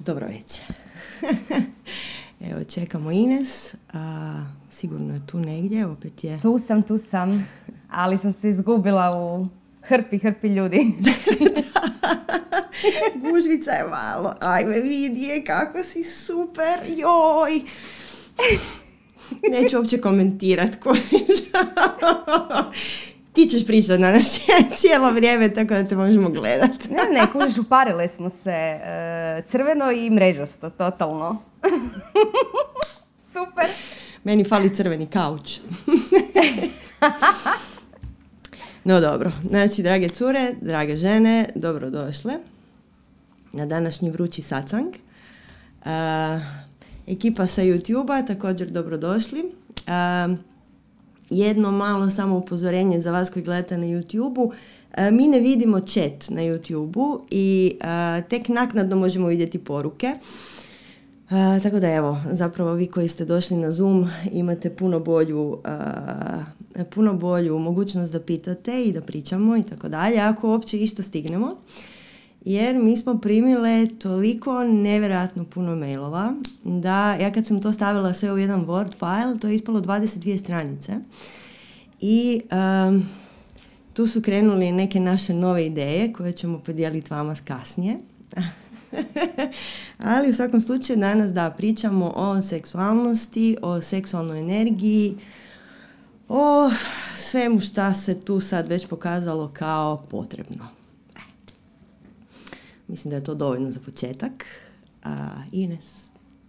Dobro večer. Evo, čekamo Ines. Sigurno je tu negdje, opet je... Tu sam, ali sam se izgubila u hrpi ljudi. Gužvica je malo. Ajme, vidi kako si super. Joj. Neću uopće komentirati. Ti ćeš pričati na nas cijelo vrijeme, tako da te možemo gledati. Ne, kužiš, uparile smo se. Crveno i mrežasto, totalno. Super. Meni fali crveni kauč. No dobro, znači, drage cure, drage žene, dobrodošle na današnji vrući sacang. Ekipa sa YouTube-a, također dobrodošli. Jedno malo samo upozorenje za vas koji gledate na YouTube-u. Mi ne vidimo chat na YouTube-u i tek naknadno možemo vidjeti poruke. Tako da evo, zapravo vi koji ste došli na Zoom imate puno bolju mogućnost da pitate i da pričamo i tako dalje, ako uopće išta stignemo. Jer mi smo primile toliko nevjerojatno puno mailova da ja kad sam to stavila sve u jedan Word file, to je ispalo 22 stranice. I tu su krenuli neke naše nove ideje koje ćemo podijeliti vama kasnije. Ali u svakom slučaju danas da pričamo o seksualnosti, o seksualnoj energiji, o svemu šta se tu sad već pokazalo kao potrebno. Mislim da je to dovoljno za početak. Ines?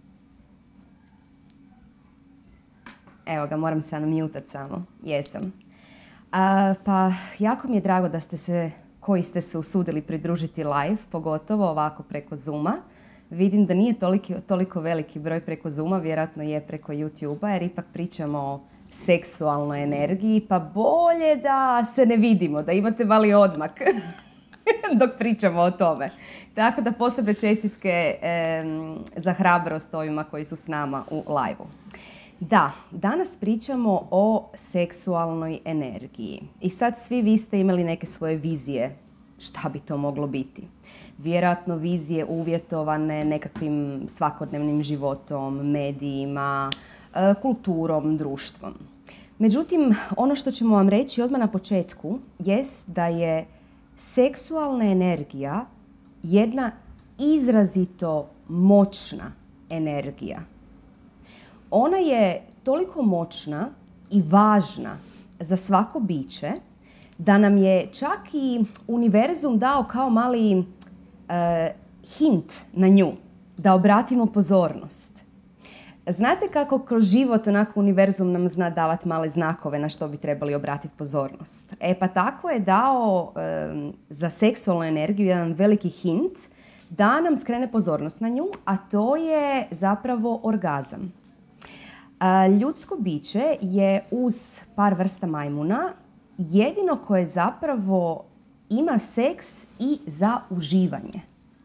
Evo ga, moram se unmutat samo. Jesam. Pa jako mi je drago da ste se, koji ste se usudili pridružiti live, pogotovo ovako preko Zooma. Vidim da nije toliko veliki broj preko Zooma, vjerojatno je preko YouTube-a, jer ipak pričamo o seksualnoj energiji, pa bolje da se ne vidimo, da imate mali odmak dok pričamo o tome. Tako da posebne čestitke za hrabrost ovima koji su s nama u live-u. Da, danas pričamo o seksualnoj energiji. I sad svi vi ste imali neke svoje vizije šta bi to moglo biti. Vjerojatno vizije uvjetovane nekakvim svakodnevnim životom, medijima, kulturom, društvom. Međutim, ono što ćemo vam reći odmah na početku jest da je seksualna energija jedna izrazito moćna energija. Ona je toliko moćna i važna za svako biće da nam je čak i univerzum dao kao mali hint na nju, da obratimo pozornost. Znate kako kroz život onako univerzum nam zna davati male znakove na što bi trebali obratiti pozornost? Pa tako je dao za seksualnu energiju jedan veliki hint da nam skrene pozornost na nju, a to je zapravo orgazam. Ljudsko biće je uz par vrsta majmuna jedino koje zapravo ima seks i za uživanje.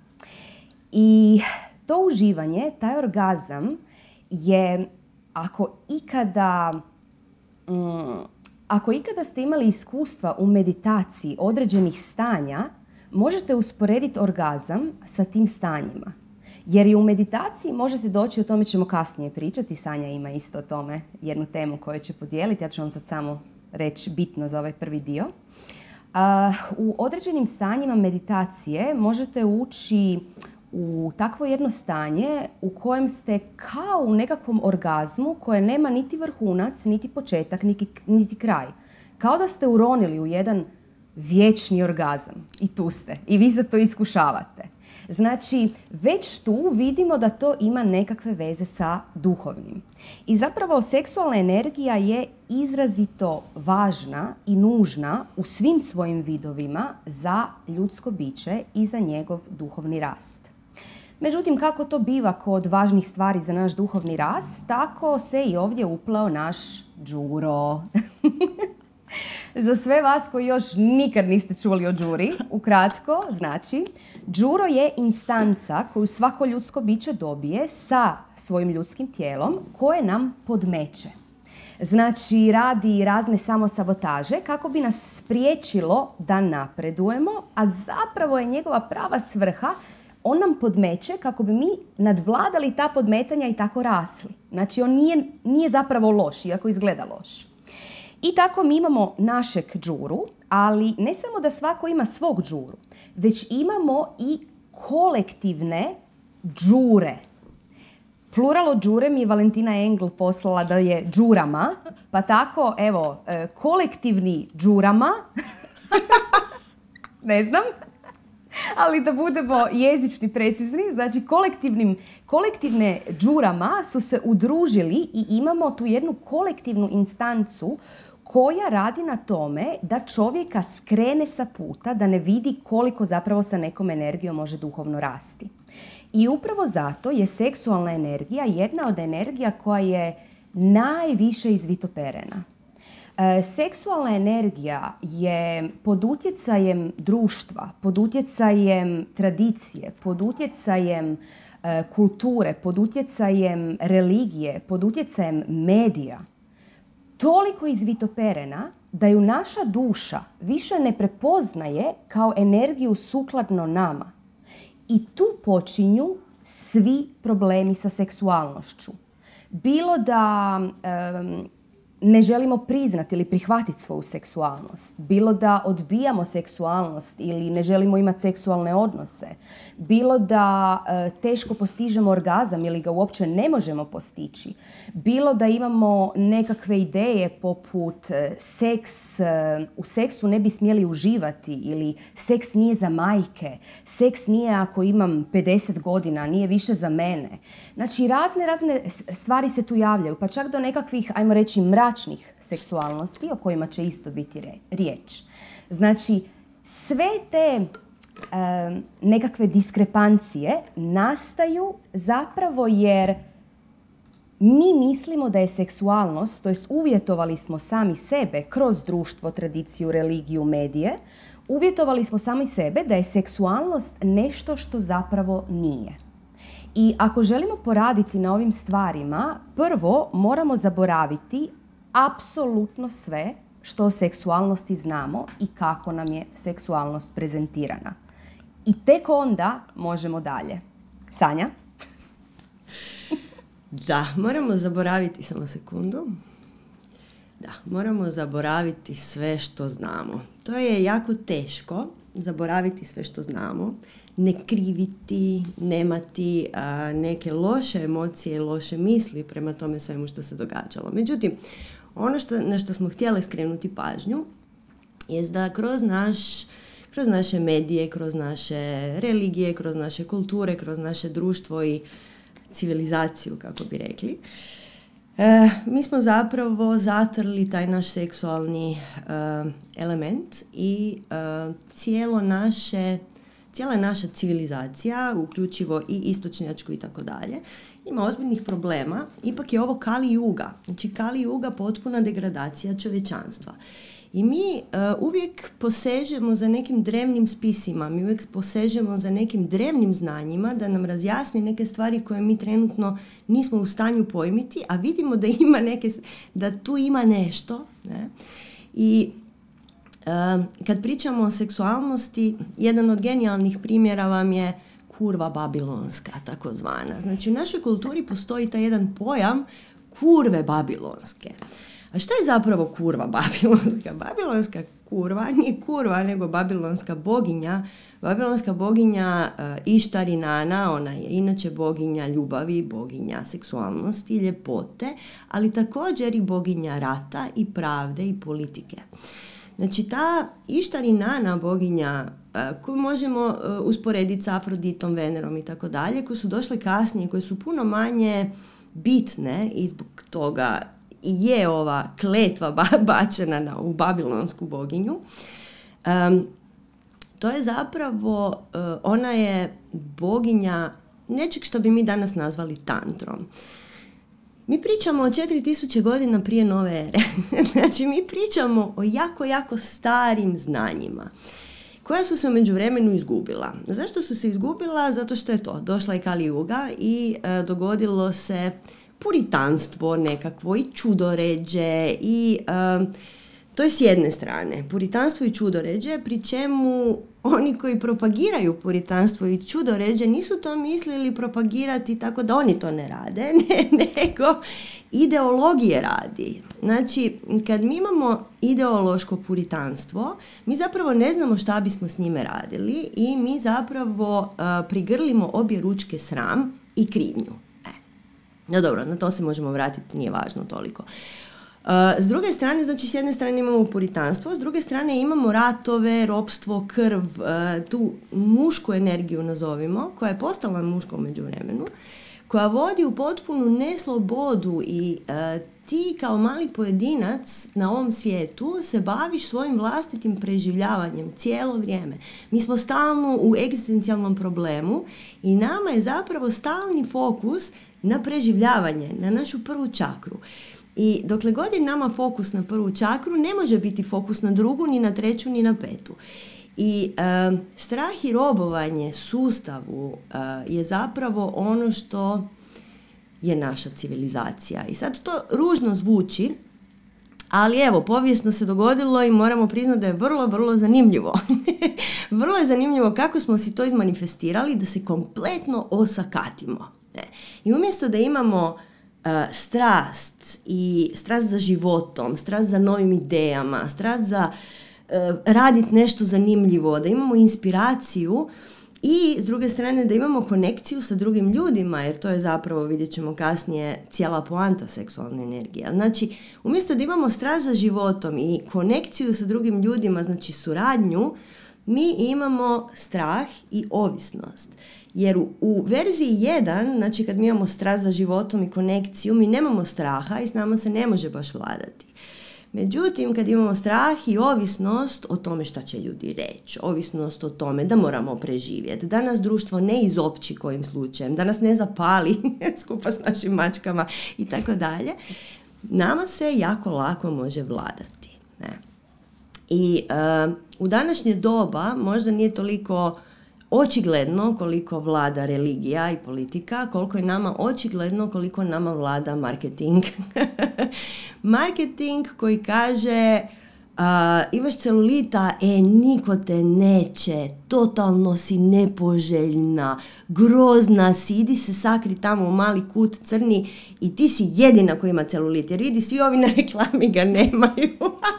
I to uživanje, taj orgazam je, ako ikada ste imali iskustva u meditaciji određenih stanja, možete usporediti orgazam sa tim stanjima. Jer i u meditaciji možete doći, o tome ćemo kasnije pričati, Sanja ima isto o tome jednu temu koju će podijeliti, ja ću vam sad samo reći bitno za ovaj prvi dio. U određenim stanjima meditacije možete ući u takvo jedno stanje u kojem ste kao u nekakvom orgazmu koje nema niti vrhunac, niti početak, niti kraj. Kao da ste uronili u jedan vječni orgazam i tu ste i vi za to iskušavate. Znači, već tu vidimo da to ima nekakve veze sa duhovnim. I zapravo seksualna energija je izrazito važna i nužna u svim svojim vidovima za ljudsko biće i za njegov duhovni rast. Međutim, kako to biva kod važnih stvari za naš duhovni rast, tako se i ovdje upleo naš Đuro. Za sve vas koji još nikad niste čuli o Đuri, ukratko, znači, Đuro je instanca koju svako ljudsko biće dobije sa svojim ljudskim tijelom koje nam podmeće. Znači, radi razne samosabotaže kako bi nas spriječilo da napredujemo, a zapravo je njegova prava svrha on nam podmeće kako bi mi nadvladali ta podmetanja i tako rasli. Znači, on nije zapravo loš, iako izgleda loš. I tako mi imamo našeg džuru, ali ne samo da svako ima svog džuru, već imamo i kolektivne džure. Plural od džure mi je Valentina Engel poslala da je džurama, pa tako, evo, kolektivni džurama, ne znam, ali da budemo jezični precizni, znači kolektivne džurama su se udružili i imamo tu jednu kolektivnu instancu koja radi na tome da čovjeka skrene sa puta, da ne vidi koliko zapravo sa nekom energijom može duhovno rasti. I upravo zato je seksualna energija jedna od energija koja je najviše izvitoperena. Seksualna energija je pod utjecajem društva, pod utjecajem tradicije, pod utjecajem kulture, pod utjecajem religije, pod utjecajem medija toliko izvitoperena da ju naša duša više ne prepoznaje kao energiju sukladno nama. I tu počinju svi problemi sa seksualnošću. Bilo da ne želimo priznati ili prihvatiti svoju seksualnost, bilo da odbijamo seksualnost ili ne želimo imati seksualne odnose, bilo da teško postižemo orgazam ili ga uopće ne možemo postići, bilo da imamo nekakve ideje poput u seksu ne bi smjeli uživati ili seks nije za majke, seks nije ako imam 50 godina, nije više za mene. Znači razne stvari se tu javljaju, pa čak do nekakvih, ajmo reći, mračnih seksualnosti o kojima će isto biti riječ. Znači, sve te nekakve diskrepancije nastaju zapravo jer mi mislimo da je seksualnost, to jest uvjetovali smo sami sebe kroz društvo, tradiciju, religiju, medije, uvjetovali smo sami sebe da je seksualnost nešto što zapravo nije. I ako želimo poraditi na ovim stvarima, prvo moramo zaboraviti apsolutno sve što o seksualnosti znamo i kako nam je seksualnost prezentirana. I tek onda možemo dalje. Sanja? Da, moramo zaboraviti, samo sekundu. Da, moramo zaboraviti sve što znamo. To je jako teško, zaboraviti sve što znamo. Ne kriviti, nemati neke loše emocije, loše misli prema tome svemu što se događalo. Međutim, ono na što smo htjeli skrenuti pažnju je da kroz naše medije, kroz naše religije, kroz naše kulture, kroz naše društvo i civilizaciju, kako bi rekli, mi smo zapravo zatrli taj naš seksualni element i cijela naša civilizacija, uključivo i istočnjačku i tako dalje, ima ozbiljnih problema. Ipak je ovo Kali Juga. Znači Kali Juga potpuna degradacija čovječanstva. I mi uvijek posežemo za nekim drevnim spisima, mi uvijek posežemo za nekim drevnim znanjima da nam razjasni neke stvari koje mi trenutno nismo u stanju pojmiti, a vidimo da tu ima nešto. Ne? I kad pričamo o seksualnosti, jedan od genijalnih primjera vam je kurva babilonska, takozvana. Znači u našoj kulturi postoji taj jedan pojam kurve babilonske. A šta je zapravo kurva babilonska? Babilonska kurva nije kurva, nego babilonska boginja. Babilonska boginja Ištar Inanna, ona je inače boginja ljubavi, boginja seksualnosti i ljepote, ali također i boginja rata i pravde i politike. Znači ta Ištar Inanna boginja koju možemo usporediti s Afroditom, Venerom i tako dalje, koje su došle kasnije, koje su puno manje bitne i zbog toga je ova kletva bačena u babilonsku boginju. To je zapravo, ona je boginja nečeg što bi mi danas nazvali tantrom. Mi pričamo o 4000 godina prije nove ere. Znači mi pričamo o jako, jako starim znanjima koja su se u međuvremenu izgubila. Zašto su se izgubila? Zato što je to. Došla je Kali Juga i dogodilo se puritanstvo nekakvo i čudoređe i to je s jedne strane. Puritanstvo i čudoređe, pri čemu oni koji propagiraju puritanstvo i čudoređe nisu to mislili propagirati tako da oni to ne rade, nego ideologije radi. Znači, kad mi imamo ideološko puritanstvo, mi zapravo ne znamo šta bismo s njime radili i mi zapravo prigrlimo obje ručke sram i krivnju. No dobro, na to se možemo vratiti, nije važno toliko. S druge strane, znači s jedne strane imamo puritanstvo, s druge strane imamo ratove, ropstvo, krv, tu mušku energiju nazovimo, koja je postala muška u međuvremenu, koja vodi u potpunu neslobodu i ti kao mali pojedinac na ovom svijetu se baviš svojim vlastitim preživljavanjem cijelo vrijeme. Mi smo stalno u egzistencijalnom problemu i nama je zapravo stalni fokus na preživljavanje, na našu prvu čakru. I dokle god je nama fokus na prvu čakru, ne može biti fokus na drugu, ni na treću, ni na petu. I strah i robovanje sustavu je zapravo ono što je naša civilizacija. I sad to ružno zvuči, ali evo, povijesno se dogodilo i moramo priznati da je vrlo, vrlo zanimljivo. Vrlo je zanimljivo kako smo si to izmanifestirali da se kompletno osakatimo. I umjesto da imamo strast i strast za životom, strast za novim idejama, strast za raditi nešto zanimljivo, da imamo inspiraciju i s druge strane da imamo konekciju sa drugim ljudima, jer to je zapravo, vidjet ćemo kasnije, cijela poanta seksualne energije. Znači, umjesto da imamo strast za životom i konekciju sa drugim ljudima, znači suradnju, mi imamo strah i ovisnost. Jer u verziji 1, znači kad mi imamo strast za životom i konekciju, mi nemamo straha i s nama se ne može baš vladati. Međutim, kad imamo strah i ovisnost o tome šta će ljudi reći, ovisnost o tome da moramo preživjeti, da nas društvo ne izopći kojim slučajem, da nas ne zapali skupa s našim mačkama i tako dalje, nama se jako lako može vladati. Ne? I u današnje doba možda nije toliko očigledno koliko vlada religija i politika, koliko je nama očigledno koliko nama vlada marketing. Marketing koji kaže imaš celulita, niko te neće, totalno si nepoželjna, grozna si, idi se sakri tamo u mali kut crni i ti si jedina koja ima celulit, jer vidi svi ovi na reklami ga nemaju.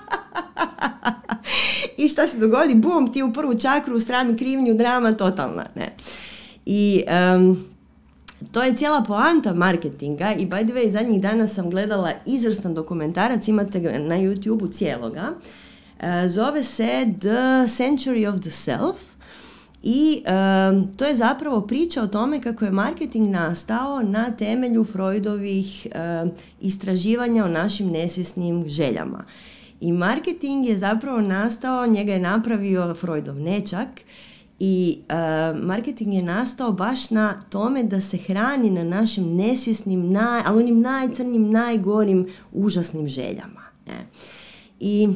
I šta se dogodi? Bum, ti u prvu čakru, sram i krivnju, drama totalna. Ne? I to je cijela poanta marketinga i by the way, zadnjih dana sam gledala izvrstan dokumentarac, imate ga na YouTube-u cijeloga. Zove se The Century of the Self i to je zapravo priča o tome kako je marketing nastao na temelju Freudovih istraživanja o našim nesvjesnim željama. I marketing je zapravo nastao, njega je napravio Freudov nećak i marketing je nastao baš na tome da se hrani na našim nesvjesnim, ali onim najcrnjim, najgorim, užasnim željama. Ne? I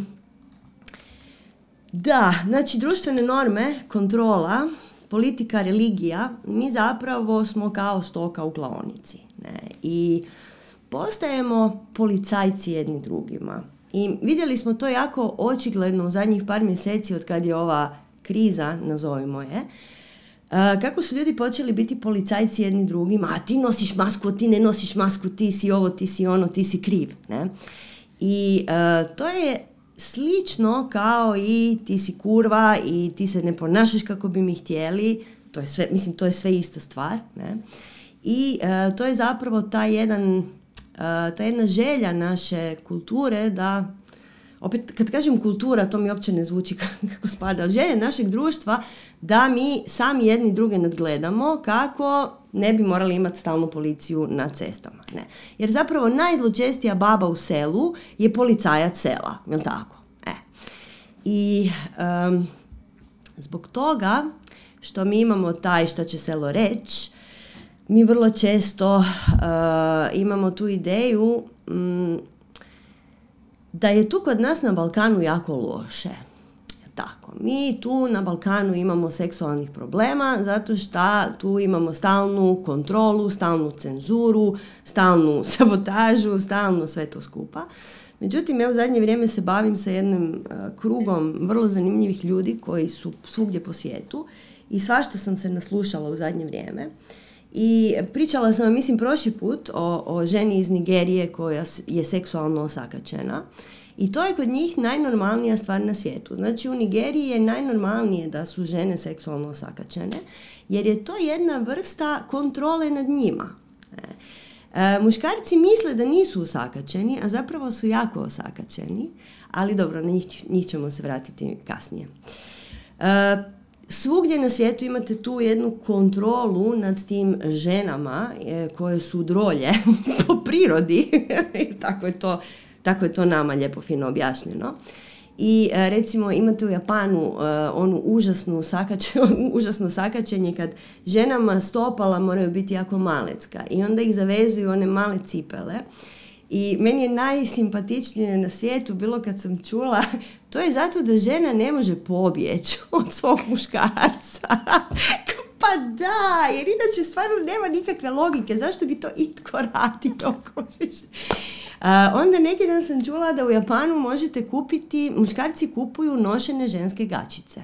da, znači društvene norme, kontrola, politika, religija, mi zapravo smo kao stoka u klaonici. Ne? I postajemo policajci jedni drugima. I vidjeli smo to jako očigledno u zadnjih par mjeseci od kad je ova kriza, nazovimo je, kako su ljudi počeli biti policajci jedni drugima, a ti nosiš masku, ti ne nosiš masku, ti si ovo, ti si ono, ti si kriv. Ne? I to je slično kao i ti si kurva i ti se ne ponašaš kako bi mi htjeli, to je sve, mislim, to je sve ista stvar. Ne? I to je zapravo ta jedna želja naše kulture da, opet kad kažem kultura, to mi uopće ne zvuči kako spada, želja našeg društva da mi sami jedni druge nadgledamo kako ne bi morali imati stalnu policiju na cestama. Ne. Jer zapravo najzločestija baba u selu je policajac sela, jel tako? I zbog toga što mi imamo taj šta će selo reći, mi vrlo često imamo tu ideju da je tu kod nas na Balkanu jako loše. Tako, mi tu na Balkanu imamo seksualnih problema zato što tu imamo stalnu kontrolu, stalnu cenzuru, stalnu sabotažu, stalno sve to skupa. Međutim, ja u zadnje vrijeme se bavim sa jednim krugom vrlo zanimljivih ljudi koji su svugdje po svijetu i svašta sam se naslušala u zadnje vrijeme. I pričala sam, mislim, prošli put o ženi iz Nigerije koja je seksualno osakaćena. I to je kod njih najnormalnija stvar na svijetu. Znači, u Nigeriji je najnormalnije da su žene seksualno osakaćene, jer je to jedna vrsta kontrole nad njima. Muškarci misle da nisu osakaćeni, a zapravo su jako osakaćeni, ali dobro, na njih ćemo se vratiti kasnije. Svugdje na svijetu imate tu jednu kontrolu nad tim ženama koje su drolje po prirodi. Tako je to nama lijepo fino objašnjeno. I recimo imate u Japanu onu užasno sakaćenje kad ženama stopala moraju biti jako malecka i onda ih zavezuju one male cipele. I meni je najsimpatičnije na svijetu bilo kad sam čula, to je zato da žena ne može pobjeći od svog muškarca. Pa da, jer inače stvarno nema nikakve logike, zašto bi to itko radio? Onda neki dan sam čula da u Japanu možete kupiti, muškarci kupuju nošene ženske gačice.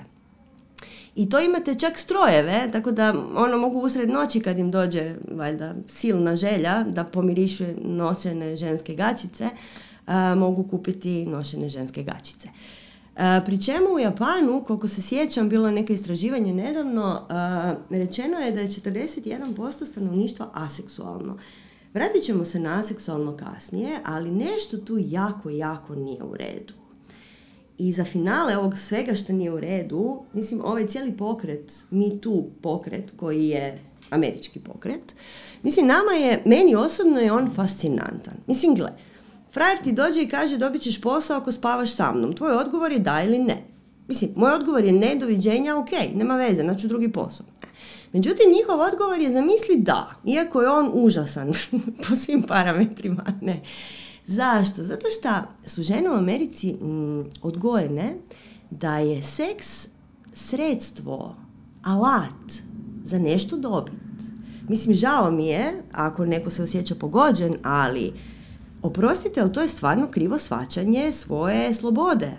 I to imate čak strojeve, tako da mogu usred noći kad im dođe valjda silna želja da pomirišu nošene ženske gačice, mogu kupiti nošene ženske gačice. Pri čemu u Japanu, koliko se sjećam, bilo je neko istraživanje nedavno, rečeno je da je 41% stanovništva aseksualno. Vratit ćemo se na aseksualno kasnije, ali nešto tu jako nije u redu. I za finale ovog svega što nije u redu, mislim, ovaj cijeli pokret, Me Too pokret, koji je američki pokret, mislim, meni osobno je on fascinantan. Mislim, gle, frajer ti dođe i kaže dobit ćeš posao ako spavaš sa mnom. Tvoj odgovor je da ili ne. Mislim, moj odgovor je ne, doviđenja, ok, nema veze, naću drugi posao. Međutim, njihov odgovor je zamisli da, iako je on užasan po svim parametrima, ne. Zašto? Zato što su žene u Americi odgojene da je seks sredstvo, alat za nešto dobit. Mislim, žao mi je ako neko se osjeća pogođen, ali oprostite, ali to je stvarno krivo shvaćanje svoje slobode.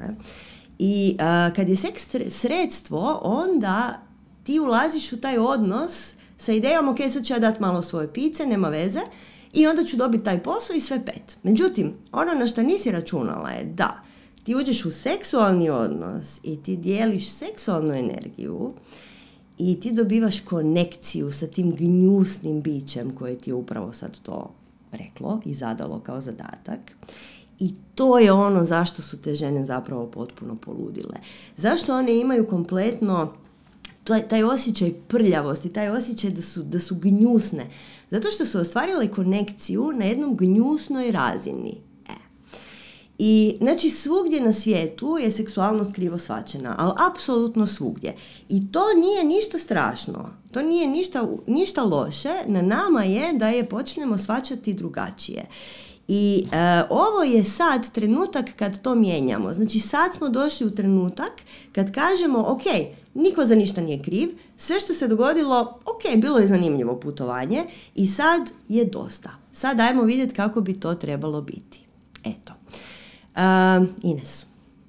I kad je seks sredstvo, onda ti ulaziš u taj odnos sa idejom, ok, sad ću ja dati malo svoje pice, nema veze, i onda ću dobiti taj posao i sve pet. Međutim, ono na što nisi računala je da ti uđeš u seksualni odnos i ti dijeliš seksualnu energiju i ti dobivaš konekciju sa tim gnjusnim bićem koje ti je upravo sad to reklo i zadalo kao zadatak. I to je ono zašto su te žene zapravo potpuno poludile. Zašto one imaju kompletno taj osjećaj prljavosti, taj osjećaj da su gnjusne. Zato što su ostvarile konekciju na jednom gnjusnoj razini. I znači svugdje na svijetu je seksualnost krivo shvaćena, ali apsolutno svugdje. I to nije ništa strašno, to nije ništa loše, na nama je da je počnemo shvaćati drugačije. I ovo je sad trenutak kad to mijenjamo. Znači sad smo došli u trenutak kad kažemo ok, niko za ništa nije kriv, sve što se dogodilo, ok, bilo je zanimljivo putovanje i sad je dosta. Sad ajmo vidjeti kako bi to trebalo biti. Eto. Ines.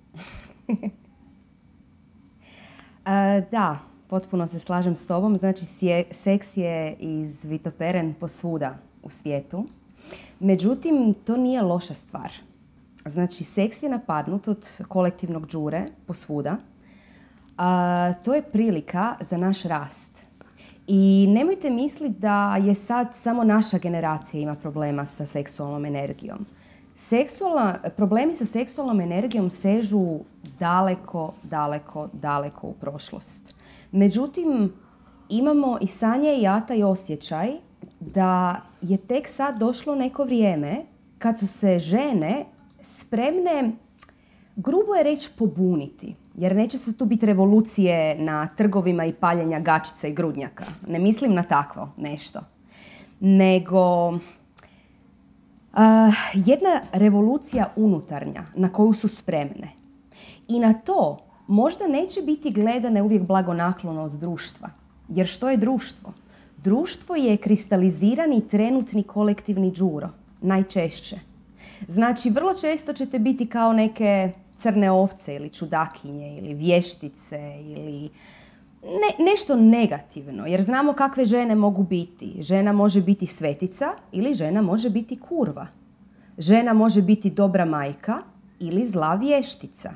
Da, potpuno se slažem s tobom. Znači seks je izvitoperen posvuda u svijetu. Međutim, to nije loša stvar. Znači, seks je napadnut od kolektivnog đure posvuda. To je prilika za naš rast. I nemojte misliti da je sad samo naša generacija ima problema sa seksualnom energijom. Problemi sa seksualnom energijom sežu daleko u prošlost. Međutim, imamo i sanje i jata i osjećaj da je tek sad došlo neko vrijeme kad su se žene spremne, grubo je reći, pobuniti. Jer neće se tu biti revolucije na trgovima i paljenja gačica i grudnjaka. Ne mislim na takvo nešto. Nego jedna revolucija unutarnja na koju su spremne. I na to možda neće biti gledane uvijek blagonaklono od društva. Jer što je društvo? Društvo je kristalizirani trenutni kolektivni đuro, najčešće. Znači, vrlo često ćete biti kao neke crne ovce ili čudakinje ili vještice ili nešto negativno. Jer znamo kakve žene mogu biti. Žena može biti svetica ili žena može biti kurva. Žena može biti dobra majka ili zla vještica.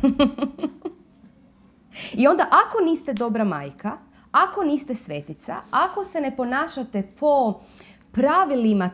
I onda ako niste dobra majka, ako niste svetica, ako se ne ponašate po pravilima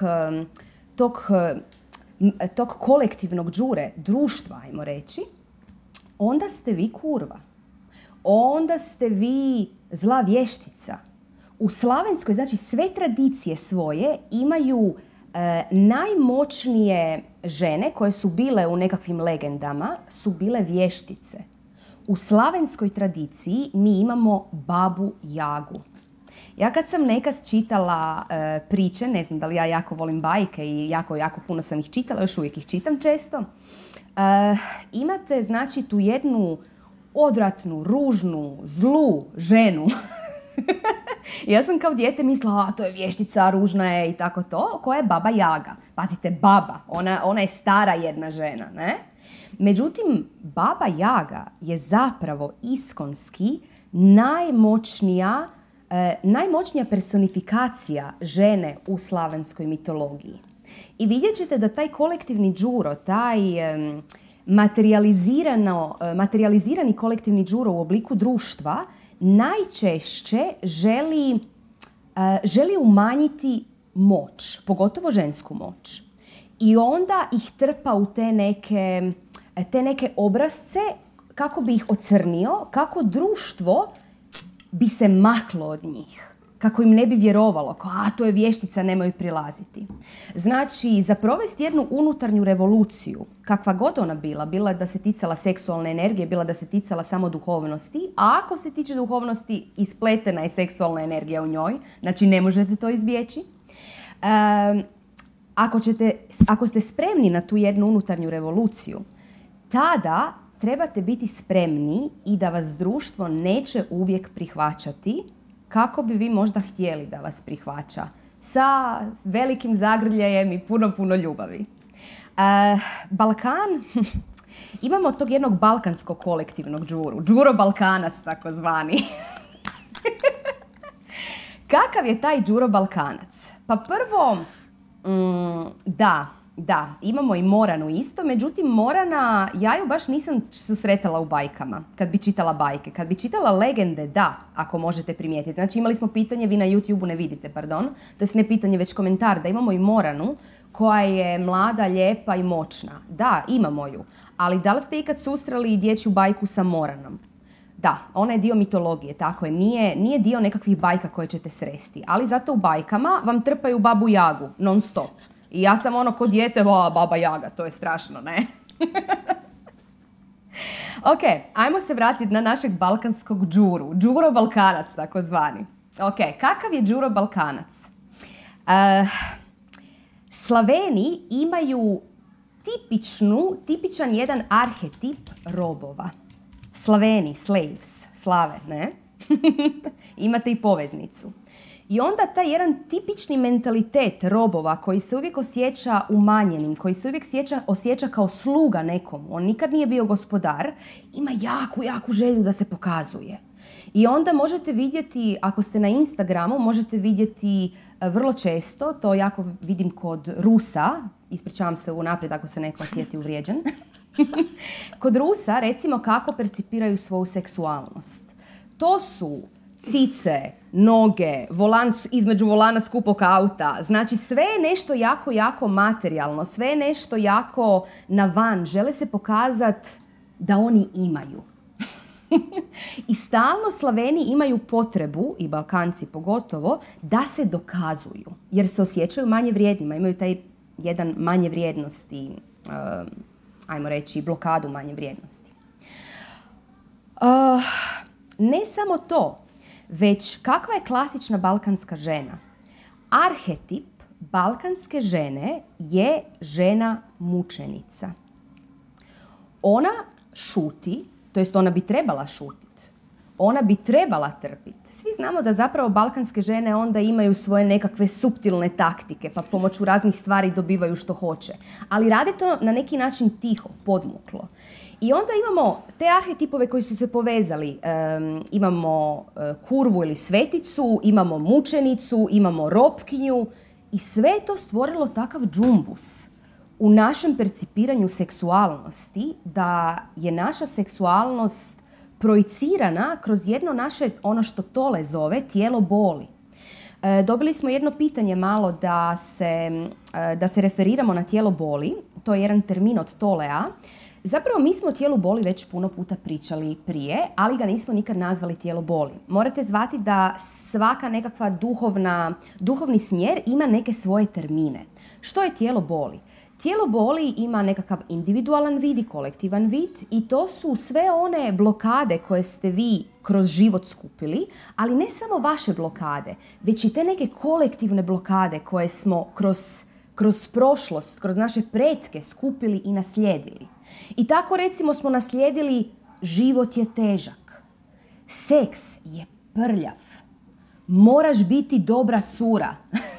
tog kolektivnog đure, društva, ajmo reći, onda ste vi kurva. Onda ste vi zla vještica. U slavenskoj, znači sve tradicije svoje imaju najmoćnije žene koje su bile u nekakvim legendama, su bile vještice. U slavenskoj tradiciji mi imamo babu Jagu. Ja kad sam nekad čitala priče, ne znam da li ja jako volim bajke i jako puno sam ih čitala, još uvijek ih čitam često, imate znači tu jednu odvratnu, ružnu, zlu ženu. Ja sam kao dijete mislila, to je vještica, ružna je i tako to, koja je baba Jaga. Pazite, baba, ona je stara jedna žena, ne? Međutim, baba Jaga je zapravo iskonski najmoćnija personifikacija žene u slavenskoj mitologiji. I vidjet ćete da taj kolektivni đuro, taj materijalizirani kolektivni đuro u obliku društva najčešće želi umanjiti moć, pogotovo žensku moć. I onda ih trpa u te neke obrazce kako bi ih ocrnio, kako društvo bi se maklo od njih. Kako im ne bi vjerovalo, kao to je vještica, nemoj prilaziti. Znači, za provesti jednu unutarnju revoluciju, kakva god ona bila da se ticala seksualne energije, bila da se ticala samo duhovnosti, a ako se tiče duhovnosti, ispletena je seksualna energija u njoj, znači ne možete to izbjeći. Ako ste spremni na tu jednu unutarnju revoluciju, tada trebate biti spremni i da vas društvo neće uvijek prihvaćati kako bi vi možda htjeli da vas prihvaća. Sa velikim zagrljajem i puno ljubavi. Balkan, imamo tog jednog balkanskog kolektivnog đuru. Đuro Balkanac, takozvani. Kakav je taj Đuro Balkanac? Pa prvo, da, imamo i Moranu isto, međutim Morana, ja ju baš nisam susretala u bajkama, kad bi čitala bajke. Kad bi čitala legende, da, ako možete primijetiti. Znači imali smo pitanje, vi na YouTube-u ne vidite, pardon, to je ne pitanje, već komentar, da imamo i Moranu, koja je mlada, lijepa i moćna. Da, imamo ju, ali da li ste ikad susreli dječju bajku sa Moranom? Da, ona je dio mitologije, tako je, nije dio nekakvih bajka koje ćete sresti, ali zato u bajkama vam trpaju babu Jagu, non stop. I ja sam ko dijete, baba Jaga, to je strašno, ne? Ok, ajmo se vratiti na našeg balkanskog đuru. Đuro Balkanac, takozvani. Ok, kakav je Đuro Balkanac? Slaveni imaju tipičan jedan arhetip robova. Slaveni, slaves, slave, ne? Imate i poveznicu. I onda taj jedan tipični mentalitet robova koji se uvijek osjeća umanjenim, koji se uvijek osjeća kao sluga nekom, on nikad nije bio gospodar, ima jaku želju da se pokazuje. I onda možete vidjeti, ako ste na Instagramu, možete vidjeti vrlo često, to jako vidim kod Rusa, ispričavam se unaprijed ako se neko osjeti uvrijeđen, kod Rusa recimo kako percipiraju svoju seksualnost. To su cice, noge, između volana skupog auta. Znači sve je nešto jako materijalno, sve je nešto jako na van. Žele se pokazati da oni imaju. I stalno Slaveni imaju potrebu, i Balkanci pogotovo, da se dokazuju. Jer se osjećaju manje vrijednima, imaju taj jedan manje vrijednosti, ajmo reći blokadu manje vrijednosti. Ne samo to, već kakva je klasična balkanska žena? Arhetip balkanske žene je žena mučenica. Ona šuti, to jest ona bi trebala šutiti. ona bi trebala trpiti. Svi znamo da zapravo balkanske žene onda imaju svoje nekakve suptilne taktike, pa pomoću raznih stvari dobivaju što hoće. Ali rade to na neki način tiho, podmuklo. I onda imamo te arhetipove koji su se povezali. Imamo kurvu ili sveticu, imamo mučenicu, imamo ropkinju i sve je to stvorilo takav džumbus u našem percipiranju seksualnosti, da je naša seksualnost projicirana kroz jedno naše, ono što Tole zove, tijelo boli. Dobili smo jedno pitanje malo da se referiramo na tijelo boli. To je jedan termin od Tolea. Zapravo mi smo o tijelu boli već puno puta pričali prije, ali ga nismo nikad nazvali tijelo boli. Morate zvati da svaka nekakva duhovni smjer ima neke svoje termine. Što je tijelo boli? Tijelo boli ima nekakav individualan vid i kolektivan vid i to su sve one blokade koje ste vi kroz život skupili, ali ne samo vaše blokade, već i te neke kolektivne blokade koje smo kroz prošlost, kroz naše pretke skupili i naslijedili. I tako recimo smo naslijedili život je težak, seks je prljav, moraš biti dobra cura.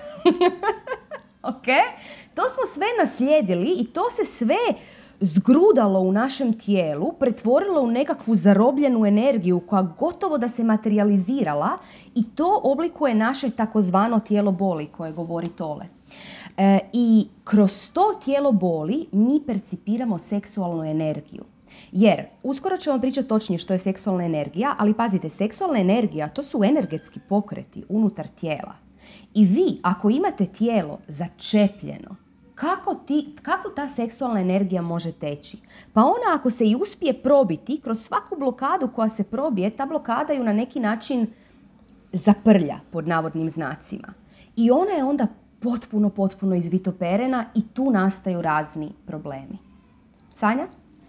Ok? To smo sve naslijedili i to se sve zgrudalo u našem tijelu, pretvorilo u nekakvu zarobljenu energiju koja gotovo da se materializirala i to oblikuje naše takozvano tijelo boli koje govori Tole. I kroz to tijelo boli mi percipiramo seksualnu energiju. Jer, uskoro ćemo pričati točnije što je seksualna energija, ali pazite, seksualna energija to su energetski pokreti unutar tijela. I vi, ako imate tijelo začepljeno, kako ta seksualna energija može teći? Pa ona ako se i uspije probiti, kroz svaku blokadu koja se probije, ta blokada ju na neki način zaprlja, pod navodnim znacima. I ona je onda potpuno izvitoperena i tu nastaju razni problemi. Sanja?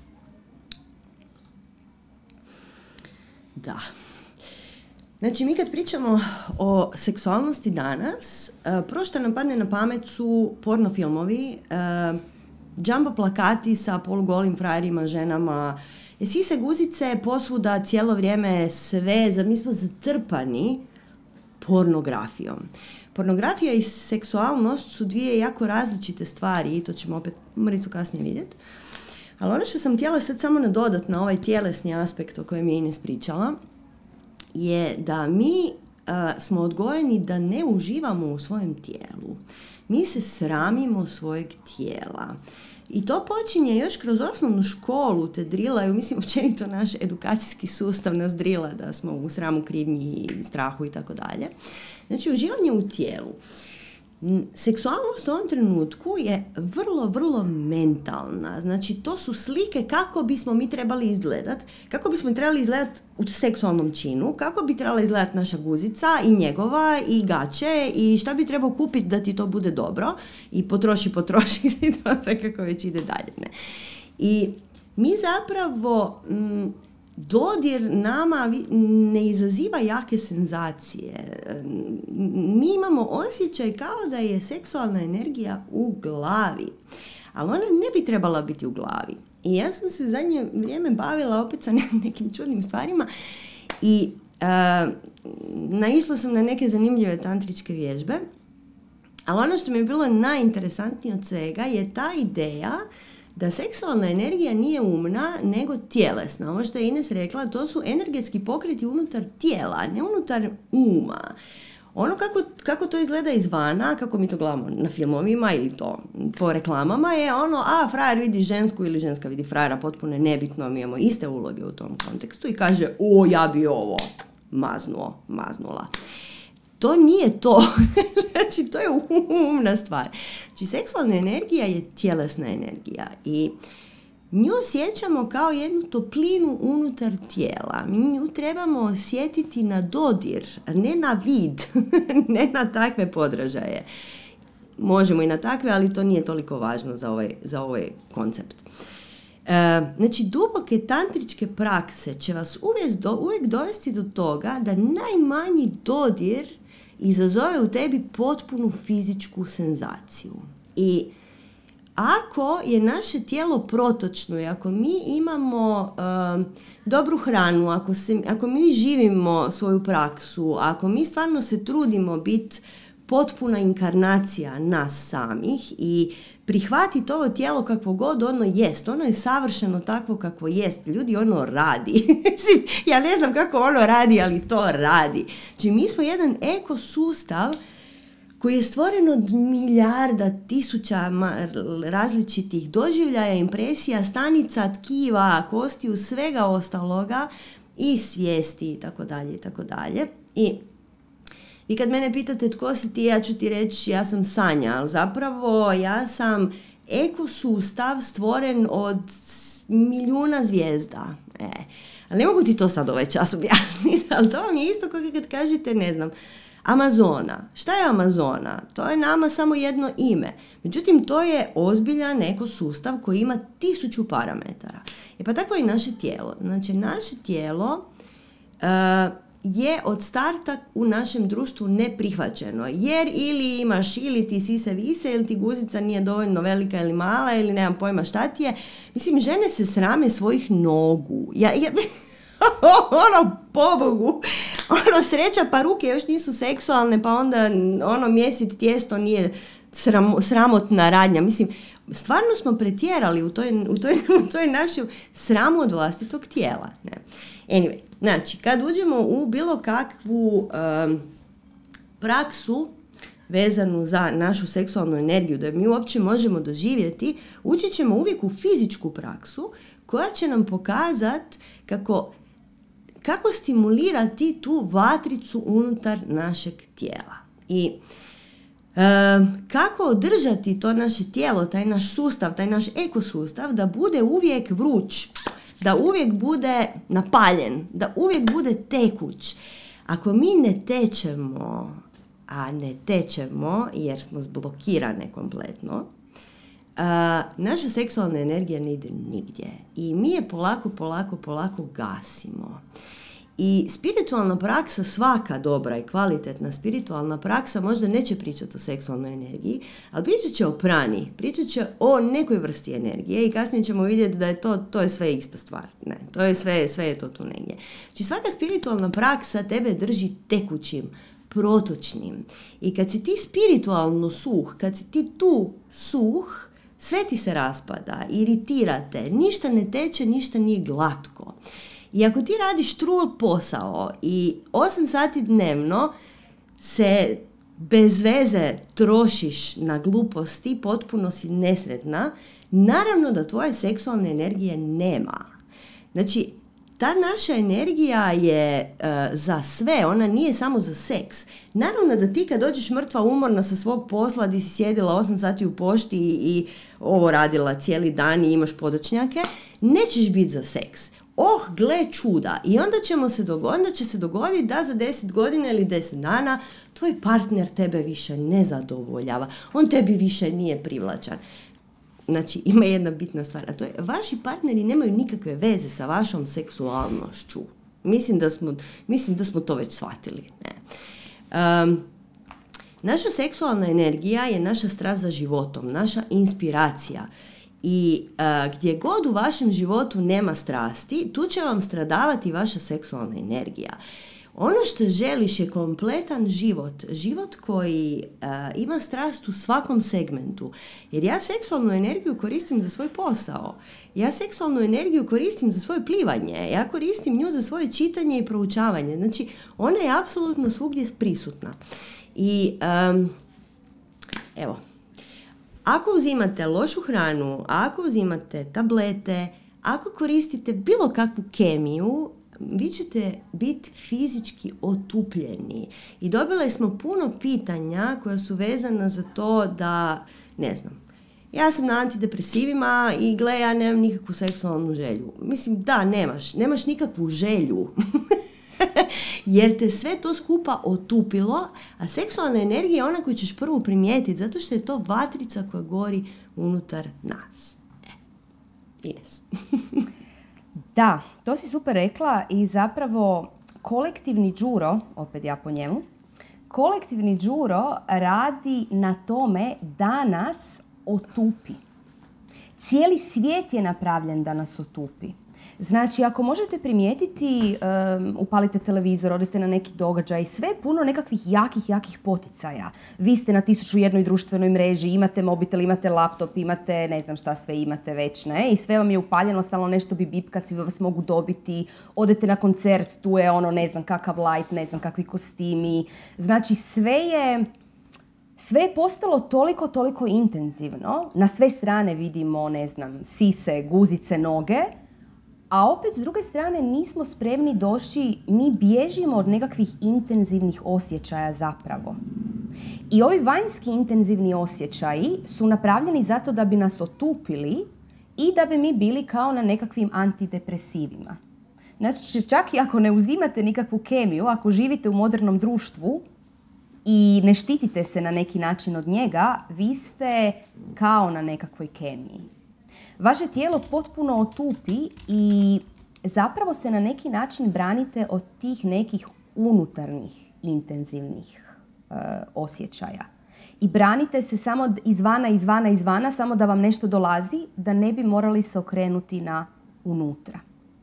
Da. Znači, mi kad pričamo o seksualnosti danas, prvo što nam padne na pamet su porno filmovi, džambo plakati sa polugolim frajerima, ženama, sise guzice, posvuda, cijelo vrijeme sve, mi smo zatrpani pornografijom. Pornografija i seksualnost su dvije jako različite stvari i to ćemo opet Maricu kasnije vidjeti. Ali ono što sam htjela sad samo nadodati na ovaj tjelesni aspekt o kojem je Ines pričala, je da mi smo odgojeni da ne uživamo u svojem tijelu. Mi se sramimo svojeg tijela. I to počinje još kroz osnovnu školu, te drilaju, mislim, općenito naš edukacijski sustav nas drila da smo u sramu, krivnji, strahu i tako dalje. Znači, uživanje u tijelu. Seksualnost u ovom trenutku je vrlo mentalna. Znači, to su slike kako bismo mi trebali izgledati, kako bismo trebali izgledati u seksualnom činu, kako bi trebala izgledati naša guzica i njegova i gaće i šta bi trebao kupiti da ti to bude dobro i potroši i to kako već ide dalje. Ne? I mi zapravo dodir nama ne izaziva jake senzacije. Mi imamo osjećaj kao da je seksualna energija u glavi, ali ona ne bi trebala biti u glavi. I ja sam se zadnje vrijeme bavila opet sa nekim čudnim stvarima i naišla sam na neke zanimljive tantričke vježbe, ali ono što mi je bilo najinteresantnije od svega je ta ideja da seksualna energija nije umna, nego tjelesna. Ovo što je Ines rekla, to su energetski pokreti unutar tijela, ne unutar uma. Ono kako to izgleda izvana, kako mi to gledamo na filmovima ili to po reklamama, je ono, frajer vidi žensku ili ženska vidi frajera, potpuno je nebitno, mi imamo iste uloge u tom kontekstu i kaže, ja bi ovo maznula. To nije to. Znači, to je umna stvar. Znači, seksualna energija je tjelesna energija i nju osjećamo kao jednu toplinu unutar tijela. Mi nju trebamo osjetiti na dodir, ne na vid, ne na takve podražaje. Možemo i na takve, ali to nije toliko važno za ovaj koncept. Znači, duboke tantričke prakse će vas uvijek dovesti do toga da najmanji dodir izazove u tebi potpunu fizičku senzaciju. I ako je naše tijelo protočno i ako mi imamo dobru hranu, ako mi živimo svoju praksu, ako mi stvarno se trudimo biti potpuna inkarnacija nas samih i prihvatiti ovo tijelo kakvo god ono jest. Ono je savršeno takvo kakvo jest. Ljudi, ono radi. Ja ne znam kako ono radi, ali to radi. Znači, mi smo jedan ekosustav koji je stvoren od milijarda, tisuća različitih doživljaja, impresija, stanica, tkiva, kostiju, svega ostaloga i svijesti itd. I vi kad mene pitate tko si ti, ja ću ti reći ja sam Sanja, ali zapravo ja sam ekosustav stvoren od milijuna zvijezda. Ali ne mogu ti to sad ovaj čas objasniti, ali to vam je isto kao kad kažete, ne znam, Amazona. Šta je Amazona? To je nama samo jedno ime. Međutim, to je ozbiljan ekosustav koji ima 1000 parametara. Pa tako i naše tijelo. Znači, naše tijelo je od starta u našem društvu neprihvaćeno. Jer ili ti sise vise, ili ti guzica nije dovoljno velika ili mala, ili nemam pojma šta ti je. Mislim, žene se srame svojih nogu. Pobogu, sreća pa ruke još nisu seksualne, pa onda mjesit tijesto nije sramotna radnja. Mislim, stvarno smo pretjerali u toj našoj sramu od vlastitog tijela. Ne? Anyway, znači, kad uđemo u bilo kakvu praksu vezanu za našu seksualnu energiju, da mi uopće možemo doživjeti, ući ćemo uvijek u fizičku praksu koja će nam pokazati kako stimulirati tu vatricu unutar našeg tijela. I kako održati to naše tijelo, taj naš sustav, taj naš ekosustav, da bude uvijek vruć, da uvijek bude napaljen, da uvijek bude tekuć. Ako mi ne tečemo, a ne tečemo jer smo zblokirane kompletno, naša seksualna energija ne ide nigdje. I mi je polako gasimo. I spiritualna praksa, svaka dobra i kvalitetna spiritualna praksa možda neće pričati o seksualnoj energiji, ali pričat će o prani, pričat će o nekoj vrsti energije i kasnije ćemo vidjeti da je to je sve ista stvar. Ne, to je sve je to tu negdje. Znači, svaka spiritualna praksa tebe drži tekućim, protočnim. I kad si ti spiritualno suh, kad si ti tu suh, sve ti se raspada, iritirate, ništa ne teče, ništa nije glatko. I ako ti radiš trul posao i 8 sati dnevno se bez veze trošiš na gluposti, potpuno si nesretna, naravno da tvoje seksualne energije nema. Znači, ta naša energija je za sve, ona nije samo za seks. Naravno da ti kad dođeš mrtva umorna sa svog posla, di si sjedila 8 sati u pošti i ovo radila cijeli dan i imaš podočnjake, nećeš biti za seks. Gle čuda. I onda će se dogoditi da za 10 godina ili 10 dana tvoj partner tebe više ne zadovoljava. On tebi više nije privlačan. Znači, ima jedna bitna stvar, a to je, vaši partneri nemaju nikakve veze sa vašom seksualnošću. Mislim da smo to već shvatili. Ne? Naša seksualna energija je naša strast za životom, naša inspiracija. I gdje god u vašem životu nema strasti, tu će vam stradavati vaša seksualna energija. Ono što želiš je kompletan život koji ima strast u svakom segmentu. Jer ja seksualnu energiju koristim za svoj posao. Ja seksualnu energiju koristim za svoje plivanje. Ja koristim nju za svoje čitanje i proučavanje. Znači, ona je apsolutno svugdje prisutna. I evo, ako uzimate lošu hranu, ako uzimate tablete, ako koristite bilo kakvu kemiju, vi ćete biti fizički otupljeni. I dobile smo puno pitanja koja su vezana za to da, ne znam, ja sam na antidepresivima i gle, ja nemam nikakvu seksualnu želju. Mislim, da, nemaš nikakvu želju. Jer te sve to skupa otupilo, a seksualna energija je ona koju ćeš prvo primijetiti, zato što je to vatrica koja gori unutar nas. Ines. Da, to si super rekla i zapravo kolektivni đuro, opet ja po njemu, kolektivni đuro radi na tome da nas otupi. Cijeli svijet je napravljen da nas otupi. Znači, ako možete primijetiti, upalite televizor, odete na neki događaj, sve je puno nekakvih jakih poticaja. Vi ste na 1001 društvenoj mreži, imate mobitel, imate laptop, imate ne znam šta sve imate već, ne? I sve vam je upaljeno, stalno nešto bipka, svi vas mogu dobiti. Odete na koncert, tu je ono, ne znam kakav light, ne znam kakvi kostimi. Znači, sve je postalo toliko intenzivno. Na sve strane vidimo, ne znam, sise, guzice, noge. A opet, s druge strane, nismo spremni doći, mi bježimo od nekakvih intenzivnih osjećaja zapravo. I ovi vanjski intenzivni osjećaji su napravljeni zato da bi nas otupili i da bi mi bili kao na nekakvim antidepresivima. Znači, čak i ako ne uzimate nikakvu kemiju, ako živite u modernom društvu i ne štitite se na neki način od njega, vi ste kao na nekakvoj kemiji. Vaše tijelo potpuno otupi i zapravo se na neki način branite od tih nekih unutarnjih intenzivnih osjećaja. I branite se samo izvana, samo da vam nešto dolazi, da ne bi morali se okrenuti na unutra.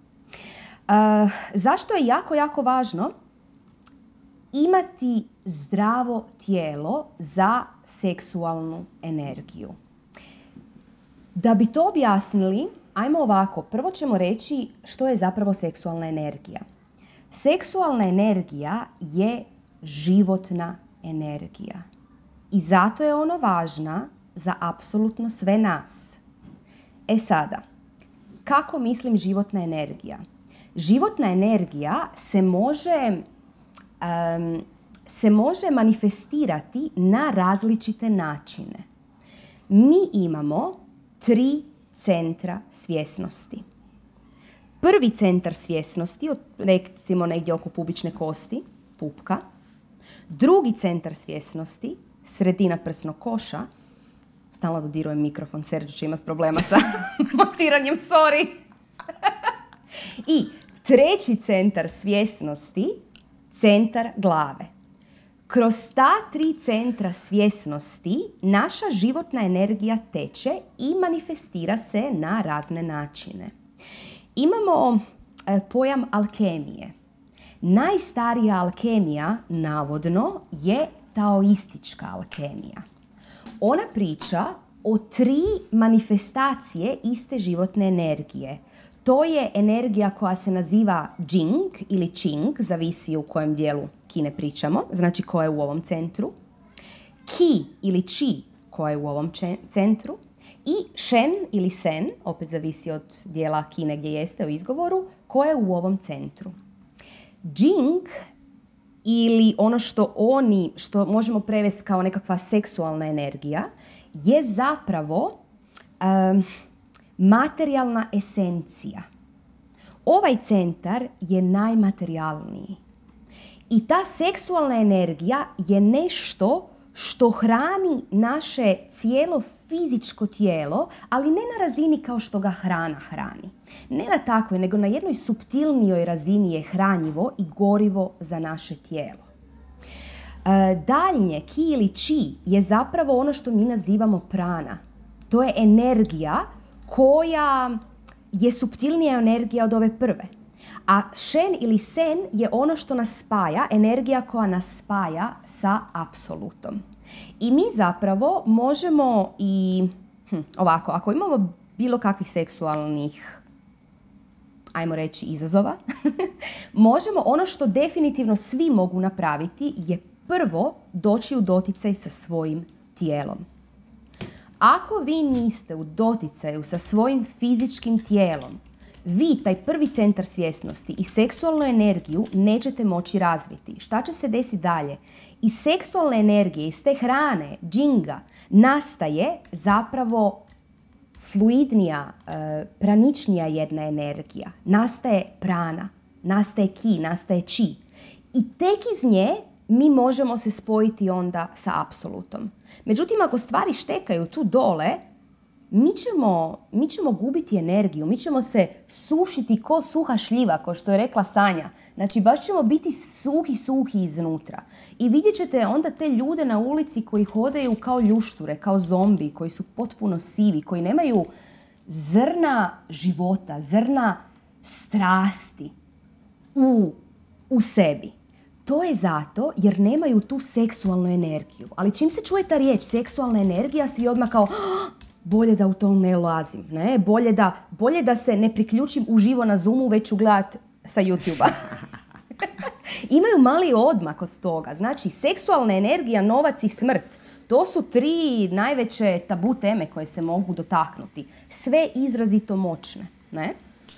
Zašto je jako važno imati zdravo tijelo za seksualnu energiju? Da bi to objasnili, ajmo ovako. Prvo ćemo reći što je zapravo seksualna energija. Seksualna energija je životna energija. I zato je ona važna za apsolutno sve nas. E sada, kako mislim životna energija? Životna energija se može manifestirati na različite načine. Mi imamo 3 centra svjesnosti. Prvi centar svjesnosti, recimo negdje oko pubične kosti, pupka. Drugi centar svjesnosti, sredina prsnog koša. Stalno dodirujem mikrofon, Serđo će imati problema sa montiranjem, sorry. I treći centar svjesnosti, centar glave. Kroz ta 3 centra svjesnosti naša životna energija teče i manifestira se na razne načine. Imamo pojam alkemije. Najstarija alkemija, navodno, je taoistička alkemija. Ona priča o 3 manifestacije iste životne energije. To je energija koja se naziva Jing ili Qing, zavisi u kojem dijelu Kine pričamo, znači koja je u ovom centru. Qi ili Qi, koja je u ovom centru. I Shen ili Sen, opet zavisi od dijela Kine gdje jeste u izgovoru, koja je u ovom centru. Jing ili ono što možemo prevesti kao nekakva seksualna energija, je zapravo materijalna esencija. Ovaj centar je najmaterijalniji. I ta seksualna energija je nešto što hrani naše cijelo fizičko tijelo, ali ne na razini kao što ga hrana hrani. Ne na takvoj, nego na jednoj suptilnijoj razini je hranjivo i gorivo za naše tijelo. Daljnje, ki ili chi, je zapravo ono što mi nazivamo prana. To je energija koja je suptilnija energija od ove prve. A Shen ili Sen je ono što nas spaja, energija koja nas spaja sa apsolutom. I mi zapravo možemo ovako, ako imamo bilo kakvih seksualnih, ajmo reći, izazova, možemo, ono što definitivno svi mogu napraviti je prvo doći u doticaj sa svojim tijelom. Ako vi niste u doticaju sa svojim fizičkim tijelom, vi taj prvi centar svjesnosti i seksualnu energiju nećete moći razviti. Šta će se desiti dalje? Iz seksualne energije, iz te hrane, džinga, nastaje zapravo fluidnija, praničnija jedna energija. Nastaje prana, nastaje ki, nastaje či. I tek iz nje mi možemo se spojiti onda sa apsolutom. Međutim, ako stvari štekaju tu dole, mi ćemo gubiti energiju, mi ćemo se sušiti ko suha šljiva, kao što je rekla Sanja. Znači, baš ćemo biti suhi iznutra. I vidjet ćete onda te ljude na ulici koji hodaju kao ljušture, kao zombi, koji su potpuno sivi, koji nemaju zrna života, zrna strasti u sebi. To je zato jer nemaju tu seksualnu energiju. Ali čim se čuje ta riječ seksualna energija, svi odmah kao bolje da u to ne ulazim. Ne? Bolje da se ne priključim uživo na Zoomu, već ću gledat sa YouTube-a. Imaju mali odmak od toga. Znači, seksualna energija, novac i smrt. To su 3 najveće tabu teme koje se mogu dotaknuti. Sve izrazito moćne. Ne?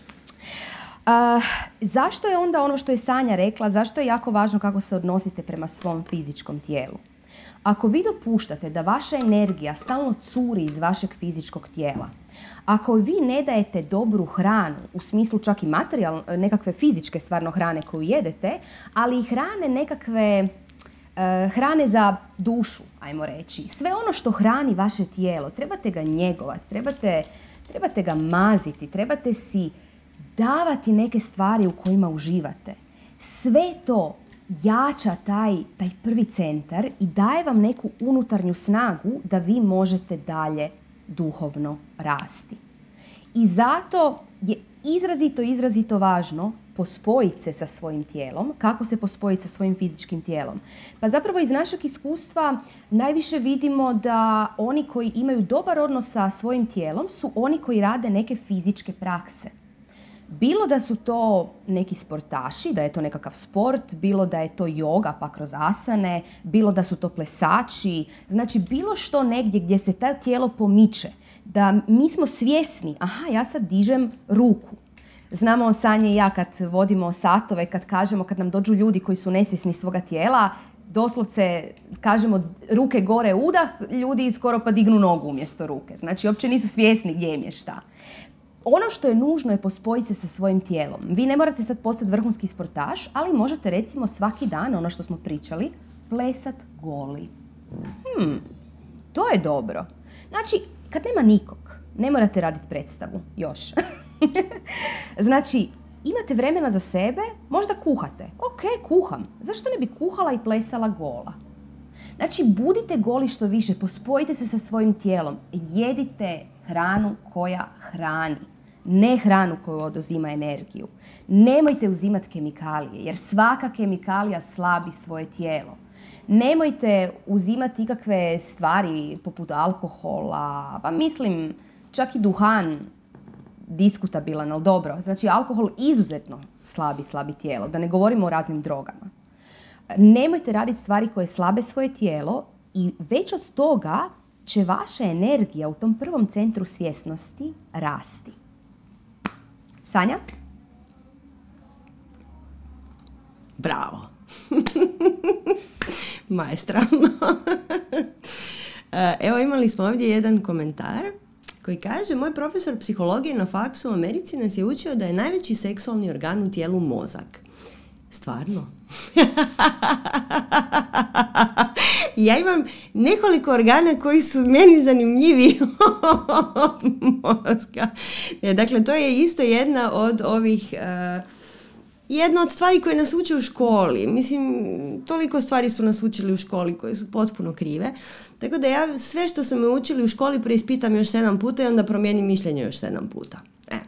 Zašto je onda ono što je Sanja rekla, zašto je jako važno kako se odnosite prema svom fizičkom tijelu? Ako vi dopuštate da vaša energija stalno curi iz vašeg fizičkog tijela, ako vi ne dajete dobru hranu, u smislu čak i nekakve fizičke stvarno hrane koju jedete, ali i hrane nekakve hrane za dušu, ajmo reći. Sve ono što hrani vaše tijelo, trebate ga njegovati, trebate ga maziti, trebate si davati neke stvari u kojima uživate. Sve to jača taj prvi centar i daje vam neku unutarnju snagu da vi možete dalje duhovno rasti. I zato je izrazito važno pospojiti se sa svojim tijelom. Kako se pospojiti sa svojim fizičkim tijelom? Pa zapravo iz našeg iskustva najviše vidimo da oni koji imaju dobar odnos sa svojim tijelom su oni koji rade neke fizičke prakse. Bilo da su to neki sportaši, da je to nekakav sport, bilo da je to joga pa kroz asane, bilo da su to plesači, znači bilo što negdje gdje se to tijelo pomiče, da mi smo svjesni, aha, ja sad dižem ruku. Znamo Sanja i ja kad vodimo satove, kad nam dođu ljudi koji su nesvjesni svoga tijela, doslovce kažemo ruke gore udah, ljudi skoro pa dignu nogu umjesto ruke. Znači uopće nisu svjesni gdje im je šta. Ono što je nužno je pospojiti se sa svojim tijelom. Vi ne morate sad postati vrhunski sportaš, ali možete recimo svaki dan, ono što smo pričali, plesat goli. To je dobro. Znači, kad nema nikog, ne morate raditi predstavu još. Znači, imate vremena za sebe, možda kuhate. Ok, kuham. Zašto ne bi kuhala i plesala gola? Znači, budite goli što više, pospojite se sa svojim tijelom. Jedite hranu koja hrani. Ne hranu koju oduzima energiju. Nemojte uzimati kemikalije, jer svaka kemikalija slabi svoje tijelo. Nemojte uzimati ikakve stvari poput alkohola, pa mislim čak i duhan, diskutabilan, ali dobro. Znači, alkohol izuzetno slabi tijelo, da ne govorimo o raznim drogama. Nemojte raditi stvari koje slabe svoje tijelo i već od toga će vaša energija u tom prvom centru svjesnosti rasti. Sanja? Bravo. Maestralno. Evo, imali smo ovdje jedan komentar koji kaže: moj profesor psihologije na faksu u Americi nas je učio da je najveći seksualni organ u tijelu mozak. Stvarno? Ja imam nekoliko organa koji su meni zanimljiviji od mozga. Dakle, to je isto jedna od ovih... jedna od stvari koje nas uče u školi. Mislim, toliko stvari su nas učili u školi koje su potpuno krive. Tako da ja sve što su me učili u školi preispitam još 7 puta i onda promijenim mišljenje još 7 puta.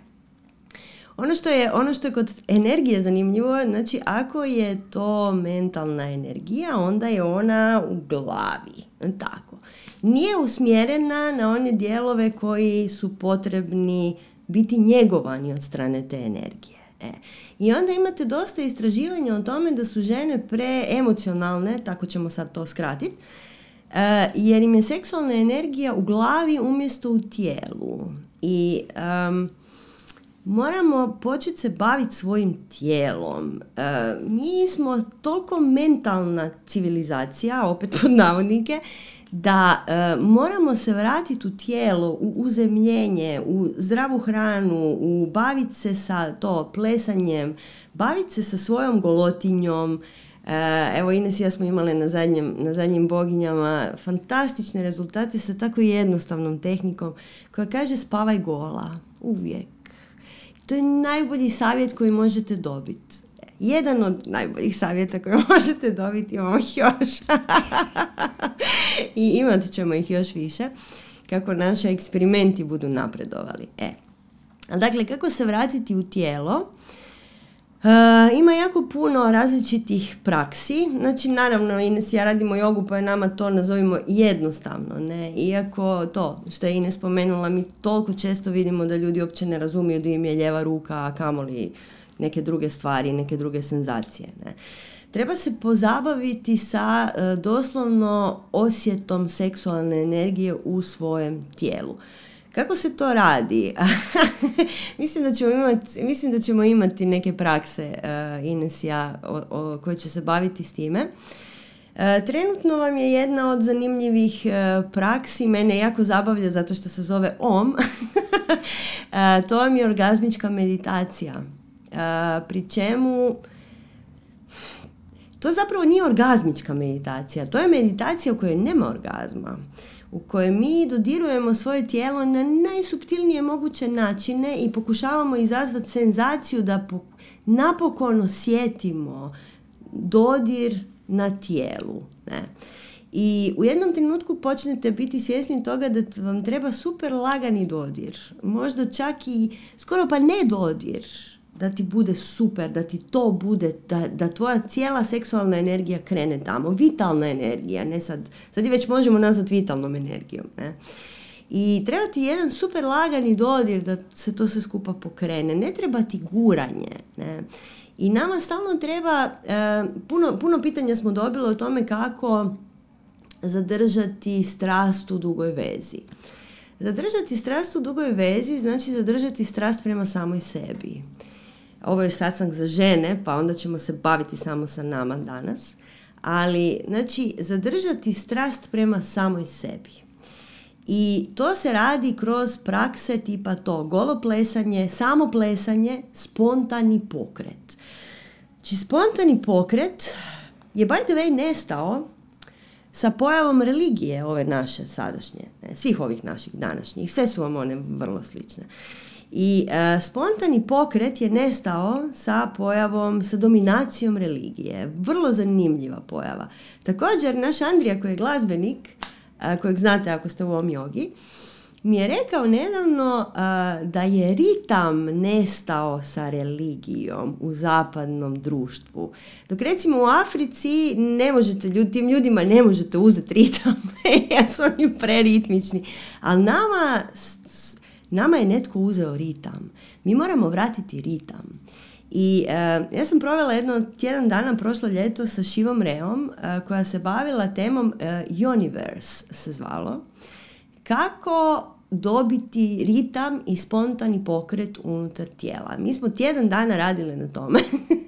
Ono što je kod energije zanimljivo, znači ako je to mentalna energija, onda je ona u glavi. Tako. Nije usmjerena na one dijelove koji su potrebni biti njegovani od strane te energije. I onda imate dosta istraživanja o tome da su žene preemocionalne, tako ćemo sad to skratiti, jer im je seksualna energija u glavi umjesto u tijelu. I moramo početi se baviti svojim tijelom. Mi smo toliko mentalna civilizacija, opet pod navodnike, da moramo se vratiti u tijelo, u uzemljenje, u zdravu hranu, u baviti se sa to plesanjem, baviti se sa svojom golotinjom. Evo, Ines i ja smo imali na zadnjim boginjama fantastične rezultate sa tako jednostavnom tehnikom koja kaže spavaj gola, uvijek. To je najbolji savjet koji možete dobiti. Jedan od najboljih savjeta koje možete dobiti, imamo ih još. I imat ćemo ih još više. kako naši eksperimenti budu napredovali. Dakle, kako se vratiti u tijelo? Ima jako puno različitih praksi. Znači, naravno, Ines i ja radimo jogu, pa je nama to nazovimo jednostavno, ne? Iako to, što je Ines spomenula, mi toliko često vidimo da ljudi uopće ne razumiju da im je lijeva ruka, a kamoli neke druge stvari, neke druge senzacije, ne? Treba se pozabaviti sa doslovno osjetom seksualne energije u svojem tijelu. Kako se to radi? Mislim da ćemo imati neke prakse, Ines i ja, koje će se baviti s time. Trenutno vam je jedna od zanimljivih praksi, mene jako zabavlja zato što se zove OM. To vam je orgazmička meditacija. Pri čemu to zapravo nije orgazmička meditacija, to je meditacija u kojoj nema orgazma, u kojoj mi dodirujemo svoje tijelo na najsuptilnije moguće načine i pokušavamo izazvati senzaciju da napokon osjetimo dodir na tijelu. Ne? I u jednom trenutku počnete biti svjesni toga da vam treba super lagani dodir, možda čak i skoro pa ne dodir, da ti bude super, da ti to bude, da tvoja cijela seksualna energija krene tamo. Vitalna energija, ne sad je već možemo nazvati vitalnom energijom. Ne? I treba ti jedan super lagani dodir da se to sve skupa pokrene. Ne treba ti guranje. Ne? I nama stalno treba, puno pitanja smo dobili o tome kako zadržati strast u dugoj vezi. Zadržati strast u dugoj vezi znači zadržati strast prema samoj sebi. Ovo je sastanak za žene, pa onda ćemo se baviti samo sa nama danas. Ali, znači, zadržati strast prema samoj sebi. I to se radi kroz prakse tipa to, golo plesanje, samo plesanje, spontani pokret. Znači, spontani pokret je, by the way, nestao sa pojavom religije ove naše sadašnje, ne, svih ovih naših današnjih, sve su vam one vrlo slične. I spontani pokret je nestao sa pojavom, sa dominacijom religije. Vrlo zanimljiva pojava. Također, naš Andrija koji je glazbenik, kojeg znate ako ste u ovom jogi, mi je rekao nedavno da je ritam nestao sa religijom u zapadnom društvu. Dok recimo u Africi ne možete, tim ljudima ne možete uzeti ritam, jer su oni preritmični. Ali nama je netko uzeo ritam. Mi moramo vratiti ritam. I ja sam provela jedno tjedan dana prošlo ljeto sa Shivom Reom koja se bavila temom Universe se zvalo. Kako dobiti ritam i spontani pokret unutar tijela. Mi smo tjedan dana radili na tome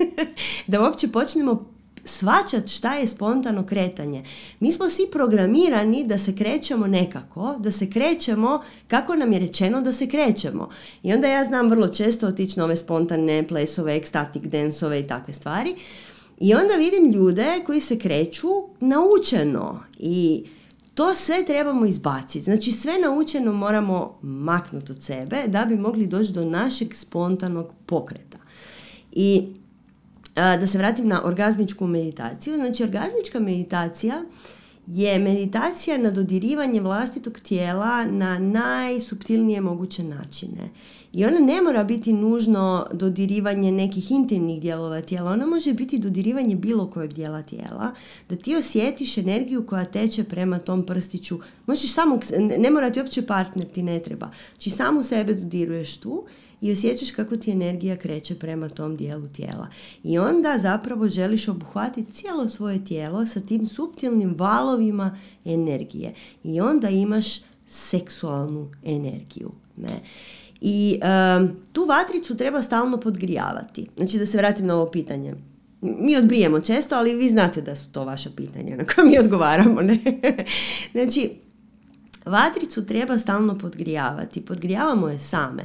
da uopće počnemo shvaćati šta je spontano kretanje. Mi smo svi programirani da se krećemo nekako, da se krećemo kako nam je rečeno da se krećemo. I onda ja znam vrlo često otići na ove spontane plesove, ecstatic dance-ove i takve stvari. I onda vidim ljude koji se kreću naučeno i to sve trebamo izbaciti. Znači sve naučeno moramo maknuti od sebe da bi mogli doći do našeg spontanog pokreta. I da se vratim na orgazmičku meditaciju. Znači, orgazmička meditacija je meditacija na dodirivanje vlastitog tijela na najsuptilnije moguće načine. I ona ne mora biti nužno dodirivanje nekih intimnih dijelova tijela. Ona može biti dodirivanje bilo kojeg dijela tijela. Da ti osjetiš energiju koja teče prema tom prstiću. Možeš samo, ne mora ti uopće partner, ti ne treba. Znači, samo sebe dodiruješ tu i osjećaš kako ti energija kreće prema tom dijelu tijela. I onda zapravo želiš obuhvatiti cijelo svoje tijelo sa tim suptilnim valovima energije. I onda imaš seksualnu energiju. Ne? I tu vatricu treba stalno podgrijavati. Znači, da se vratim na ovo pitanje. Mi odbrijemo često, ali vi znate da su to vaša pitanja na koje mi odgovaramo. Ne? Znači, vatricu treba stalno podgrijavati. Podgrijavamo je same.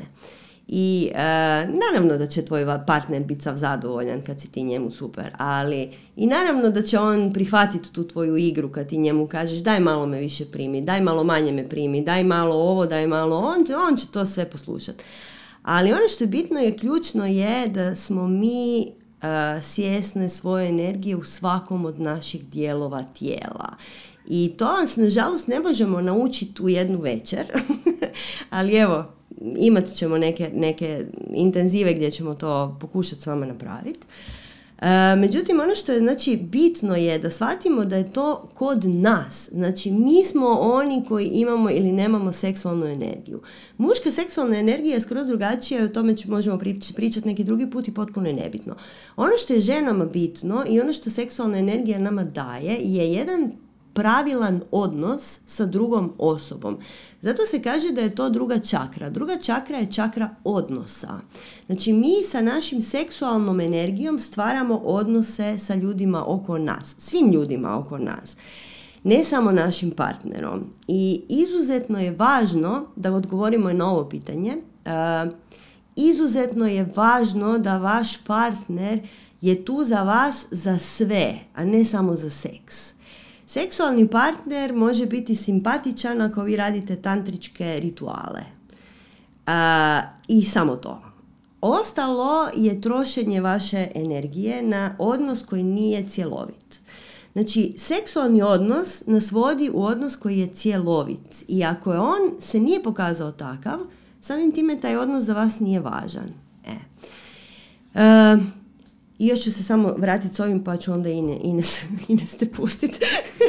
I naravno da će tvoj partner biti sav zadovoljan kad si ti njemu super, ali i naravno da će on prihvatiti tu tvoju igru kad ti njemu kažeš daj malo me više primi, daj malo manje me primi, daj malo ovo, daj malo on će to sve poslušati. Ali ono što je bitno i ključno je da smo mi svjesne svoje energije u svakom od naših dijelova tijela. I to vas, nažalost, ne možemo naučiti u jednu večer, ali evo, imat ćemo neke intenzive gdje ćemo to pokušati s vama napraviti. Međutim, ono što je bitno je da shvatimo da je to kod nas. Znači, mi smo oni koji imamo ili nemamo seksualnu energiju. Muška seksualna energija je skroz drugačija i o tome možemo pričati neki drugi put i potpuno je nebitno. Ono što je ženama bitno i ono što seksualna energija nama daje je jedan pravilan odnos sa drugom osobom. Zato se kaže da je to druga čakra. Druga čakra je čakra odnosa. Znači, mi sa našim seksualnom energijom stvaramo odnose sa ljudima oko nas. Svim ljudima oko nas. Ne samo našim partnerom. I izuzetno je važno, da odgovorimo na ovo pitanje, izuzetno je važno da vaš partner je tu za vas za sve, a ne samo za seks. Seksualni partner može biti simpatičan ako vi radite tantričke rituale. I samo to. Ostalo je trošenje vaše energije na odnos koji nije cjelovit. Znači, seksualni odnos nas vodi u odnos koji je cjelovit. I ako je on se nije pokazao takav, samim time taj odnos za vas nije važan. I još ću se samo vratiti s ovim, pa ću onda Ines te pustiti.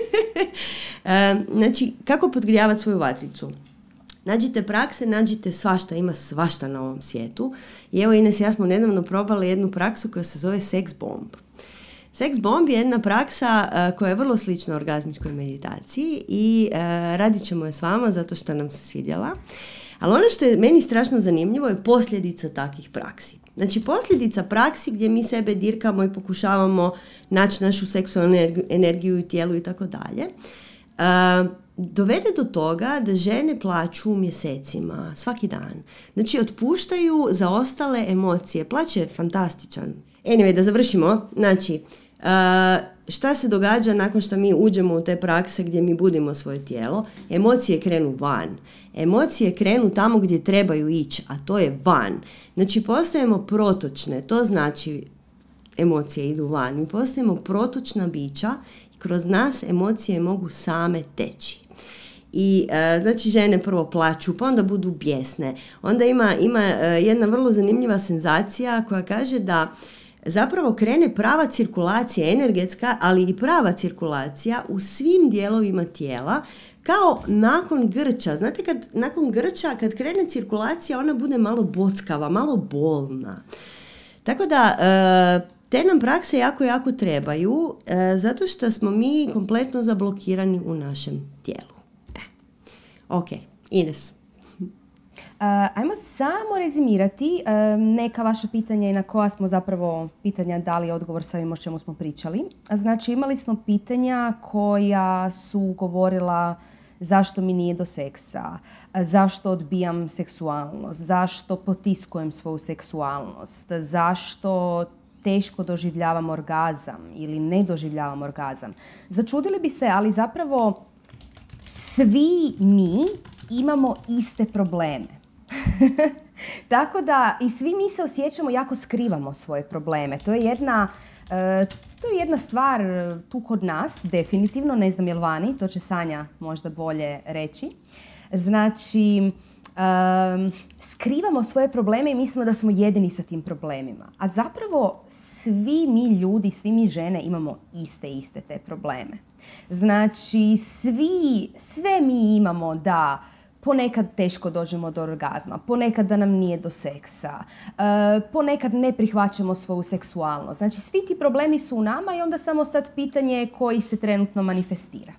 Znači, kako podgrijavati svoju vatricu? Nađite prakse, nađite svašta, ima svašta na ovom svijetu. I evo, Ines i ja smo nedavno probali jednu praksu koja se zove Sex Bomb. Sex Bomb je jedna praksa koja je vrlo slična orgazmičkoj meditaciji i radit ćemo je s vama zato što nam se svidjela. Ali ono što je meni strašno zanimljivo je posljedica takvih praksi. Znači, posljedica praksi gdje mi sebe dirkamo i pokušavamo naći našu seksualnu energiju i tijelu i tako dalje, dovede do toga da žene plaću mjesecima, svaki dan. Znači, otpuštaju zaostale emocije. Plaće je fantastičan. Anyway, da završimo. Znači, šta se događa nakon što mi uđemo u te prakse gdje mi budimo svoje tijelo? Emocije krenu van. Emocije krenu tamo gdje trebaju ići, a to je van. Znači, postajemo protočne. To znači emocije idu van. Mi postajemo protočna bića i kroz nas emocije mogu same teći. I znači, žene prvo plaču, pa onda budu bijesne. Onda ima jedna vrlo zanimljiva senzacija koja kaže da zapravo krene prava cirkulacija energetska, ali i prava cirkulacija u svim dijelovima tijela, kao nakon grča. Znate, nakon grča, kad krene cirkulacija, ona bude malo bockava, malo bolna. Tako da, te nam prakse jako, jako trebaju, zato što smo mi kompletno zablokirani u našem tijelu. Ok, Ines. Ajmo samo rezimirati neka vaša pitanja i na koja smo zapravo pitanja dali odgovor sa ovim o čemu smo pričali. Znači, imali smo pitanja koja su govorila zašto mi nije do seksa, zašto odbijam seksualnost, zašto potiskujem svoju seksualnost, zašto teško doživljavam orgazam ili ne doživljavam orgazam. Začudili bi se, ali zapravo svi mi imamo iste probleme. Tako da i svi mi se osjećamo, jako skrivamo svoje probleme. To je jedna stvar tu kod nas, definitivno, ne znam jel vani, to će Sanja možda bolje reći. Znači, skrivamo svoje probleme i mislimo da smo jedini sa tim problemima. A zapravo svi mi ljudi, svi mi žene imamo iste te probleme. Znači, sve mi imamo da ponekad teško dođemo do orgazma, ponekad da nam nije do seksa, ponekad ne prihvaćamo svoju seksualnost. Znači, svi ti problemi su u nama i onda samo sad pitanje koji se trenutno manifestira.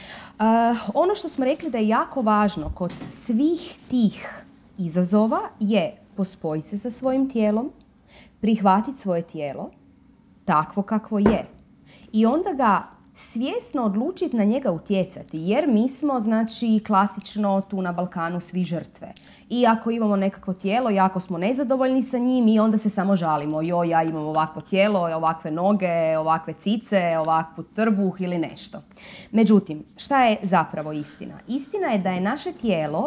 Ono što smo rekli da je jako važno kod svih tih izazova je pospojiti se sa svojim tijelom, prihvatiti svoje tijelo takvo kakvo je i onda ga svjesno odlučiti na njega utjecati, jer mi smo, znači, klasično tu na Balkanu svi žrtve. I ako imamo nekakvo tijelo i ako smo nezadovoljni sa njim i onda se samo žalimo, joj, ja imam ovakvo tijelo, ovakve noge, ovakve cice, ovakvu trbuh ili nešto. Međutim, šta je zapravo istina? Istina je da je naše tijelo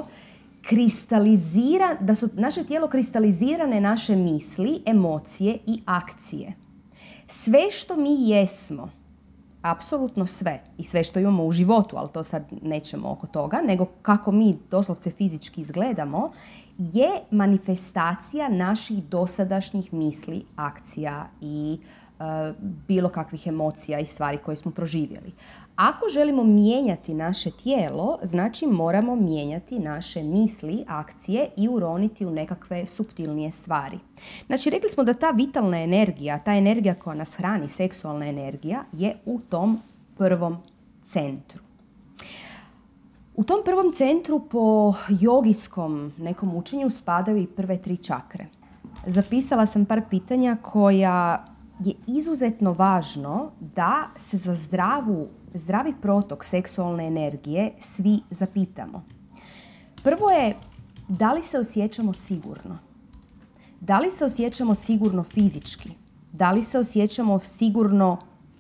da su naše tijelo kristalizirane naše misli, emocije i akcije. Sve što mi jesmo, apsolutno sve i sve što imamo u životu, ali to sad nećemo oko toga, nego kako mi doslovce fizički izgledamo, je manifestacija naših dosadašnjih misli, akcija i bilo kakvih emocija i stvari koje smo proživjeli. Ako želimo mijenjati naše tijelo, znači moramo mijenjati naše misli, akcije i uroniti u nekakve suptilnije stvari. Znači, rekli smo da ta vitalna energija, ta energija koja nas hrani, seksualna energija, je u tom prvom centru. U tom prvom centru po jogijskom nekom učenju spadaju i prve 3 čakre. Zapisala sam par pitanja koja je izuzetno važno da se za zdravi protok seksualne energije svi zapitamo. Prvo je, da li se osjećamo sigurno? Da li se osjećamo sigurno fizički? Da li se osjećamo sigurno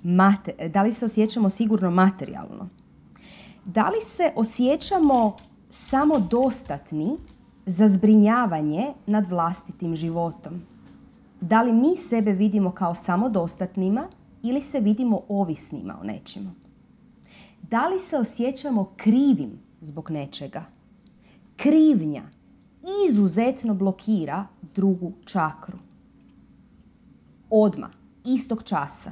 materijalno? Da li se osjećamo samodostatni za zbrinjavanje nad vlastitim životom? Da li mi sebe vidimo kao samodostatnima ili se vidimo ovisnima o nečemu? Da li se osjećamo krivim zbog nečega? Krivnja izuzetno blokira drugu čakru. Odmah, istog časa.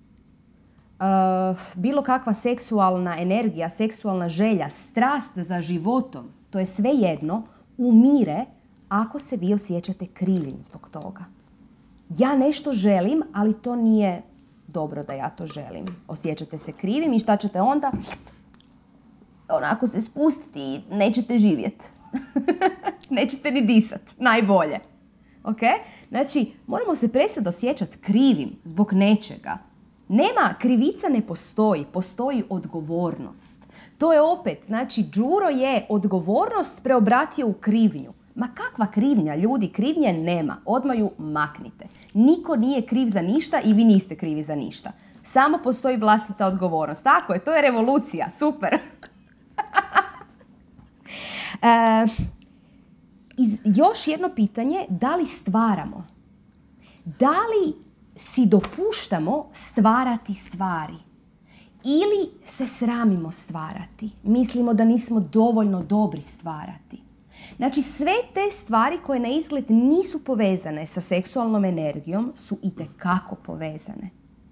Bilo kakva seksualna energija, seksualna želja, strast za životom, to je sve jedno, umire ako se vi osjećate krivim zbog toga. Ja nešto želim, ali to nije dobro da ja to želim. Osjećate se krivim i šta ćete onda? Onako se spustiti i nećete živjeti. Nećete ni disat. Najbolje. Okay? Znači, moramo se prestati osjećati krivim zbog nečega. Krivica ne postoji. Postoji odgovornost. To je opet, znači, Đuro je odgovornost preobratio u krivnju. Ma kakva krivnja, ljudi, krivnje nema. Odmah ju maknite. Niko nije kriv za ništa i vi niste krivi za ništa. Samo postoji vlastita odgovornost. Tako je, to je revolucija. Super. Još jedno pitanje, da li stvaramo? Da li si dopuštamo stvarati stvari? Ili se sramimo stvarati? Mislimo da nismo dovoljno dobri stvarati? Znači, sve te stvari koje na izgled nisu povezane sa seksualnom energijom su itekako povezane.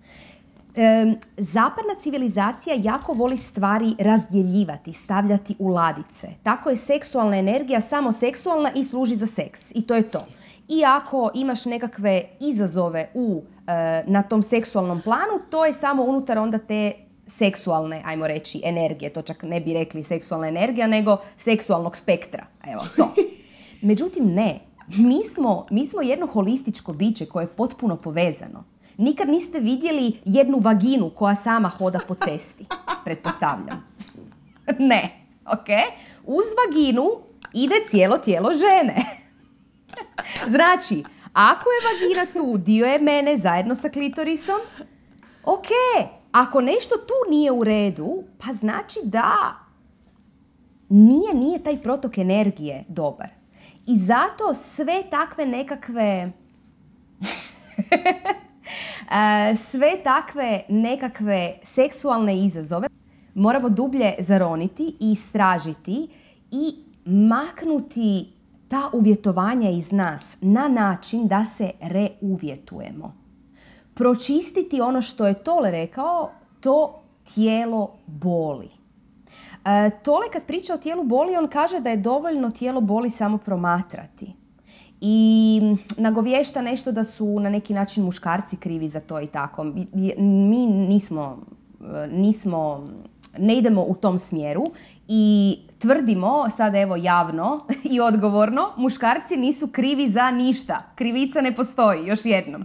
Zapadna civilizacija jako voli stvari razdjeljivati, stavljati u ladice. Tako je seksualna energija samo seksualna i služi za seks. I to je to. I ako imaš nekakve izazove na tom seksualnom planu, to je samo unutar onda te seksualne, ajmo reći, energije. To čak ne bi rekli seksualna energija, nego seksualnog spektra. Evo, to. Međutim, ne. Mi smo jedno holističko biće koje je potpuno povezano. Nikad niste vidjeli jednu vaginu koja sama hoda po cesti, pretpostavljam. Ne, ok? Uz vaginu ide cijelo tijelo žene. Znači, ako je vagina tu, dio je mene zajedno sa klitorisom, ok. Ako nešto tu nije u redu, pa znači da nije taj protok energije dobar. I zato sve takve nekakve seksualne izazove moramo dublje zaroniti i istražiti i maknuti ta uvjetovanja iz nas na način da se reuvjetujemo. Pročistiti ono što je Tole rekao, to tijelo boli. Tole kad priča o tijelu boli, on kaže da je dovoljno tijelo boli samo promatrati. I nagovješta nešto da su na neki način muškarci krivi za to i tako. Mi ne idemo u tom smjeru i tvrdimo, sad evo javno i odgovorno, muškarci nisu krivi za ništa. Krivica ne postoji, još jednom.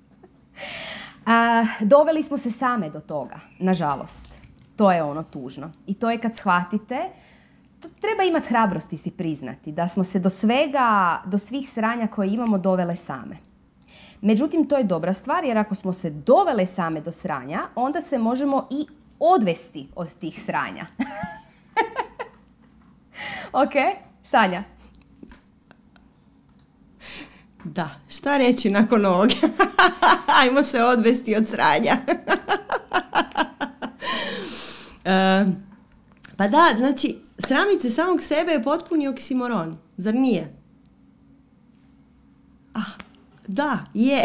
Doveli smo se same do toga, nažalost. To je ono tužno. I to je kad shvatite, treba imati hrabrosti si priznati da smo se do svih sranja koje imamo dovele same. Međutim, to je dobra stvar jer ako smo se dovele same do sranja, onda se možemo i odvesti od tih sranja. Ok, Sanja? Da, šta reći nakon ovoga? Ajmo se odvesti od sranja. Pa da, znači, sramit se samog sebe je potpuni oksimoron, zar nije? Da, je.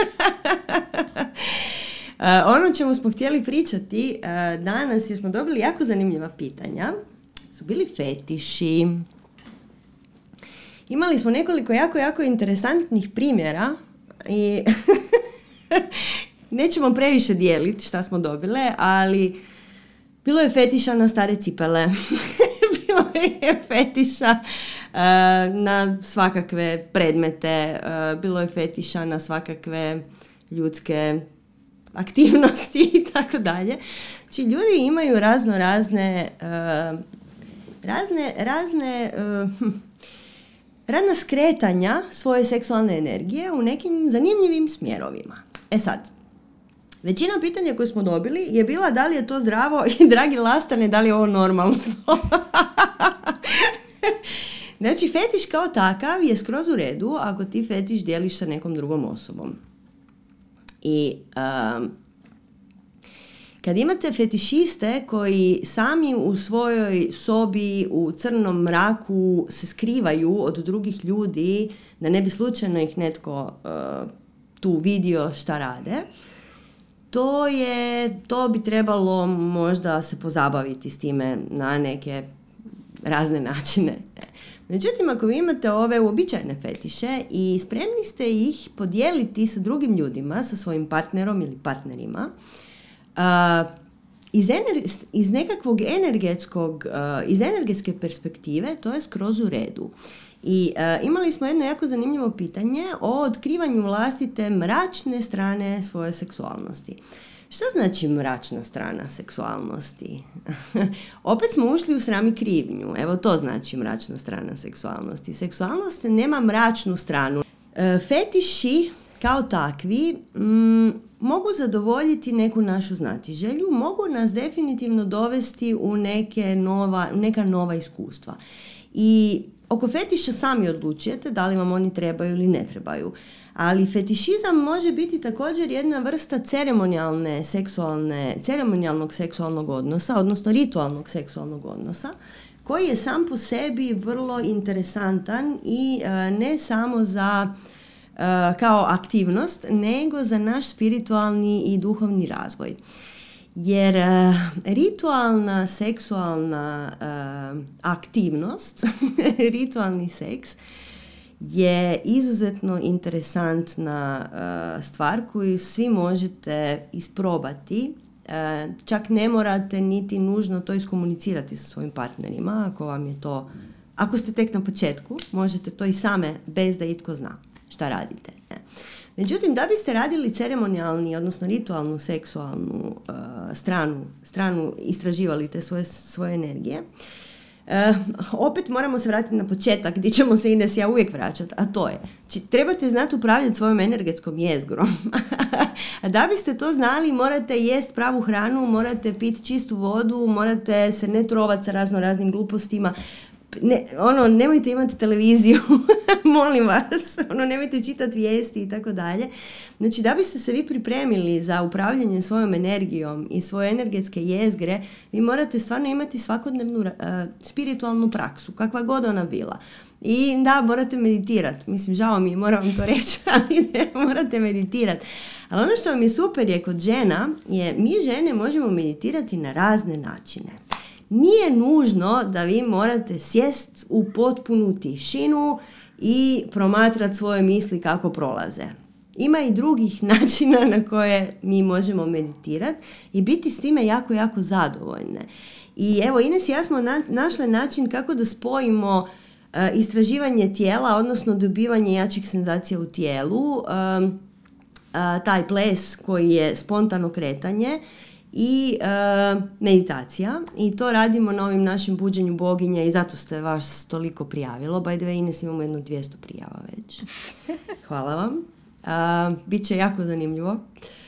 Ono čemu smo htjeli pričati danas, jer smo dobili jako zanimljiva pitanja, su bili fetiši. Imali smo nekoliko jako interesantnih primjera i nećemo previše dijeliti šta smo dobile, ali bilo je fetiša na stare cipele, bilo je fetiša na svakakve predmete, bilo je fetiša na svakakve ljudske aktivnosti i tako dalje. Znači, ljudi imaju razna skretanja svoje seksualne energije u nekim zanimljivim smjerovima. E sad, većina pitanja koje smo dobili je bila da li je to zdravo i dragi lastane, da li je ovo normalno. Znači, fetiš kao takav je skroz u redu ako ti fetiš dijeliš sa nekom drugom osobom. I kad imate fetišiste koji sami u svojoj sobi u crnom mraku se skrivaju od drugih ljudi, da ne bi slučajno ih netko tu vidio šta rade, to bi trebalo možda se pozabaviti s time na neke razne načine. Međutim, ako vi imate ove uobičajene fetiše i spremni ste ih podijeliti sa drugim ljudima, sa svojim partnerom ili partnerima, iz nekakvog iz energetske perspektive, to je skroz u redu. I imali smo jedno jako zanimljivo pitanje o otkrivanju vlastite mračne strane svoje seksualnosti. Šta znači mračna strana seksualnosti? Opet smo ušli u sram i krivnju. Evo, to znači mračna strana seksualnosti. Seksualnost nema mračnu stranu. Fetiši kao takvi mogu zadovoljiti neku našu znatiželju, mogu nas definitivno dovesti u neka nova iskustva. I oko fetiša sami odlučujete da li vam oni trebaju ili ne trebaju. Ali fetišizam može biti također jedna vrsta ceremonijalnog seksualnog odnosa, odnosno ritualnog seksualnog odnosa, koji je sam po sebi vrlo interesantan i ne samo kao aktivnost, nego za naš spiritualni i duhovni razvoj. Jer ritualna seksualna aktivnost, ritualni seks, je izuzetno interesantna stvar koju svi možete isprobati. Čak ne morate niti nužno to iskomunicirati sa svojim partnerima. Ako ste tek na početku, možete to i same bez da itko zna šta radite. Međutim, da biste radili ceremonijalni, odnosno ritualnu seksualnu stranu, istraživali te svoje energije, opet moramo se vratiti na početak gdje ćemo se Ines i ja uvijek vraćati, a to je, trebate znati upravljati svojom energetskom jezgrom. A da biste to znali, morate jest pravu hranu, morate piti čistu vodu, morate se ne trovati sa raznim glupostima. Nemojte imati televiziju, molim vas, nemojte čitati vijesti i tako dalje. Znači, da biste se vi pripremili za upravljanje svojom energijom i svoje energetske jezgre, vi morate stvarno imati svakodnevnu spiritualnu praksu, kakva god ona bila. I da, morate meditirati. Mislim, žao mi je, moram vam to reći, ali ne, morate meditirati. Ali ono što vam je super je kod žena, mi žene možemo meditirati na razne načine. Nije nužno da vi morate sjest u potpunu tišinu i promatrati svoje misli kako prolaze. Ima i drugih načina na koje mi možemo meditirati i biti s time jako zadovoljne. I evo, Ines i ja smo našli način kako da spojimo istraživanje tijela, odnosno dobivanje jačih senzacija u tijelu, taj ples koji je spontano kretanje i meditacija, i to radimo na ovim našim buđenju boginja i zato ste vas toliko prijavilo. By the way, Ines, imamo 200 prijava već. Hvala vam. Biće jako zanimljivo.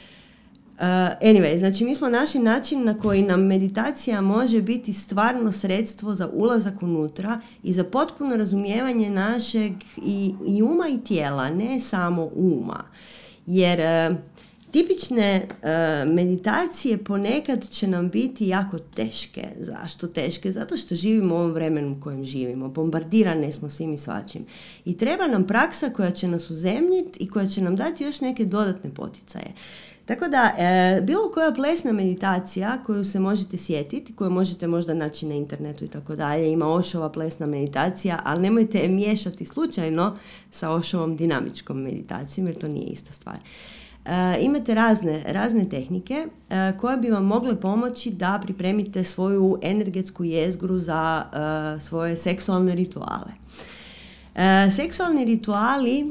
Anyway, znači mi smo našli način na koji nam meditacija može biti stvarno sredstvo za ulazak unutra i za potpuno razumijevanje našeg i uma i tijela, ne samo uma. Jer Tipične meditacije ponekad će nam biti jako teške. Zašto teške? Zato što živimo u ovom vremenu u kojem živimo. Bombardirane smo svim i svačim. I treba nam praksa koja će nas uzemljiti i koja će nam dati još neke dodatne poticaje. Tako da, bilo koja plesna meditacija koju se možete sjetiti, koju možete možda naći na internetu i tako dalje, ima Oshova plesna meditacija, ali nemojte je miješati slučajno sa Oshovom dinamičkom meditacijom, jer to nije ista stvar. Imate razne tehnike koje bi vam mogle pomoći da pripremite svoju energetsku jezgru za svoje seksualne rituale. Seksualni rituali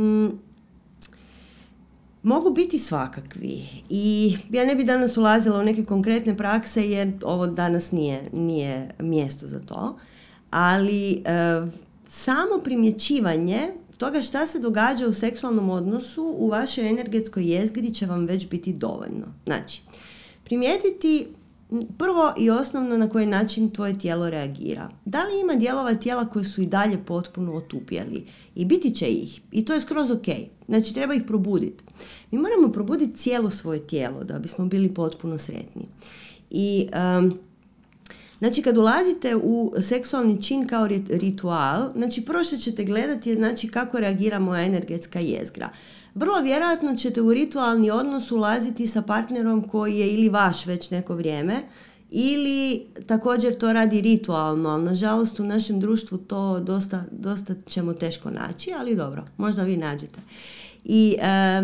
mogu biti svakakvi i ja ne bi danas ulazila u neke konkretne prakse jer ovo danas nije mjesto za to, ali samo primjećivanje toga šta se događa u seksualnom odnosu u vašoj energetskoj jezgri će vam već biti dovoljno. Znači, primijetiti prvo i osnovno na koji način tvoje tijelo reagira. Da li ima dijelova tijela koje su i dalje potpuno otupjeli? I biti će ih. I to je skroz ok. Znači, treba ih probuditi. Mi moramo probuditi cijelo svoje tijelo da bismo bili potpuno sretni. I znači, kad ulazite u seksualni čin kao ritual, znači prvo što ćete gledati je znači kako reagira moja energetska jezgra. Vrlo vjerojatno ćete u ritualni odnos ulaziti sa partnerom koji je ili vaš već neko vrijeme, ili također to radi ritualno, ali nažalost u našem društvu to dosta ćemo teško naći, ali dobro, možda vi nađete. I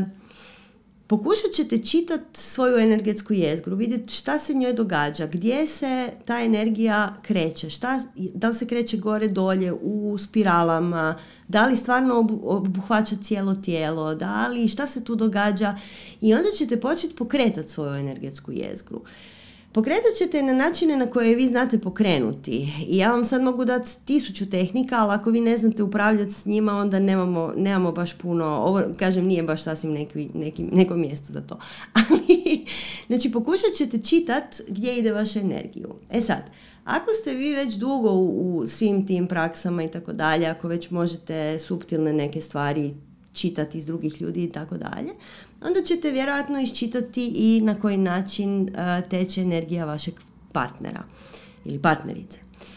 pokušat ćete čitati svoju energetsku jezgru, vidjeti šta se njoj događa, gdje se ta energija kreće, da li se kreće gore dolje u spiralama, da li stvarno obuhvaća cijelo tijelo, šta se tu događa, i onda ćete početi pokretati svoju energetsku jezgru. Pokretat ćete na načine na koje vi znate pokrenuti. I ja vam sad mogu dati 1000 tehnika, ali ako vi ne znate upravljati s njima, onda nemamo baš puno. Ovo, kažem, nije baš sasvim neko mjesto za to. Ali, znači, pokušat ćete čitati gdje ide vaša energiju. E sad, ako ste vi već dugo u svim tim praksama i tako dalje, ako već možete suptilne neke stvari čitati iz drugih ljudi i tako dalje, onda ćete vjerojatno iščitati i na koji način teče energija vašeg partnera ili partnerice.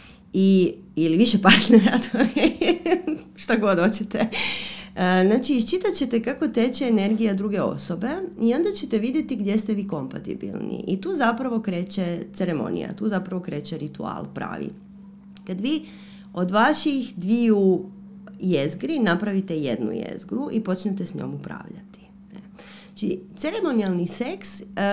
Ili više partnera, šta god hoćete. Znači, iščitat ćete kako teče energija druge osobe i onda ćete vidjeti gdje ste vi kompatibilni. I tu zapravo kreće ceremonija, tu zapravo kreće ritual pravi. Kad vi od vaših dviju jezgri napravite jednu jezgru i počnete s njom upravljati. Znači, ceremonijalni seks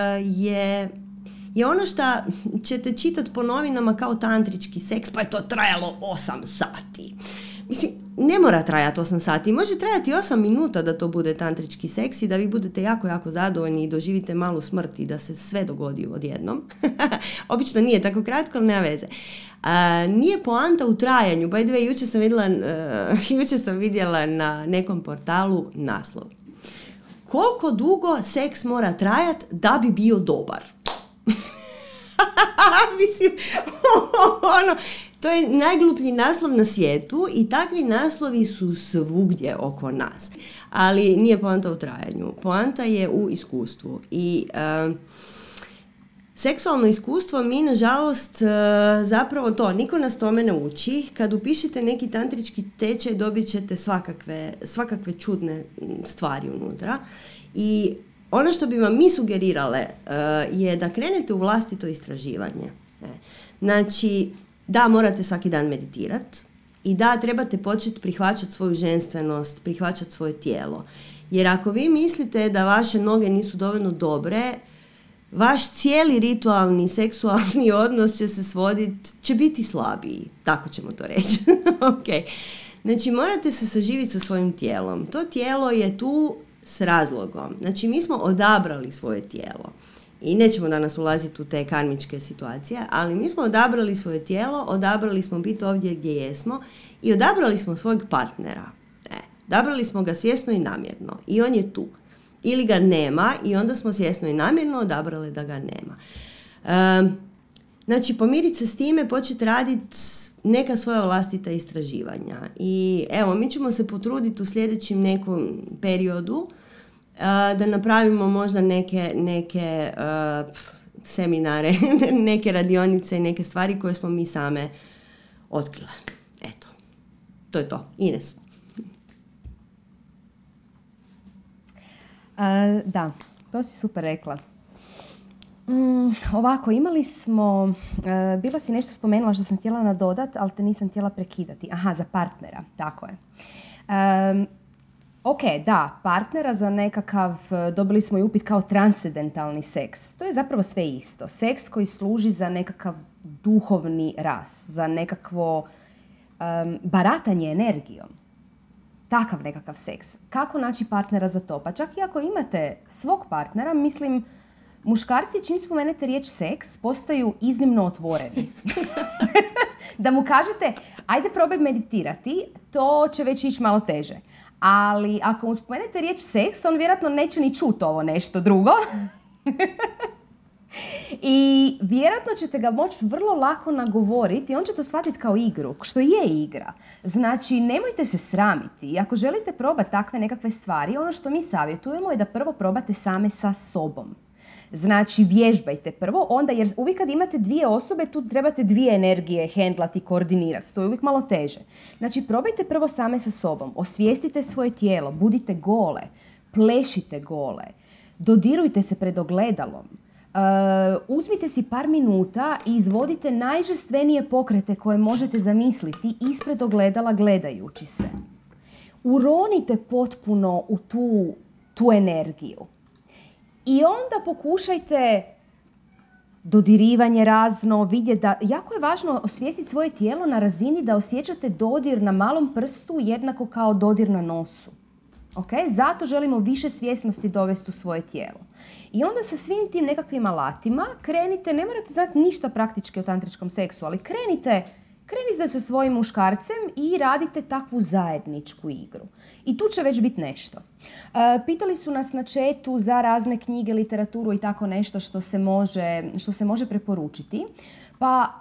je ono što ćete čitati po novinama kao tantrički seks, pa je to trajalo 8 sati. Mislim, ne mora trajati 8 sati, može trajati 8 minuta da to bude tantrički seks i da vi budete jako, jako zadovoljni i doživite malu smrt i da se sve dogodi odjednom. Obično nije tako kratko, ali nema veze. Nije poanta u trajanju. By the way, jučer sam vidjela na nekom portalu naslov. Koliko dugo seks mora trajati da bi bio dobar? Mislim, to je najgluplji naslov na svijetu i takvi naslovi su svugdje oko nas. Ali nije poanta u trajanju. Poanta je u iskustvu. I seksualno iskustvo mi, nažalost, zapravo to, niko nas tome ne uči. Kad upišete neki tantrički tečaj, dobit ćete svakakve čudne stvari unutra. I ono što bi vam mi sugerirale je da krenete u vlastito istraživanje. Znači, da, morate svaki dan meditirati i da, trebate početi prihvaćati svoju ženstvenost, prihvaćati svoje tijelo. Jer ako vi mislite da vaše noge nisu dovoljno dobre, vaš cijeli ritualni, seksualni odnos će biti slabiji. Tako ćemo to reći. Okay. Znači, morate se saživiti sa svojim tijelom. To tijelo je tu s razlogom. Znači, mi smo odabrali svoje tijelo. I nećemo danas ulaziti u te karmičke situacije, ali mi smo odabrali svoje tijelo, odabrali smo biti ovdje gdje jesmo i odabrali smo svojeg partnera. Odabrali smo ga svjesno i namjerno. I on je tu. Ili ga nema i onda smo svjesno i namjerno odabrali da ga nema. Znači, pomiriti se s time, početi raditi neka svoja vlastita istraživanja. I evo, mi ćemo se potruditi u sljedećem nekom periodu da napravimo možda neke seminare, neke radionice i neke stvari koje smo mi same otkrile. Eto, to je to. Ines. Da, to si super rekla. Ovako, imali smo, bilo si nešto spomenula što sam htjela nadodat, ali te nisam htjela prekidati. Aha, za partnera, tako je. Ok, da, partnera za nekakav, dobili smo i upit kao transcendentalni seks. To je zapravo sve isto. Seks koji služi za nekakav duhovni rast, za nekakvo baratanje energijom. Takav nekakav seks. Kako naći partnera za to? Pa čak i ako imate svog partnera, mislim, muškarci čim spomenete riječ seks postaju iznimno otvoreni. Da mu kažete, ajde probaj meditirati, to će već ići malo teže. Ali ako mu spomenete riječ seks, on vjerojatno neće ni čuti ovo nešto drugo. I vjerojatno ćete ga moći vrlo lako nagovoriti i on će to shvatiti kao igru, što je igra. Znači, nemojte se sramiti. I ako želite probati takve nekakve stvari, ono što mi savjetujemo je da prvo probate same sa sobom. Znači, vježbajte prvo, onda, jer uvijek kad imate dvije osobe, tu trebate dvije energije hendlati, koordinirati. To je uvijek malo teže. Znači, probajte prvo same sa sobom. Osvijestite svoje tijelo, budite gole, plešite gole, dodirujte se pred ogledalom. Uzmite si par minuta i izvodite najžestvenije pokrete koje možete zamisliti ispred ogledala gledajući se. Uronite potpuno u tu energiju. I onda pokušajte dodirivanje razno, vidjeti da jako je važno osvijestiti svoje tijelo na razini da osjećate dodir na malom prstu jednako kao dodir na nosu. Okay? Zato želimo više svjesnosti dovesti u svoje tijelo. I onda sa svim tim nekakvim alatima krenite, ne morate znati ništa praktički o tantričkom seksu, ali krenite sa svojim muškarcem i radite takvu zajedničku igru. I tu će već biti nešto. Pitali su nas na chatu za razne knjige, literaturu i tako nešto što se može preporučiti. Pa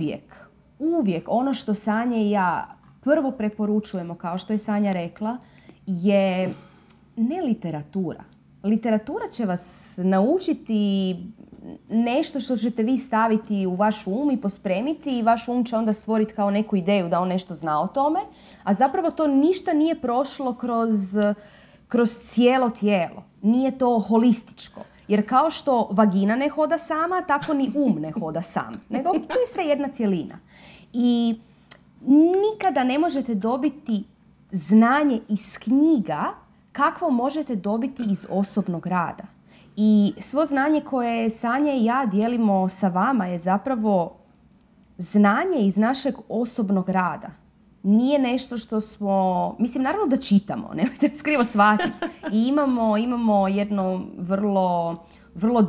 uvijek ono što Sanja i ja prvo preporučujemo, kao što je Sanja rekla, je ne literatura. Literatura će vas naučiti nešto što ćete vi staviti u vaš um i pospremiti i vaš um će onda stvoriti kao neku ideju da on nešto zna o tome, a zapravo to ništa nije prošlo kroz cijelo tijelo. Nije to holističko. Jer kao što vagina ne hoda sama, tako ni um ne hoda sam. Nego to je sve jedna cjelina. I nikada ne možete dobiti znanje iz knjiga kakvo možete dobiti iz osobnog rada. I svo znanje koje Sanja i ja dijelimo sa vama je zapravo znanje iz našeg osobnog rada. Nije nešto što smo... Mislim, naravno da čitamo, nemojte me krivo shvatiti. I imamo jedno vrlo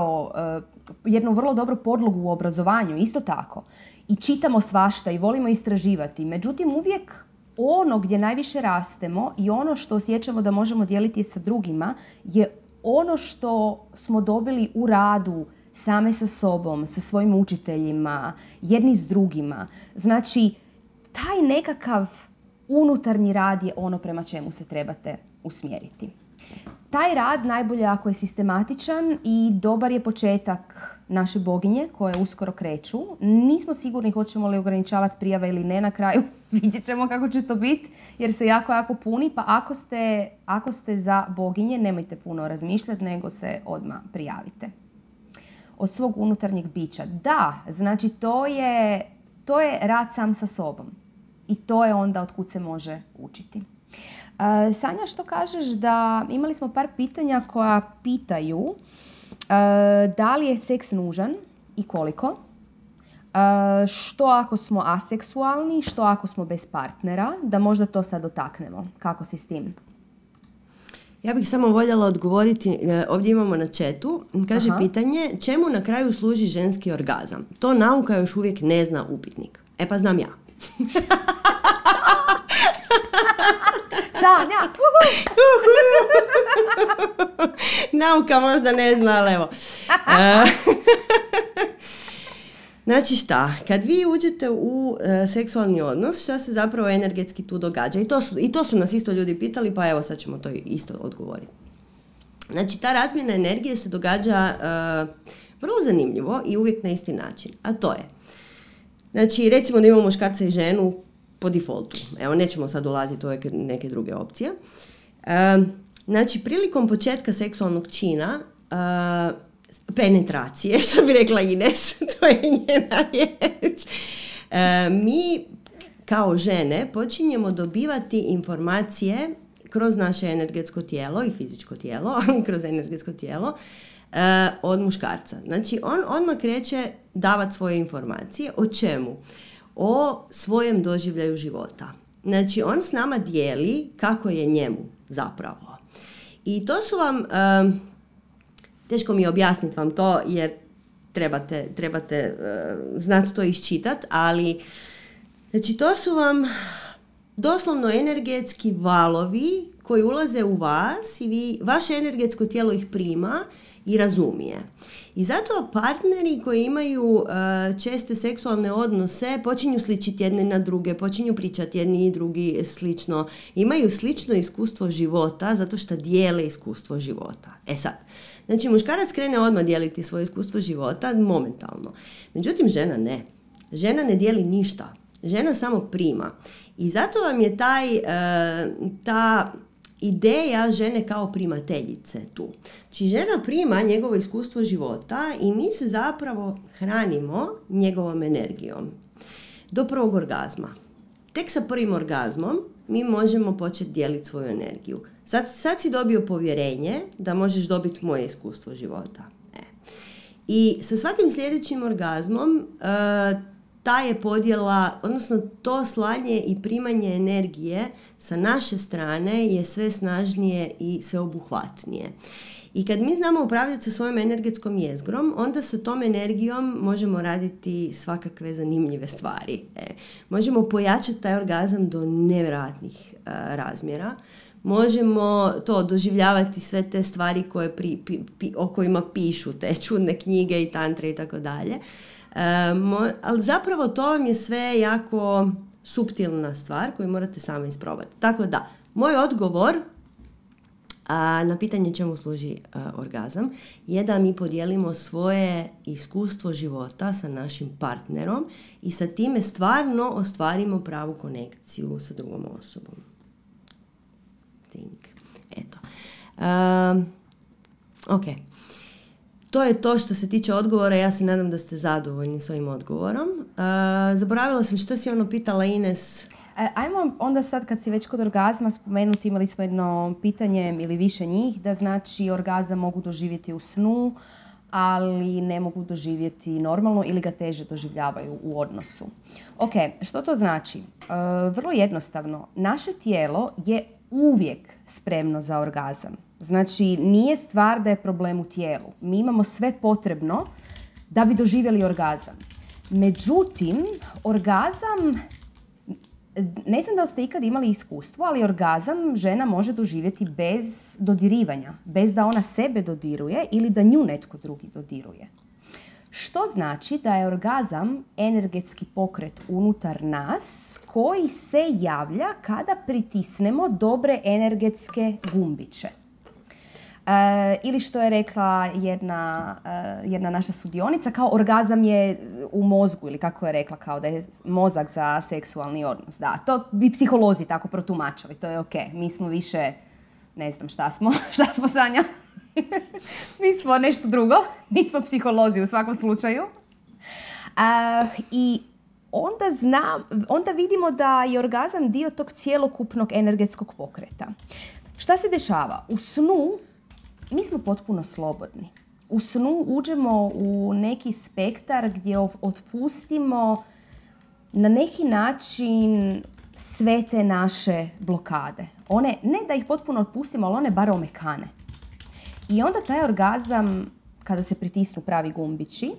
dobro podlogu u obrazovanju, isto tako. I čitamo svašta i volimo istraživati. Međutim, uvijek ono gdje najviše rastemo i ono što osjećamo da možemo dijeliti sa drugima je ono što smo dobili u radu same sa sobom, sa svojim učiteljima, jedni s drugima. Znači, taj nekakav unutarnji rad je ono prema čemu se trebate usmjeriti. Taj rad najbolje ako je sistematičan i dobar je početak naše boginje koje uskoro kreću. Nismo sigurni hoćemo li ograničavati prijave ili ne na kraju. Vidjet ćemo kako će to biti jer se jako puni. Pa ako ste za boginje nemojte puno razmišljati nego se odmah prijavite. Od svog unutarnjeg bića. Da, znači to je rad sam sa sobom. I to je onda od kud se može učiti. Sanja, što kažeš da imali smo par pitanja koja pitaju da li je seks nužan i koliko? Što ako smo aseksualni, što ako smo bez partnera? Da možda to sad dotaknemo. Kako si s tim? Ja bih samo voljela odgovoriti, ovdje imamo na chatu, kaže pitanje, čemu na kraju služi ženski orgazam? To nauka još uvijek ne zna upitnik. E pa znam ja. Sanja! Nauka možda ne zna, ali evo. Znači šta, kad vi uđete u seksualni odnos, šta se zapravo energetski tu događa? I to su nas isto ljudi pitali, pa evo sad ćemo to isto odgovoriti. Znači, ta razmjena energije se događa vrlo zanimljivo i uvijek na isti način. A to je, znači, recimo da imamo muškarca i ženu po defaultu. Evo, nećemo sad ulaziti u neke druge opcije. Znači, prilikom početka seksualnog čina, penetracije, što bi rekla Ines, to je njena riječ, mi kao žene počinjemo dobivati informacije kroz naše energetsko tijelo i fizičko tijelo, ali kroz energetsko tijelo, od muškarca. Znači, on odmah kreće davati svoje informacije. O čemu? O svojem doživljaju života. Znači, on s nama dijeli kako je njemu zapravo. I to su vam, teško mi je objasniti vam to, jer trebate znati to iščitati, ali znači, to su vam doslovno energetski valovi koji ulaze u vas i vaše energetsko tijelo ih prima i razumije. I zato partneri koji imaju česte seksualne odnose počinju sličiti jedne na druge, počinju pričati jedni i drugi slično, imaju slično iskustvo života zato što dijele iskustvo života. E sad, znači muškarac krene odmah dijeliti svoje iskustvo života momentalno. Međutim, žena ne. Žena ne dijeli ništa. Žena samo prima. I zato vam je ta ideja žene kao primateljice tu. Znači, žena prima njegovo iskustvo života i mi se zapravo hranimo njegovom energijom. Do prvog orgazma. Tek sa prvim orgazmom mi možemo početi dijeliti svoju energiju. Sad si dobio povjerenje da možeš dobiti moje iskustvo života. I sa svakim sljedećim orgazmom ta je podjela, odnosno to slanje i primanje energije sa naše strane je sve snažnije i sveobuhvatnije. I kad mi znamo upravljati sa svojom energetskom jezgrom, onda sa tom energijom možemo raditi svakakve zanimljive stvari. Možemo pojačati taj orgazam do nevjerojatnih razmjera. Možemo to doživljavati sve te stvari koje o kojima pišu te čudne knjige i tantre i tako dalje. Ali zapravo to vam je sve jako suptilna stvar koju morate sami isprobati. Tako da, moj odgovor na pitanje čemu služi orgazam je da mi podijelimo svoje iskustvo života sa našim partnerom i sa time stvarno ostvarimo pravu konekciju sa drugom osobom. Eto. Ok. To je to što se tiče odgovora. Ja se nadam da ste zadovoljni s ovim odgovorom. Zaboravila sam što si pitala, Ines. Ajmo onda sad kad si već kod orgazma spomenuti, imali smo jedno pitanje ili više njih, da znači orgazam mogu doživjeti u snu, ali ne mogu doživjeti normalno ili ga teže doživljavaju u odnosu. Ok, što to znači? Vrlo jednostavno, naše tijelo je uvijek spremno za orgazam. Znači, nije stvar da je problem u tijelu. Mi imamo sve potrebno da bi doživjeli orgazam. Međutim, orgazam, ne znam da li ste ikad imali iskustvo, ali orgazam žena može doživjeti bez dodirivanja, bez da ona sebe dodiruje ili da nju netko drugi dodiruje. Što znači da je orgazam energetski pokret unutar nas koji se javlja kada pritisnemo dobre energetske gumbiće. Ili što je rekla jedna naša sudionica, kao orgazam je u mozgu, ili kako je rekla, kao da je mozak za seksualni odnos. Da, to bi psiholozi tako protumačili, to je ok. Mi smo više, ne znam šta smo Sanja? Mi smo nešto drugo, mi smo psiholozi u svakom slučaju. I onda vidimo da je orgazam dio tog cjelokupnog energetskog pokreta. Šta se dešava? U snu mi smo potpuno slobodni. U snu uđemo u neki spektar gdje otpustimo na neki način sve te naše blokade. One, ne da ih potpuno otpustimo, ali one bar omekane. I onda taj orgazam, kada se pritisnu pravi gumbići,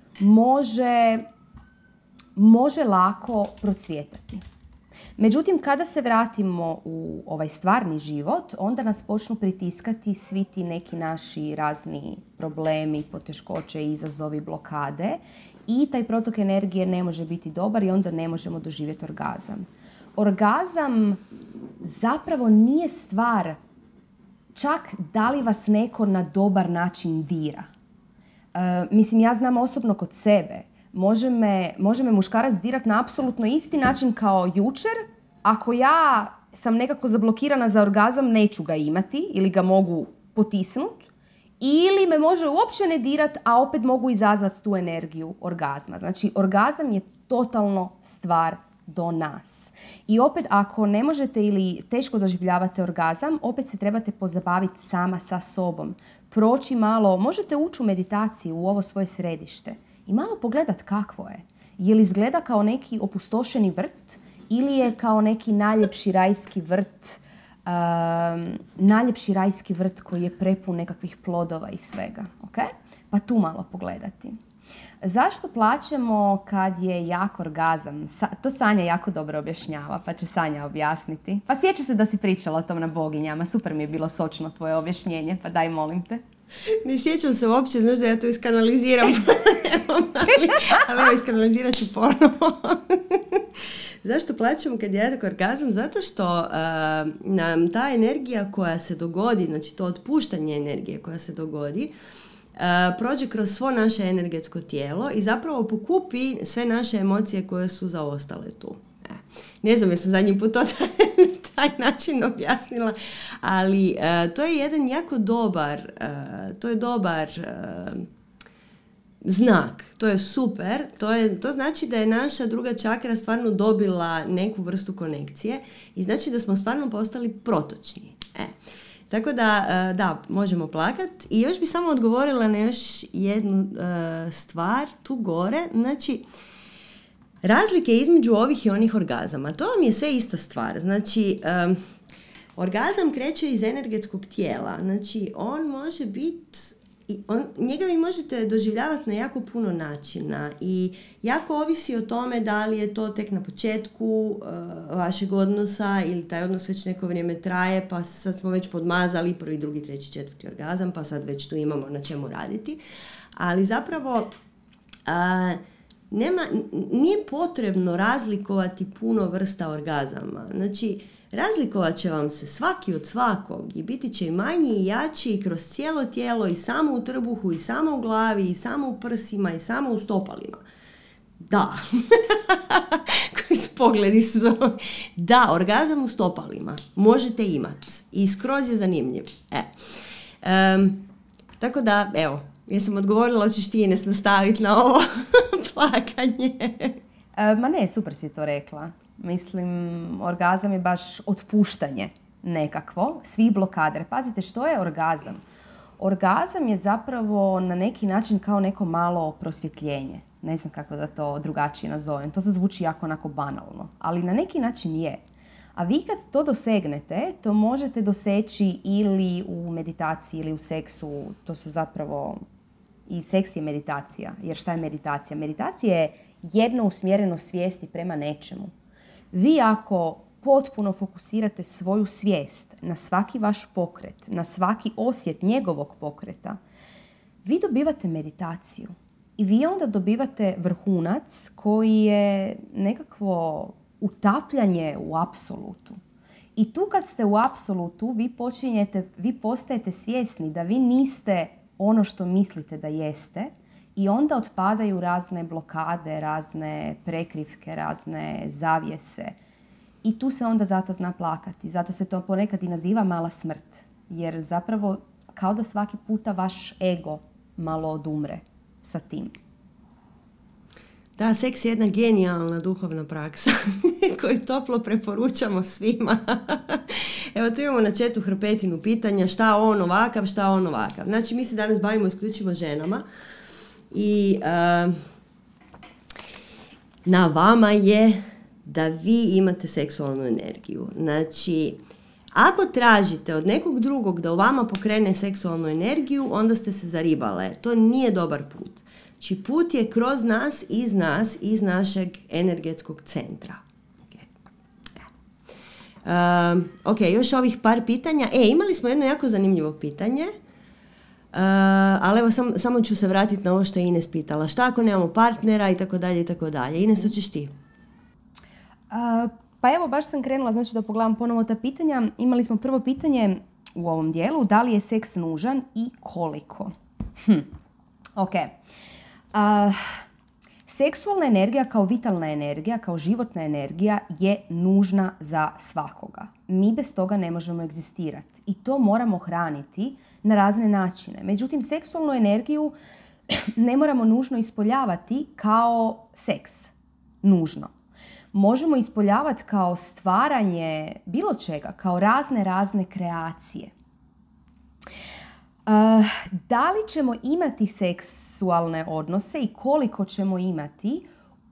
može lako procvjetati. Međutim, kada se vratimo u ovaj stvarni život, onda nas počnu pritiskati svi ti neki naši razni problemi, poteškoće, izazovi, blokade i taj protok energije ne može biti dobar i onda ne možemo doživjeti orgazam. Orgazam zapravo nije stvar čak da li vas neko na dobar način dira. Mislim, ja znam osobno kod sebe. Može me muškarac dirat na apsolutno isti način kao jučer. Ako ja sam nekako zablokirana za orgazam, neću ga imati ili ga mogu potisnut. Ili me može uopće ne dirat, a opet mogu izazvati tu energiju orgazma. Znači, orgazam je totalno stvar do nas. I opet, ako ne možete ili teško doživljavate orgazam, opet se trebate pozabaviti sama sa sobom. Proći malo, možete ući u meditaciju, u ovo svoje središte i malo pogledat kakvo je. Je li izgleda kao neki opustošeni vrt ili je kao neki najljepši rajski vrt koji je prepun nekakvih plodova i svega. Okay? Pa tu malo pogledati. Zašto plačemo kad je jak orgazam? To Sanja jako dobro objašnjava, pa će Sanja objasniti. Pa sjeća se da si pričala o tom na Boginjama. Super mi je bilo sočno tvoje objašnjenje, pa daj molim te. Ne sjećam se uopće, znaš da ja to iskanaliziram. ali evo, iskanalizirat ću ponovo. Zašto plaćamo kad je jak orgazam? Zato što nam ta energija koja se dogodi, znači to otpuštanje energije koja se dogodi, prođe kroz svo naše energetsko tijelo i zapravo pokupi sve naše emocije koje su zaostale tu. Ne znam jesam zadnji put to na taj način objasnila, ali to je jedan jako dobar, znak. To je super. To znači da je naša druga čakra stvarno dobila neku vrstu konekcije i znači da smo stvarno postali protočni. Tako da, možemo plakat. I još bi samo odgovorila na još jednu stvar tu gore. Znači, razlike između ovih i onih orgazama. To vam je sve ista stvar. Znači, orgazam kreće iz energetskog tijela. Znači, on može biti... njega vi možete doživljavati na jako puno načina i jako ovisi o tome da li je to tek na početku vašeg odnosa ili taj odnos već neko vrijeme traje, pa sad smo već podmazali prvi, drugi, treći, četvrti orgazam, pa sad već tu imamo na čemu raditi. Ali zapravo nije potrebno razlikovati puno vrsta orgazama. Znači, razlikovat će vam se svaki od svakog i biti će i manji i jači i kroz cijelo tijelo i samo u trbuhu i samo u glavi i samo u prsima i samo u stopalima. Da. Koji pogledi su. Da, orgazam u stopalima možete imati i skroz je zanimljiv. Tako da, evo, jesam odgovorila, hoćeš ti Ines nastaviti na ovo plakanje? Ma ne, super si to rekla. Mislim, orgazam je baš otpuštanje nekakvo, svi blokade. Pazite, što je orgazam? Orgazam je zapravo na neki način kao neko malo prosvjetljenje. Ne znam kako da to drugačije nazovem. To se zvuči jako onako banalno, ali na neki način je. A vi kad to dosegnete, to možete doseći ili u meditaciji ili u seksu. To su zapravo i seks je meditacija. Jer šta je meditacija? Meditacija je jedno usmjereno svijesti prema nečemu. Vi ako potpuno fokusirate svoju svijest na svaki vaš pokret, na svaki osjet njegovog pokreta, vi dobivate meditaciju. I vi onda dobivate vrhunac koji je nekakvo utapljanje u apsolutu. I tu kad ste u apsolutu, vi postajete svjesni da vi niste ono što mislite da jeste i onda otpadaju razne blokade, razne prekrivke, razne zavjese. I tu se onda zato zna plakati. Zato se to ponekad i naziva mala smrt. Jer zapravo kao da svaki puta vaš ego malo odumre sa tim. Da, seks je jedna genijalna duhovna praksa koju toplo preporučamo svima. Evo tu imamo na chatu hrpetinu pitanja šta on ovakav, šta on ovakav. Znači mi se danas bavimo isključivo ženama i na vama je da vi imate seksualnu energiju. Znači, ako tražite od nekog drugog da u vama pokrene seksualnu energiju, onda ste se zaribale. To nije dobar put. Znači, put je kroz nas, iz našeg energetskog centra. Ok, još ovih par pitanja. Imali smo jedno jako zanimljivo pitanje, ali evo samo ću se vratiti na ovo što je Ines pitala. Šta ako nemamo partnera i tako dalje i tako dalje. Ines, hoćeš ti? Pa evo, baš sam krenula, znači da pogledam ponovo ta pitanja. Imali smo prvo pitanje u ovom dijelu. Da li je seks nužan i koliko? Ok. Seksualna energija kao vitalna energija, kao životna energija je nužna za svakoga. Mi bez toga ne možemo egzistirati i to moramo hraniti na razne načine. Međutim, seksualnu energiju ne moramo nužno ispoljavati kao seks. Nužno. Možemo ispoljavati kao stvaranje bilo čega, kao razne kreacije. Da li ćemo imati seksualne odnose i koliko ćemo imati,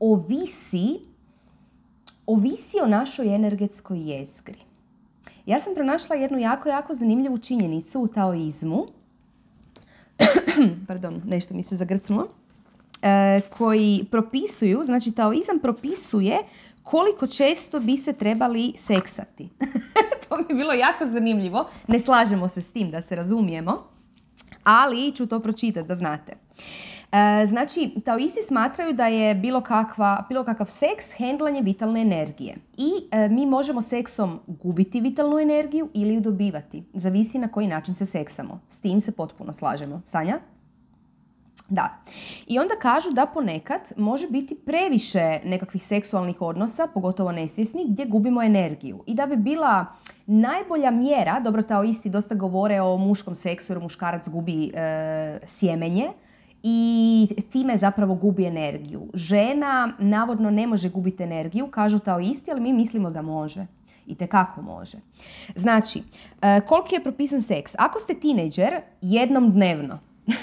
ovisi o našoj energetskoj jezgri. Ja sam pronašla jednu jako zanimljivu činjenicu u taoizmu, pardon, nešto mi se zagrcnulo, koji propisuju, znači taoizam propisuje koliko često bi se trebali seksati. To mi je bilo jako zanimljivo, ne slažemo se s tim da se razumijemo, ali ću to pročitati da znate. Znači, taoisti smatraju da je bilo kakav seks hendlanje vitalne energije. I mi možemo seksom gubiti vitalnu energiju ili ju dobivati. Zavisi na koji način se seksamo. S tim se potpuno slažemo. Sanja? Da. I onda kažu da ponekad može biti previše nekakvih seksualnih odnosa, pogotovo nesvjesnih, gdje gubimo energiju. I da bi bila najbolja mjera, dobro, taoisti dosta govore o muškom seksu jer muškarac gubi sjemenje i time zapravo gubi energiju. Žena navodno ne može gubiti energiju, kažu taoisti, ali mi mislimo da može. Itekako može. Znači, koliki je propisan seks? Ako ste tinejdžer, jednom dnevno.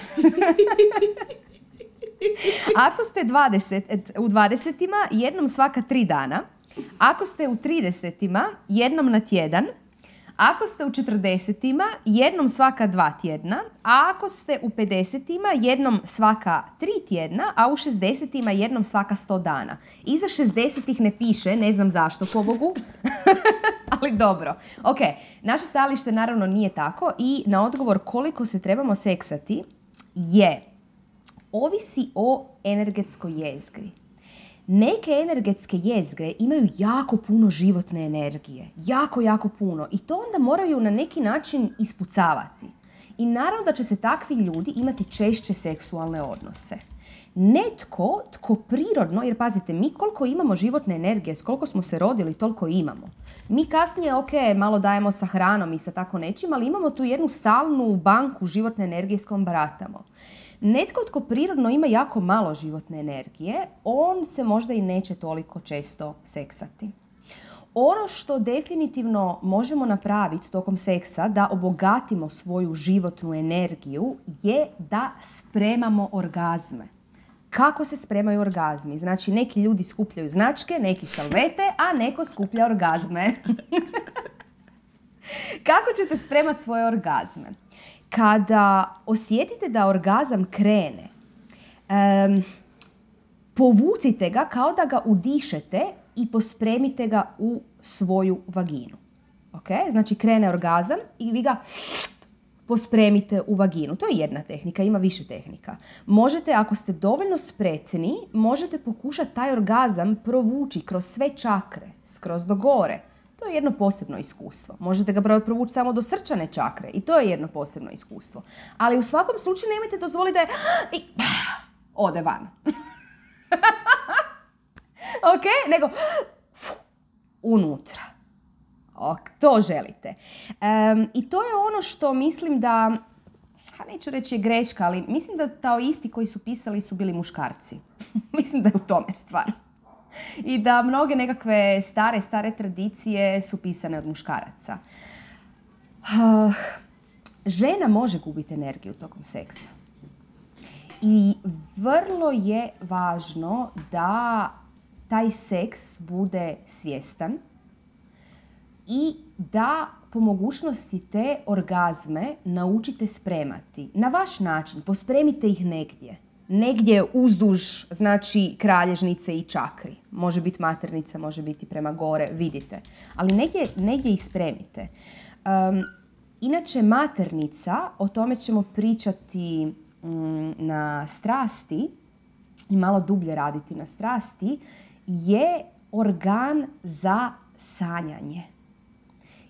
Ako ste u 20-ima, jednom svaka 3 dana. Ako ste u 30-ima, jednom na tjedan. Ako ste u 40-ima, jednom svaka 2 tjedna. A ako ste u 50-ima, jednom svaka 3 tjedna. A u 60-ima, jednom svaka 100 dana. Iza 60-ih ne piše, ne znam zašto, pobogu. Ali dobro. Ok, naše stajalište naravno nije tako i na odgovor koliko se trebamo seksati ovisi o energetskoj jezgri. Neke energetske jezgre imaju jako puno životne energije. Jako puno. I to onda moraju na neki način ispucavati. I naravno da će se takvi ljudi imati češće seksualne odnose. Netko tko prirodno, jer pazite, mi koliko imamo životne energije, s koliko smo se rodili, toliko imamo. Mi kasnije, malo dajemo sa hranom i sa tako nečim, ali imamo tu jednu stalnu banku životne energije s kojom baratamo. Netko tko prirodno ima jako malo životne energije, on se možda i neće toliko često seksati. Ono što definitivno možemo napraviti tokom seksa da obogatimo svoju životnu energiju je da spremamo orgazme. Kako se spremaju orgazmi? Znači, neki ljudi skupljaju značke, neki salvete, a neko skuplja orgazme. Kako ćete spremati svoje orgazme? Kada osjetite da orgazam krene, povucite ga kao da ga udišete i pospremite ga u svoju vaginu. Okay? Znači, krene orgazam i vi ga pospremite u vaginu. To je jedna tehnika, ima više tehnika. Možete, ako ste dovoljno spretni, možete pokušati taj orgazam provući kroz sve čakre, skroz do gore. To je jedno posebno iskustvo. Možete ga provući samo do srčane čakre i to je jedno posebno iskustvo. Ali u svakom slučaju nemojte dozvoliti da je ode van. Ok? Nego unutra. To želite. I to je ono što mislim da, neću reći je greška, ali mislim da taoisti koji su pisali su bili muškarci. Mislim da je u tome stvar. I da mnoge nekakve stare tradicije su pisane od muškaraca. Žena može gubiti energiju tokom seksa. I vrlo je važno da taj seks bude svjestan i da po mogućnosti te orgazme naučite spremati. Na vaš način, pospremite ih negdje. Negdje uzduž, znači, kralježnice i čakri. Može biti maternica, može biti prema gore, vidite. Ali negdje ih spremite. Inače, maternica, o tome ćemo pričati na strasti i malo dublje raditi na strasti, je organ za sanjanje.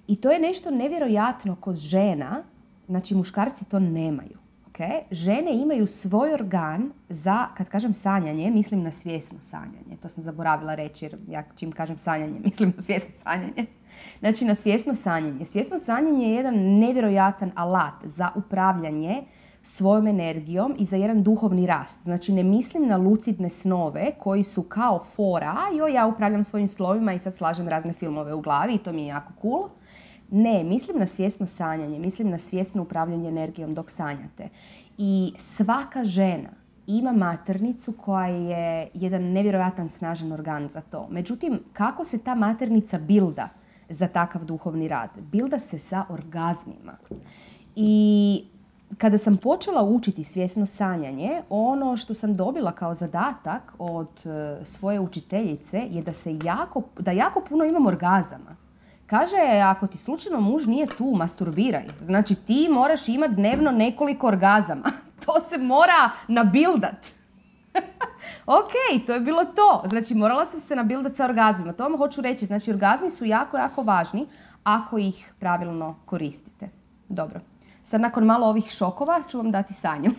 I to je nešto nevjerojatno kod žena, znači muškarci to nemaju. Okay? Žene imaju svoj organ za, kad kažem sanjanje, mislim na svjesno sanjanje. To sam zaboravila reći jer ja čim kažem sanjanje, mislim na svjesno sanjanje. Znači na svjesno sanjanje. Svjesno sanjanje je jedan nevjerojatan alat za upravljanje svojom energijom i za jedan duhovni rast. Znači ne mislim na lucidne snove koji su kao fora, joj ja upravljam svojim slovima i sad slažem razne filmove u glavi i to mi je jako cool. Ne, mislim na svjesno sanjanje, mislim na svjesno upravljanje energijom dok sanjate. I svaka žena ima maternicu koja je jedan nevjerojatan snažan organ za to. Međutim, kako se ta maternica bilda za takav duhovni rad? Bilda se sa orgazmima. I kada sam počela učiti svjesno sanjanje, ono što sam dobila kao zadatak od svoje učiteljice je da jako puno imam orgazama. Kaže, ako ti slučajno muž nije tu, masturbiraj. Znači ti moraš imati dnevno nekoliko orgazama. To se mora nabildat. Ok, to je bilo to. Znači morala sam se nabildat sa orgazmima. To vam hoću reći. Znači orgazmi su jako, jako važni ako ih pravilno koristite. Dobro. Sad nakon malo ovih šokova ću vam dati Sanju.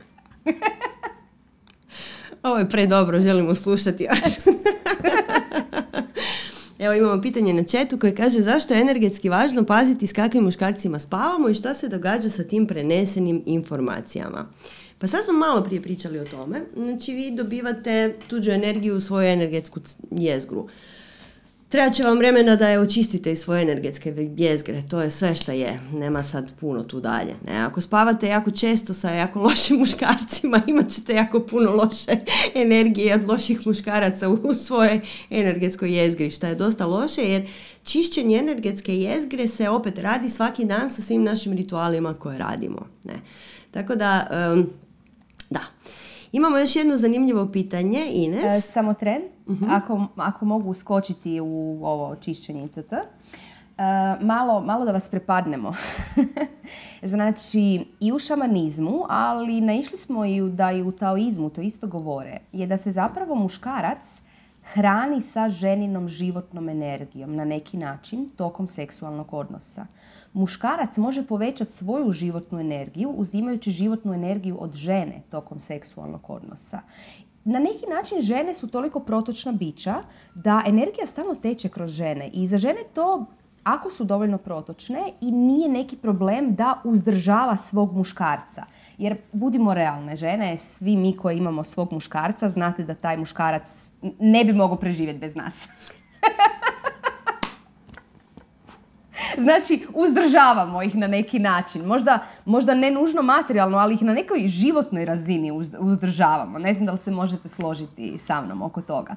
Ovo je predobro, želimo slušati još. Evo imamo pitanje na chatu koje kaže zašto je energetski važno paziti s kakvim muškarcima spavamo i šta se događa sa tim prenesenim informacijama. Pa sad smo malo prije pričali o tome. Znači vi dobivate tuđu energiju u svoju energetsku jezgru. Treba će vam vremena da je očistite iz svoje energetske jezgre. To je sve što je. Nema sad puno tu dalje. Ne? Ako spavate jako često sa jako lošim muškarcima, imat ćete jako puno loše energije od loših muškaraca u svojoj energetskoj jezgri, što je dosta loše, jer čišćenje energetske jezgre se opet radi svaki dan sa svim našim ritualima koje radimo. Ne? Tako da, da. Imamo još jedno zanimljivo pitanje, Ines. Samo tren, ako mogu uskočiti u ovo čišćenje itd. Malo da vas prepadnemo. Znači, i u šamanizmu, ali naišli smo da i u taoizmu to isto govore, je da se zapravo muškarac hrani sa ženinom životnom energijom na neki način tokom seksualnog odnosa. Muškarac može povećati svoju životnu energiju uzimajući životnu energiju od žene tokom seksualnog odnosa. Na neki način žene su toliko protočna bića da energija stalno teče kroz žene i za žene to, ako su dovoljno protočne, i nije neki problem da uzdržava svog muškarca. Jer budimo realne, žene, svi mi koji imamo svog muškarca, znate da taj muškarac ne bi mogao preživjeti bez nas. Znači, uzdržavamo ih na neki način. Možda ne nužno materijalno, ali ih na nekoj životnoj razini uzdržavamo. Ne znam da li se možete složiti sa mnom oko toga.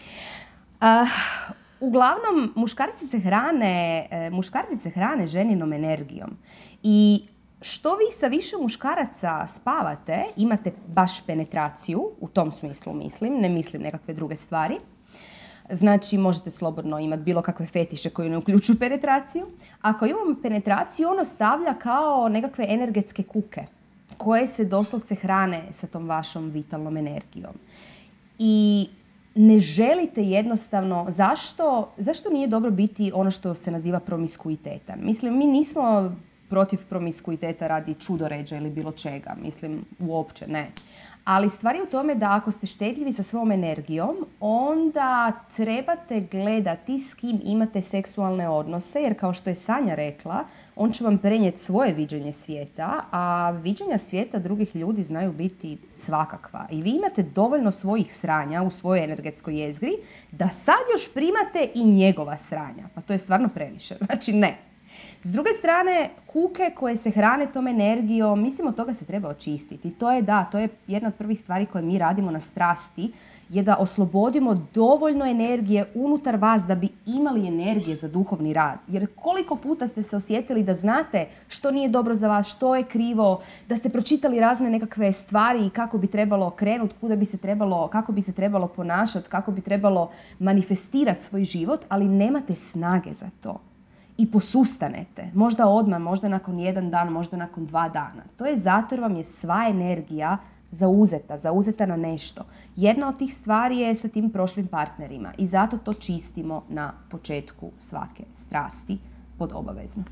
Uglavnom, muškarci se hrane ženinom energijom. I što vi sa više muškaraca spavate, imate baš penetraciju, u tom smislu mislim, ne mislim nekakve druge stvari. Znači, možete slobodno imati bilo kakve fetiše koji ne uključuju penetraciju. Ako imamo penetraciju, ono stavlja kao nekakve energetske kuke koje se doslovce hrane sa tom vašom vitalnom energijom. I ne želite jednostavno, zašto nije dobro biti ono što se naziva promiskuitetan? Mislim, mi nismo protiv promiskuiteta radi čudoređa ili bilo čega. Mislim, uopće ne. Ali stvar je u tome da ako ste štedljivi sa svom energijom, onda trebate gledati s kim imate seksualne odnose, jer kao što je Sanja rekla, on će vam prenijeti svoje viđenje svijeta, a viđenja svijeta drugih ljudi znaju biti svakakva. I vi imate dovoljno svojih sranja u svojoj energetskoj jezgri da sad još primate i njegova sranja. Pa to je stvarno previše. Znači ne. S druge strane, kuke koje se hrane tom energijom, mislim od toga se treba očistiti. To je jedna od prvih stvari koje mi radimo na strasti, je da oslobodimo dovoljno energije unutar vas da bi imali energije za duhovni rad. Jer koliko puta ste se osjetili da znate što nije dobro za vas, što je krivo, da ste pročitali razne nekakve stvari i kako bi trebalo krenuti, kako bi se trebalo ponašati, kako bi trebalo manifestirati svoj život, ali nemate snage za to. I posustanete. Možda odmah, možda nakon 1 dan, možda nakon 2 dana. To je zato jer vam je sva energija zauzeta na nešto. Jedna od tih stvari je sa tim prošlim partnerima i zato to čistimo na početku svake strasti pod obavezno.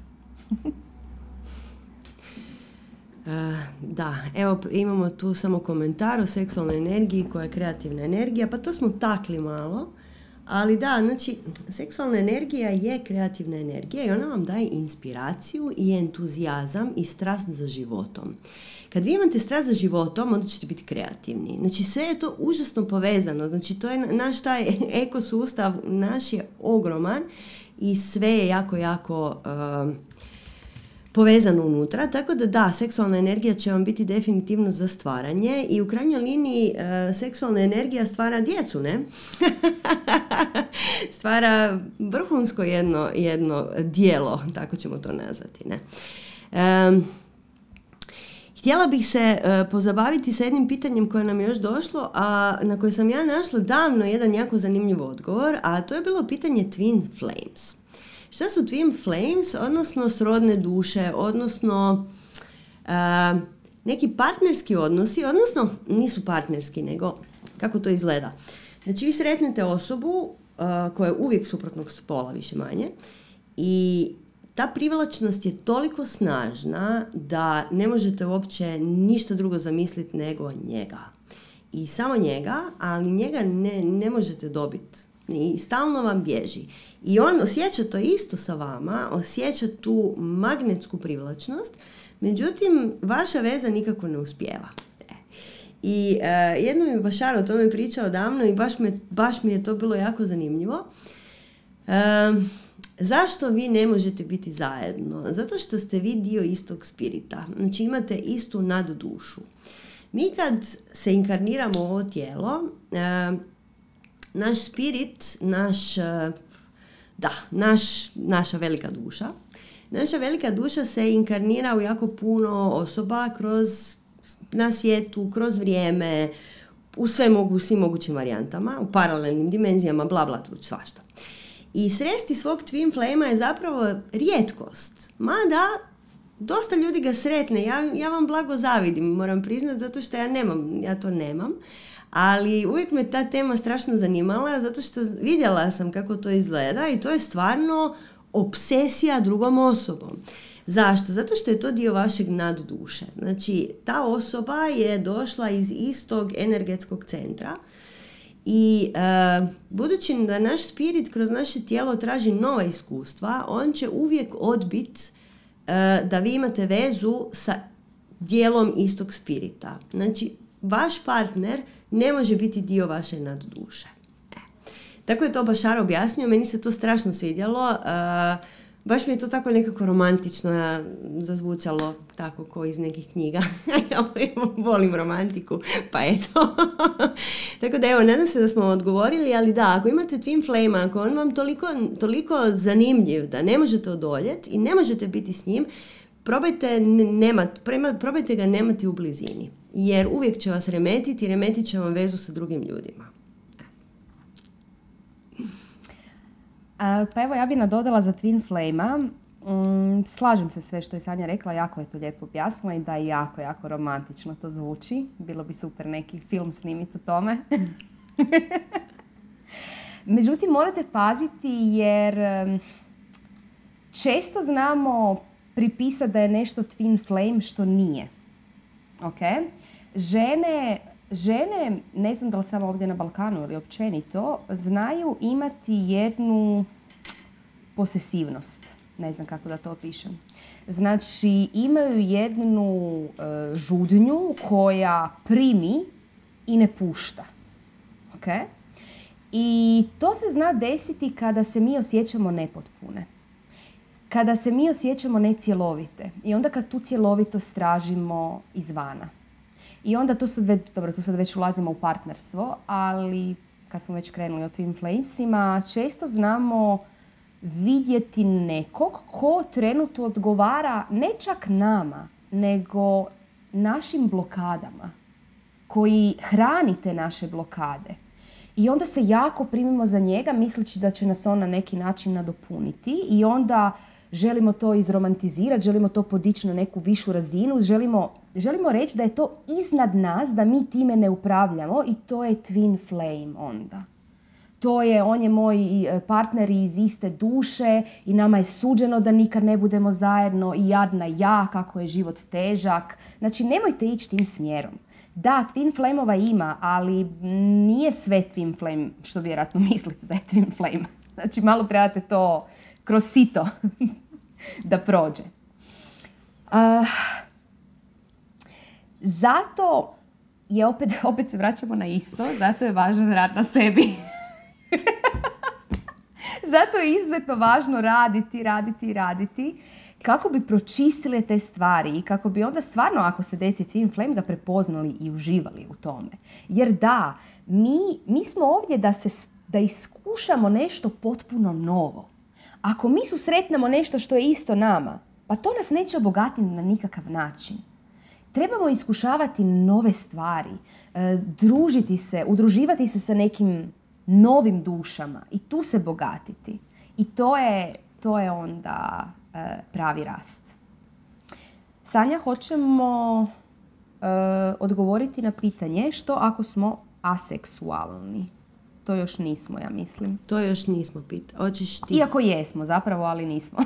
Da, evo imamo tu samo komentar o seksualnoj energiji koja je kreativna energija, pa to smo takli malo, ali da, znači seksualna energija je kreativna energija i ona vam daje inspiraciju i entuzijazam i strast za životom. Kad vi imate strast za životom, onda ćete biti kreativni. Znači sve je to užasno povezano, znači to je naš taj ekosustav, naš je ogroman i sve je jako povezano unutra, tako da, seksualna energija će vam biti definitivno za stvaranje i u krajnjoj liniji seksualna energija stvara djecu, ne? Stvara vrhunsko jedno djelo, tako ćemo to nazvati, ne? Htjela bih se pozabaviti sa jednim pitanjem koje nam je još došlo, a na koje sam ja našla davno jedan jako zanimljiv odgovor, a to je bilo pitanje Twin Flames. Šta su Twin Flames, odnosno srodne duše, odnosno neki partnerski odnosi, odnosno nisu partnerski, nego kako to izgleda. Znači vi sretnete osobu koja je uvijek suprotnog spola, više manje, i ta privlačnost je toliko snažna da ne možete uopće ništa drugo zamisliti nego njega. I samo njega, ali njega ne možete dobiti. I stalno vam bježi. I on osjeća to isto sa vama, osjeća tu magnetsku privlačnost, međutim, vaša veza nikako ne uspijeva. I jednom je Bašar o tome pričao davno i baš mi je to bilo jako zanimljivo. Zašto vi ne možete biti zajedno? Zato što ste vi dio istog spirita. Znači imate istu naddušu. Mi kad se inkarniramo u ovo tijelo, naš spirit, naša velika duša. Naša velika duša se inkarnira u jako puno osoba na svijetu, kroz vrijeme, u svim mogućim varijantama, u paralelnim dimenzijama, bla bla, svašta. I sresti svog Twin Flame je zapravo rijetkost. Mada, dosta ljudi ga sretne. Ja vam blago zavidim, moram priznati, zato što ja to nemam. Ali uvijek me ta tema strašno zanimala, zato što vidjela sam kako to izgleda i to je stvarno obsesija drugom osobom. Zašto? Zato što je to dio vašeg nadduše. Znači, ta osoba je došla iz istog energetskog centra i budući da naš spirit kroz naše tijelo traži nova iskustva, on će uvijek odbiti da vi imate vezu sa dijelom istog spirita. Znači, vaš partner ne može biti dio vaše nadduše. Tako je to Bašar objasnio, meni se to strašno svidjelo. Baš mi je to tako nekako romantično zazvučalo, tako ko iz nekih knjiga. Ja volim romantiku, pa eto. Tako da evo, nadam se da smo odgovorili, ali da, ako imate Twin Flame, ako on vam toliko zanimljiv da ne možete odoljeti i ne možete biti s njim, probajte ga nemati u blizini. Jer uvijek će vas remetiti i remetit će vam vezu sa drugim ljudima. Pa evo, ja bih nadodala za Twin Flame-a. Slažem se sve što je Sanja rekla, jako je to lijepo objasnila i da je jako, jako romantično to zvuči. Bilo bi super neki film snimiti o tome. Međutim, morate paziti jer često znamo pripisati da je nešto Twin Flame što nije. Okay? Žene, ne znam da li samo ovdje na Balkanu ili općenito, znaju imati jednu posesivnost. Ne znam kako da to opišem. Znači, imaju jednu žudnju koja primi i ne pušta. Okay? I to se zna desiti kada se mi osjećamo nepotpune. Kada se mi osjećamo necjelovite. I onda kad tu cjelovitost tražimo izvana. I onda tu sad već ulazimo u partnerstvo, ali kad smo već krenuli o Twin Flamesima, često znamo vidjeti nekog ko trenutno odgovara ne čak nama, nego našim blokadama, koji hrani te naše blokade. I onda se jako primimo za njega misleći da će nas on na neki način nadopuniti i onda želimo to izromantizirati, želimo to podići na neku višu razinu, želimo reći da je to iznad nas, da mi time ne upravljamo i to je Twin Flame onda. on je moj partner iz iste duše i nama je suđeno da nikad ne budemo zajedno i jadna ja, kako je život težak. Znači, nemojte ići tim smjerom. Da, twin flame-ova ima, ali nije sve twin flame što vjerojatno mislite da je twin flame. Znači, malo trebate to kroz sito da prođe. Zato je opet se vraćamo na isto, zato je važan rad na sebi. Zato je izuzetno važno raditi kako bi pročistile te stvari i kako bi onda stvarno, ako se desi twin flame, ga prepoznali i uživali u tome. Jer da, mi smo ovdje da iskušamo nešto potpuno novo. Ako mi susretnemo nešto što je isto nama, pa to nas neće obogatiti na nikakav način. Trebamo iskušavati nove stvari, družiti se, udruživati se sa nekim novim dušama i tu se bogatiti. I to je onda pravi rast. Sanja, hoćemo odgovoriti na pitanje što ako smo aseksualni? To još nismo, ja mislim. To još nismo hoćeš ti? Iako jesmo zapravo, ali nismo.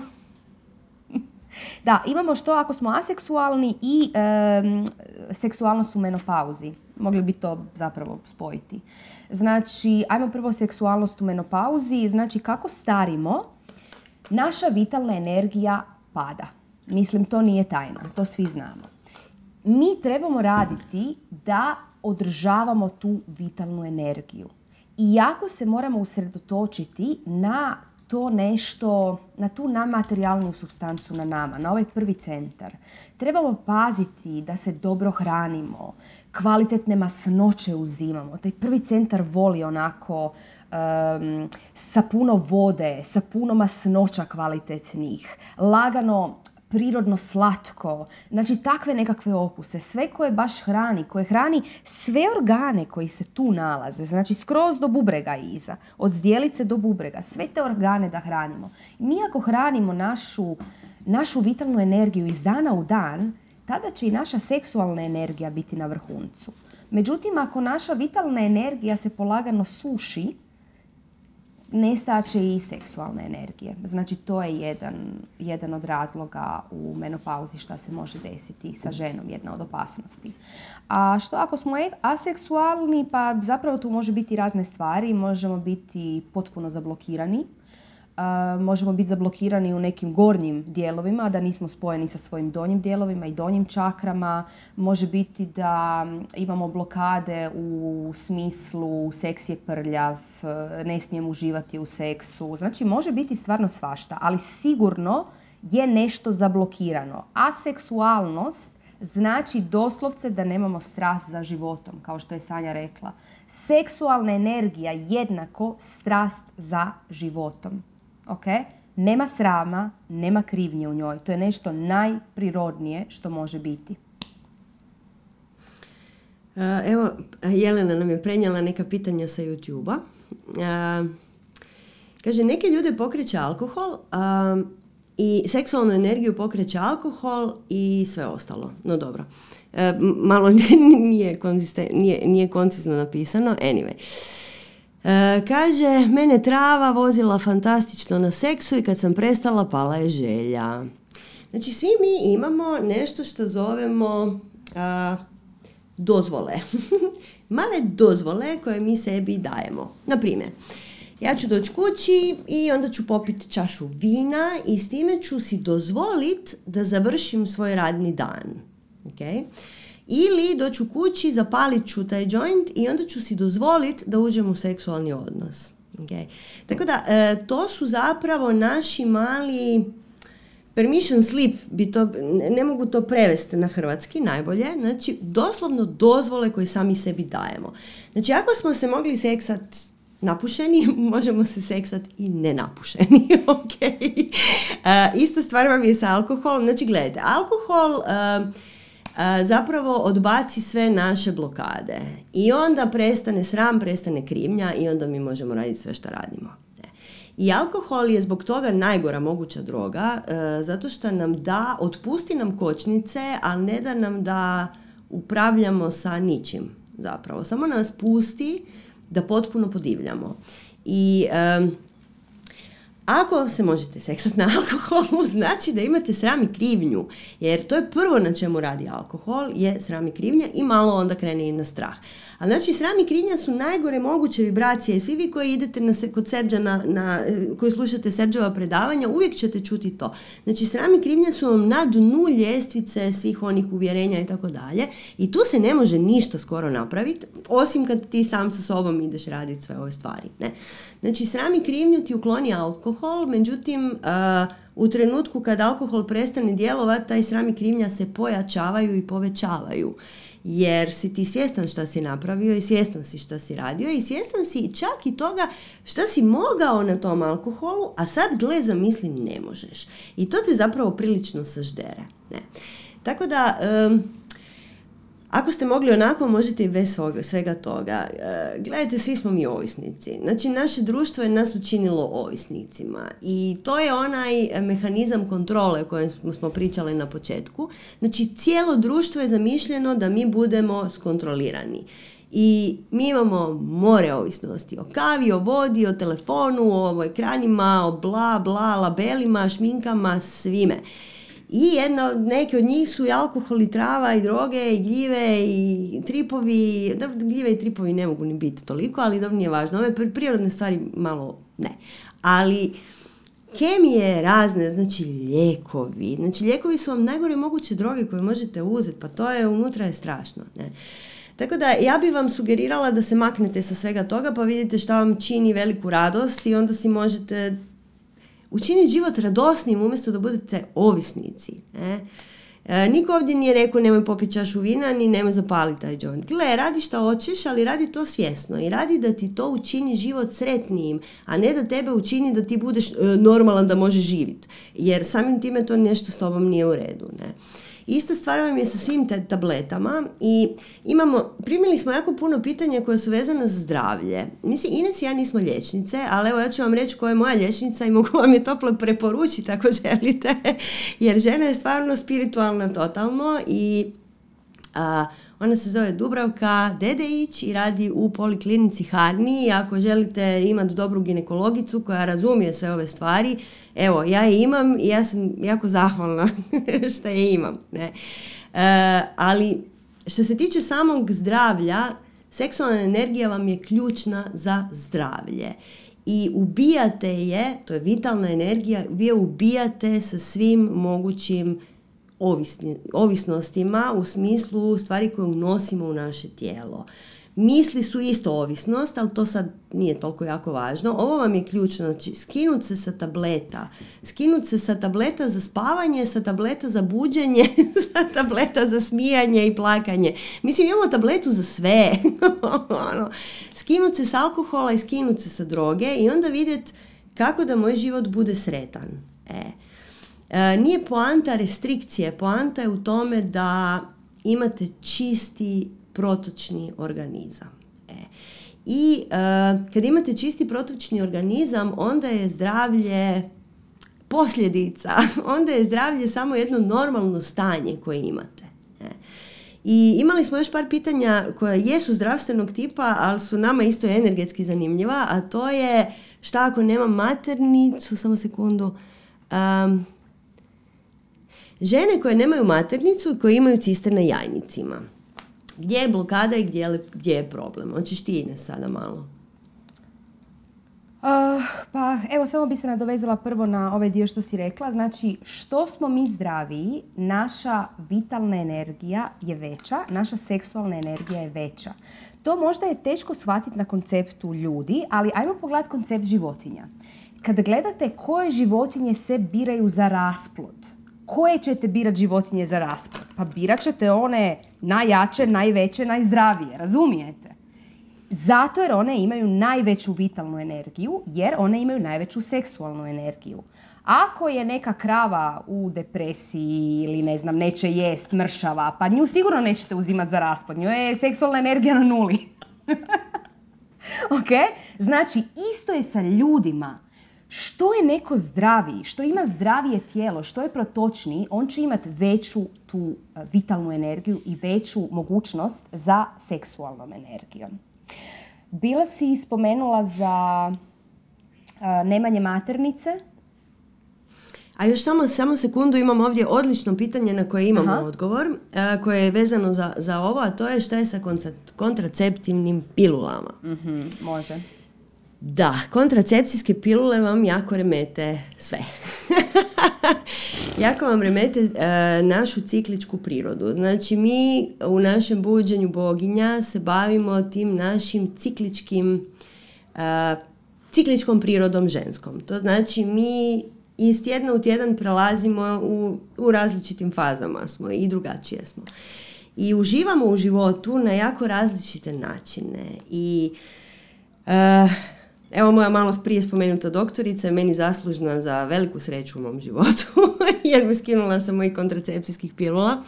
Da, imamo što ako smo aseksualni i seksualnost u menopauzi. Mogli bi to zapravo spojiti. Znači, ajmo prvo seksualnost u menopauzi. Znači, kako starimo, naša vitalna energija pada. Mislim, to nije tajna, to svi znamo. Mi trebamo raditi da održavamo tu vitalnu energiju. I jako se moramo usredotočiti na to nešto, na tu namaterijalnu supstancu na nama, na ovaj prvi centar. Trebamo paziti da se dobro hranimo, kvalitetne masnoće uzimamo. Taj prvi centar voli onako sa puno vode, sa puno masnoća kvalitetnih, lagano, prirodno slatko. Znači takve nekakve okuse, sve koje baš hrani, koje hrani sve organe koji se tu nalaze, znači skroz do bubrega iza, od zdjelice do bubrega, sve te organe da hranimo. Mi ako hranimo našu vitalnu energiju iz dana u dan, tada će i naša seksualna energija biti na vrhuncu. Međutim, ako naša vitalna energija se polagano suši, nestaće i seksualne energije. Znači, to je jedan od razloga u menopauzi šta se može desiti sa ženom, jedna od opasnosti. A što ako smo aseksualni, pa zapravo tu može biti razne stvari. Možemo biti potpuno zablokirani. Možemo biti zablokirani u nekim gornjim dijelovima, da nismo spojeni sa svojim donjim dijelovima i donjim čakrama. Može biti da imamo blokade u smislu seks je prljav, ne smijem uživati u seksu. Znači, može biti stvarno svašta, ali sigurno je nešto zablokirano. Aseksualnost znači doslovce da nemamo strast za životom, kao što je Sanja rekla. Seksualna energija jednako strast za životom. Okay? Nema srama, nema krivnje u njoj. To je nešto najprirodnije što može biti. Evo, Jelena nam je prenijela neka pitanja sa YouTube-a. Kaže, neke ljude pokreće alkohol i seksualnu energiju pokreće alkohol i sve ostalo. No dobro. Malo nije koncizno napisano. Anyway. Kaže, mene trava vozila fantastično na seksu i kad sam prestala pala je želja. Znači, svi mi imamo nešto što zovemo dozvole. Male dozvole koje mi sebi dajemo. Naprimjer, ja ću doći kući i onda ću popiti čašu vina i s time ću si dozvoliti da završim svoj radni dan. Okay? Ili doću kući, zapalit ću taj joint i onda ću si dozvoliti da uđem u seksualni odnos. Okay? Tako da, to su zapravo naši mali permission slip, ne mogu to prevesti na hrvatski najbolje, znači doslovno dozvole koje sami sebi dajemo. Znači, ako smo se mogli seksat napušeni, možemo se seksat i nenapušeni. Okay? Ista stvar vam je sa alkoholom. Znači, gledajte, alkohol zapravo odbaci sve naše blokade i onda prestane sram, prestane krivnja i onda mi možemo raditi sve što radimo. I alkohol je zbog toga najgora moguća droga, zato što nam otpusti nam kočnice, ali ne da nam da upravljamo sa ničim zapravo. Samo nas pusti da potpuno podivljamo. I ako se možete seksati na alkoholu, znači da imate sram i krivnju, jer to je prvo na čemu radi alkohol, je sram i krivnja i malo onda krene i na strah. A znači sram i krivnja su najgore moguće vibracije i svi vi koji idete kod Serđa, koji slušate Serđeva predavanja, uvijek ćete čuti to. Znači sram i krivnja su vam na dnu ljestvice svih onih uvjerenja i tako dalje i tu se ne može ništa skoro napraviti, osim kad ti sam sa sobom ideš raditi sve ove stvari. Ne? Znači sram i krivnju ti ukloni alkohol, međutim u trenutku kad alkohol prestane djelovati, taj sram i krivnja se pojačavaju i povećavaju. Jer si ti svjestan šta si napravio i svjestan si šta si radio i svjestan si čak i toga šta si mogao na tom alkoholu, a sad gle zamisli ne možeš. I to te zapravo prilično saždere. Ne? Tako da, ako ste mogli onako, možete i bez svega toga. Gledajte, svi smo mi ovisnici. Znači, naše društvo je nas učinilo ovisnicima. I to je onaj mehanizam kontrole o kojem smo pričali na početku. Znači, cijelo društvo je zamišljeno da mi budemo skontrolirani. I mi imamo more ovisnosti. O kavi, o vodi, o telefonu, o ekranima, o bla, bla, labelima, šminkama, svime. I neke od njih su i alkohol, i trava, i droge, i gljive, i tripovi. Gljive i tripovi ne mogu ni biti toliko, ali dobro, nije važno. Ove prirodne stvari malo ne. Ali kemije razne, znači lijekovi. Znači lijekovi su vam najgore moguće droge koje možete uzeti, pa to je, unutra je strašno. Ne? Tako da ja bi vam sugerirala da se maknete sa svega toga, pa vidite šta vam čini veliku radost i onda si možete učiniti život radosnim umjesto da budete ovisnici. Niko ovdje nije rekao nemoj popiti čašu vina ni nemoj zapaliti taj joint. Gle, radi šta hoćeš, ali radi to svjesno i radi da ti to učini život sretnijim, a ne da tebe učini da ti budeš normalan da možeš živjeti. Jer samim time to nešto s tobom nije u redu. Ne? Ista stvar vam je sa svim tabletama i primili smo jako puno pitanja koje su vezane za zdravlje. Mislim, Ines i ja nismo liječnice, ali evo ja ću vam reći koja je moja liječnica i mogu vam je toplo preporučiti ako želite, jer žena je stvarno spiritualna totalno i ona se zove Dubravka Dedeić i radi u Poliklinici Harni. Ako želite imati dobru ginekologicu koja razumije sve ove stvari, evo, ja je imam i ja sam jako zahvalna što je imam. Ne? Ali što se tiče samog zdravlja, seksualna energija vam je ključna za zdravlje. I ubijate je, to je vitalna energija, vi je ubijate sa svim mogućim ovisnostima u smislu stvari koje unosimo u naše tijelo. Misli su isto ovisnost, ali to sad nije toliko jako važno. Ovo vam je ključno, znači skinuti se sa tableta. Skinuti se sa tableta za spavanje, sa tableta za buđenje, sa tableta za smijanje i plakanje. Mislim, imamo tabletu za sve. Skinuti se sa alkohola i skinuti se sa droge i onda vidjeti kako da moj život bude sretan. Nije poanta restrikcije, poanta je u tome da imate čisti protočni organizam. I kad imate čisti protočni organizam, onda je zdravlje posljedica, onda je zdravlje samo jedno normalno stanje koje imate. I imali smo još par pitanja koja jesu zdravstvenog tipa, ali su nama isto energetski zanimljiva, a to je šta ako nemam maternicu, samo sekundu, žene koje nemaju maternicu i koje imaju ciste na jajnicima. Gdje je blokada i gdje je problem? Hoćeš ti, Ines, sada malo? Pa evo, samo bi se nadovezala prvo na ovaj dio što si rekla. Znači, što smo mi zdraviji, naša vitalna energija je veća, naša seksualna energija je veća. To možda je teško shvatiti na konceptu ljudi, ali ajmo pogledati koncept životinja. Kad gledate koje životinje se biraju za rasplod, koje ćete birati životinje za rasplod? Pa birat ćete one najjače, najveće, najzdravije, razumijete? Zato jer one imaju najveću vitalnu energiju, jer one imaju najveću seksualnu energiju. Ako je neka krava u depresiji ili ne znam, neće jest, mršava, pa nju sigurno nećete uzimati za rasplod. Nju je seksualna energija na nuli. Ok? Znači, isto je sa ljudima. Što je neko zdraviji, što ima zdravije tijelo, što je protočniji, on će imati veću tu vitalnu energiju i veću mogućnost za seksualnom energijom. Bila si spomenula za Nemanje maternice. A još samo sekundu, imam ovdje odlično pitanje na koje imamo odgovor, koje je vezano za ovo, a to je šta je sa kontraceptivnim pilulama. Može. Da, kontracepcijske pilule vam jako remete sve. Jako vam remete našu cikličku prirodu. Znači, mi u našem buđenju boginja se bavimo tim našim cikličkom prirodom ženskom. To znači, mi iz tjedna u tjedan prelazimo u različitim fazama smo i drugačije smo. I uživamo u životu na jako različite načine. I evo moja malo prije spomenuta doktorica je meni zaslužna za veliku sreću u mom životu jer me skinula sa mojih kontracepcijskih pilula.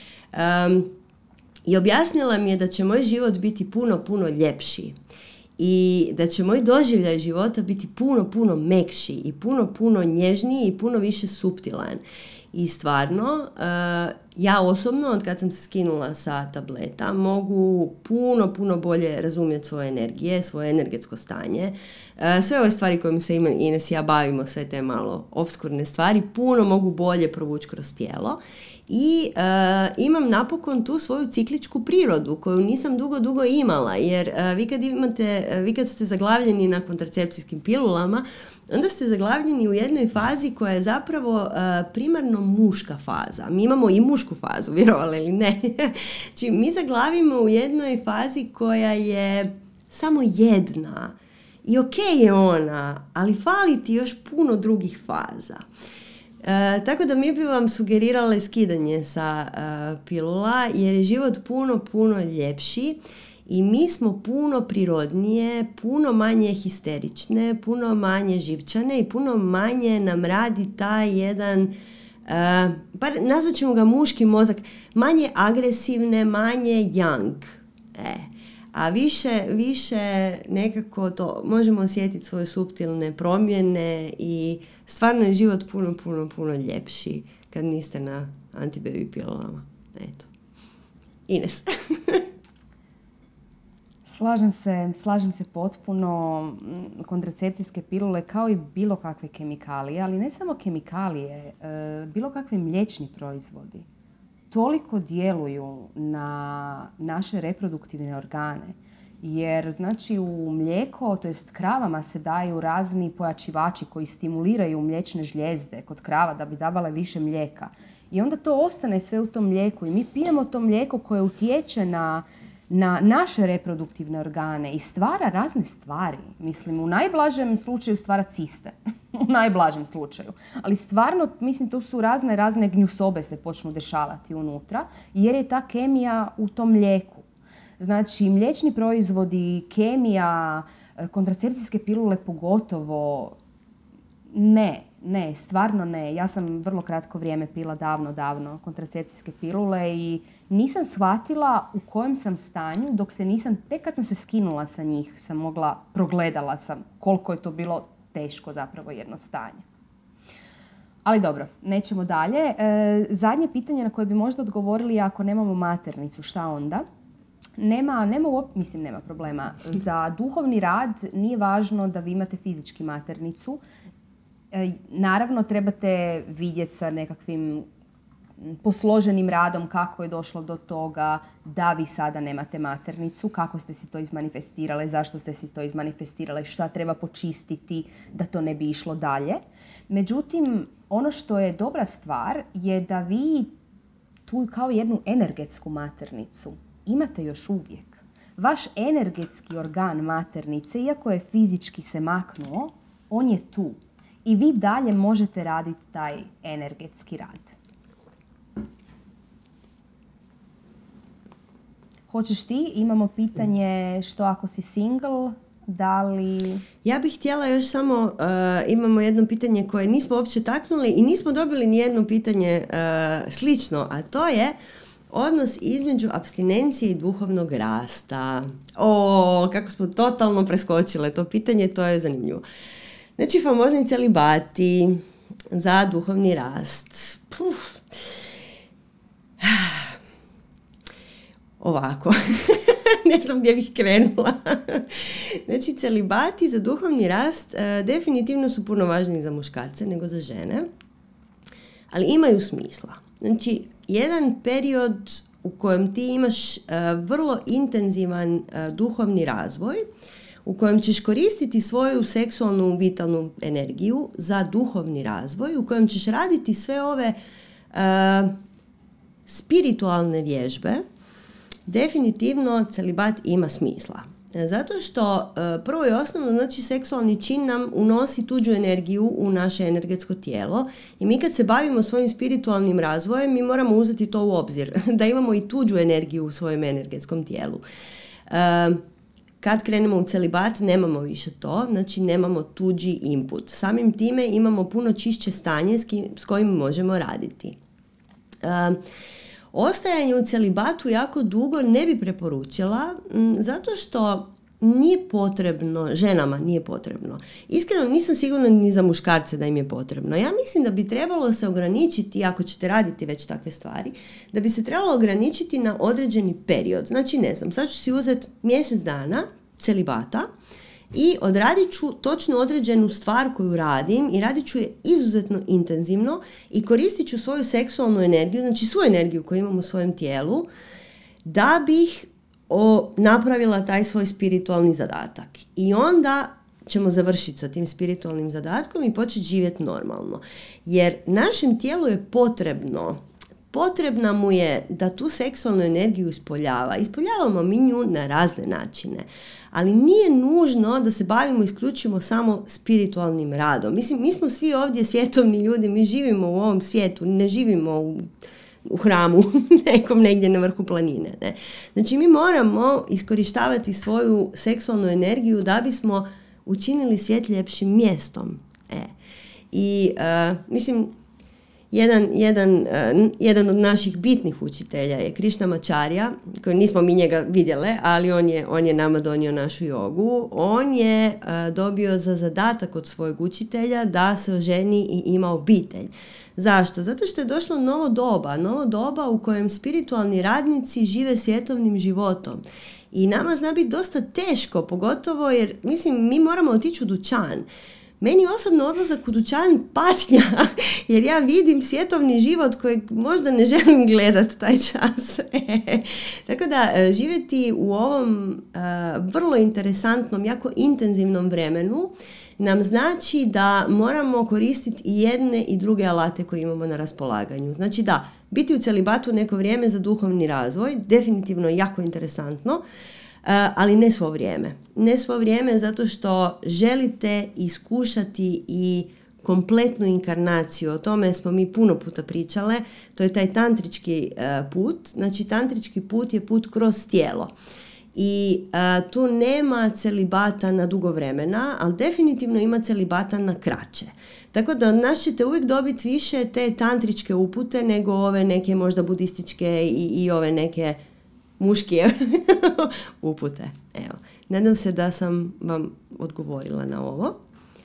I objasnila mi je da će moj život biti puno ljepši. I da će moj doživljaj života biti puno mekši i puno nježniji i puno više suptilan. I stvarno, ja osobno, od kad sam se skinula sa tableta, mogu puno bolje razumjeti svoje energije, svoje energetsko stanje. Sve ove stvari kojim se Ines i ja bavimo, sve te malo obskurne stvari, puno mogu bolje provući kroz tijelo. I imam napokon tu svoju cikličku prirodu koju nisam dugo imala, jer vi kad ste zaglavljeni na kontracepcijskim pilulama, onda ste zaglavljeni u jednoj fazi koja je zapravo primarno muška faza. Mi imamo i mušku fazu, vjerovali ili ne. Znači, mi zaglavimo u jednoj fazi koja je samo jedna. I okej je ona, ali fali ti još puno drugih faza. Tako da mi bi vam sugerirale skidanje sa pilula, jer je život puno ljepši i mi smo puno prirodnije, puno manje histerične, puno manje živčane i puno manje nam radi taj jedan, nazvat ćemo ga muški mozak, manje agresivne, manje young. A više nekako to možemo osjetiti svoje suptilne promjene i stvarno je život puno ljepši kad niste na antibaby pilulama. Eto. Ines. Slažem se potpuno. Kontracepcijske pilule kao i bilo kakve kemikalije, ali ne samo kemikalije, bilo kakvi mliječni proizvodi toliko djeluju na naše reproduktivne organe. Jer znači u mlijeko, to jest kravama se daju razni pojačivači koji stimuliraju mliječne žljezde kod krava da bi davale više mlijeka. I onda to ostane sve u tom mlijeku i mi pijemo to mlijeko koje utječe na naše reproduktivne organe i stvara razne stvari. Mislim, u najblažem slučaju stvara ciste. U najblažem slučaju. Ali stvarno, mislim, tu su razne gnjusobe se počnu dešavati unutra, jer je ta kemija u tom mlijeku. Znači, mliječni proizvodi, kemija, kontracepcijske pilule pogotovo, ne, stvarno ne. Ja sam vrlo kratko vrijeme pila davno kontracepcijske pilule i nisam shvatila u kojem sam stanju dok se nisam, tek kad sam se skinula sa njih, progledala sam koliko je to bilo teško zapravo jedno stanje. Ali dobro, nećemo dalje. Zadnje pitanje na koje bi možda odgovorili ako nemamo maternicu, šta onda? Nema problema. Za duhovni rad nije važno da vi imate fizički maternicu. Naravno, trebate vidjeti sa nekakvim posloženim radom kako je došlo do toga da vi sada nemate maternicu, kako ste si to izmanifestirale, zašto ste si to izmanifestirale, šta treba počistiti da to ne bi išlo dalje. Međutim, ono što je dobra stvar je da vi tu kao jednu energetsku maternicu imate još uvijek. Vaš energetski organ maternice, iako je fizički se maknuo, on je tu. I vi dalje možete raditi taj energetski rad. Hoćeš ti? Imamo pitanje što ako si single, da li... Ja bih htjela još samo, imamo jedno pitanje koje nismo uopće taknuli i nismo dobili ni jedno pitanje slično, a to je odnos između apstinencije i duhovnog rasta. Kako smo totalno preskočile to pitanje, to je zanimljivo. Znači, famozni celibati za duhovni rast. Ovako. ne znam gdje bih krenula. Znači, celibati za duhovni rast definitivno su puno važniji za muškarce nego za žene, ali imaju smisla. Znači, jedan period u kojem ti imaš vrlo intenzivan duhovni razvoj, u kojem ćeš koristiti svoju seksualnu vitalnu energiju za duhovni razvoj, u kojem ćeš raditi sve ove spiritualne vježbe, definitivno celibat ima smisla. Zato što prvo i osnovno, znači, seksualni čin nam unosi tuđu energiju u naše energetsko tijelo i mi kad se bavimo svojim spiritualnim razvojem, mi moramo uzeti to u obzir, da imamo i tuđu energiju u svojem energetskom tijelu. Kad krenemo u celibat, nemamo više to, znači nemamo tuđi input. Samim time imamo puno čišće stanje s kojim možemo raditi. Ostajanje u celibatu jako dugo ne bi preporučila, zato što nije potrebno, ženama nije potrebno. Iskreno nisam sigurna ni za muškarce da im je potrebno. Ja mislim da bi trebalo se ograničiti, ako ćete raditi već takve stvari, da bi se trebalo ograničiti na određeni period. Znači, ne znam, sad ću si uzeti mjesec dana celibata i odradit ću točno određenu stvar koju radim i radit ću je izuzetno intenzivno i koristit ću svoju seksualnu energiju, znači svu energiju koju imam u svojem tijelu, da bih napravila taj svoj spiritualni zadatak. I onda ćemo završiti sa tim spiritualnim zadatkom i početi živjeti normalno. Jer našem tijelu je potrebna mu je da tu seksualnu energiju ispoljava. Ispoljavamo mi nju na razne načine. Ali nije nužno da se bavimo isključivo samo spiritualnim radom. Mislim, mi smo svi ovdje svjetovni ljudi, mi živimo u ovom svijetu, ne živimo u hramu nekom negdje na vrhu planine. Ne? Znači, mi moramo iskorištavati svoju seksualnu energiju da bismo učinili svijet ljepšim mjestom. I mislim, jedan od naših bitnih učitelja je Krishnamacharya, koji nismo mi njega vidjele, ali on je nama donio našu jogu. On je dobio za zadatak od svojeg učitelja da se oženi i ima obitelj. Zašto? Zato što je došlo novo doba u kojem spiritualni radnici žive svjetovnim životom. I nama zna biti dosta teško, pogotovo jer, mislim, mi moramo otići u dućan. Meni osobno odlazak u dućan patnja, jer ja vidim svjetovni život kojeg možda ne želim gledati taj čas. Tako da živjeti u ovom vrlo interesantnom, jako intenzivnom vremenu nam znači da moramo koristiti i jedne i druge alate koje imamo na raspolaganju. Znači da, biti u celibatu neko vrijeme za duhovni razvoj, definitivno jako interesantno, ali ne svo vrijeme. Ne svo vrijeme zato što želite iskušati i kompletnu inkarnaciju. O tome smo mi puno puta pričale. To je taj tantrički put. Znači, tantrički put je put kroz tijelo. I tu nema celibata na dugo vremena, ali definitivno ima celibata na kraće. Tako da od nas ćete uvijek dobiti više te tantričke upute nego ove neke možda budističke i ove neke muške upute. Evo, nadam se da sam vam odgovorila na ovo.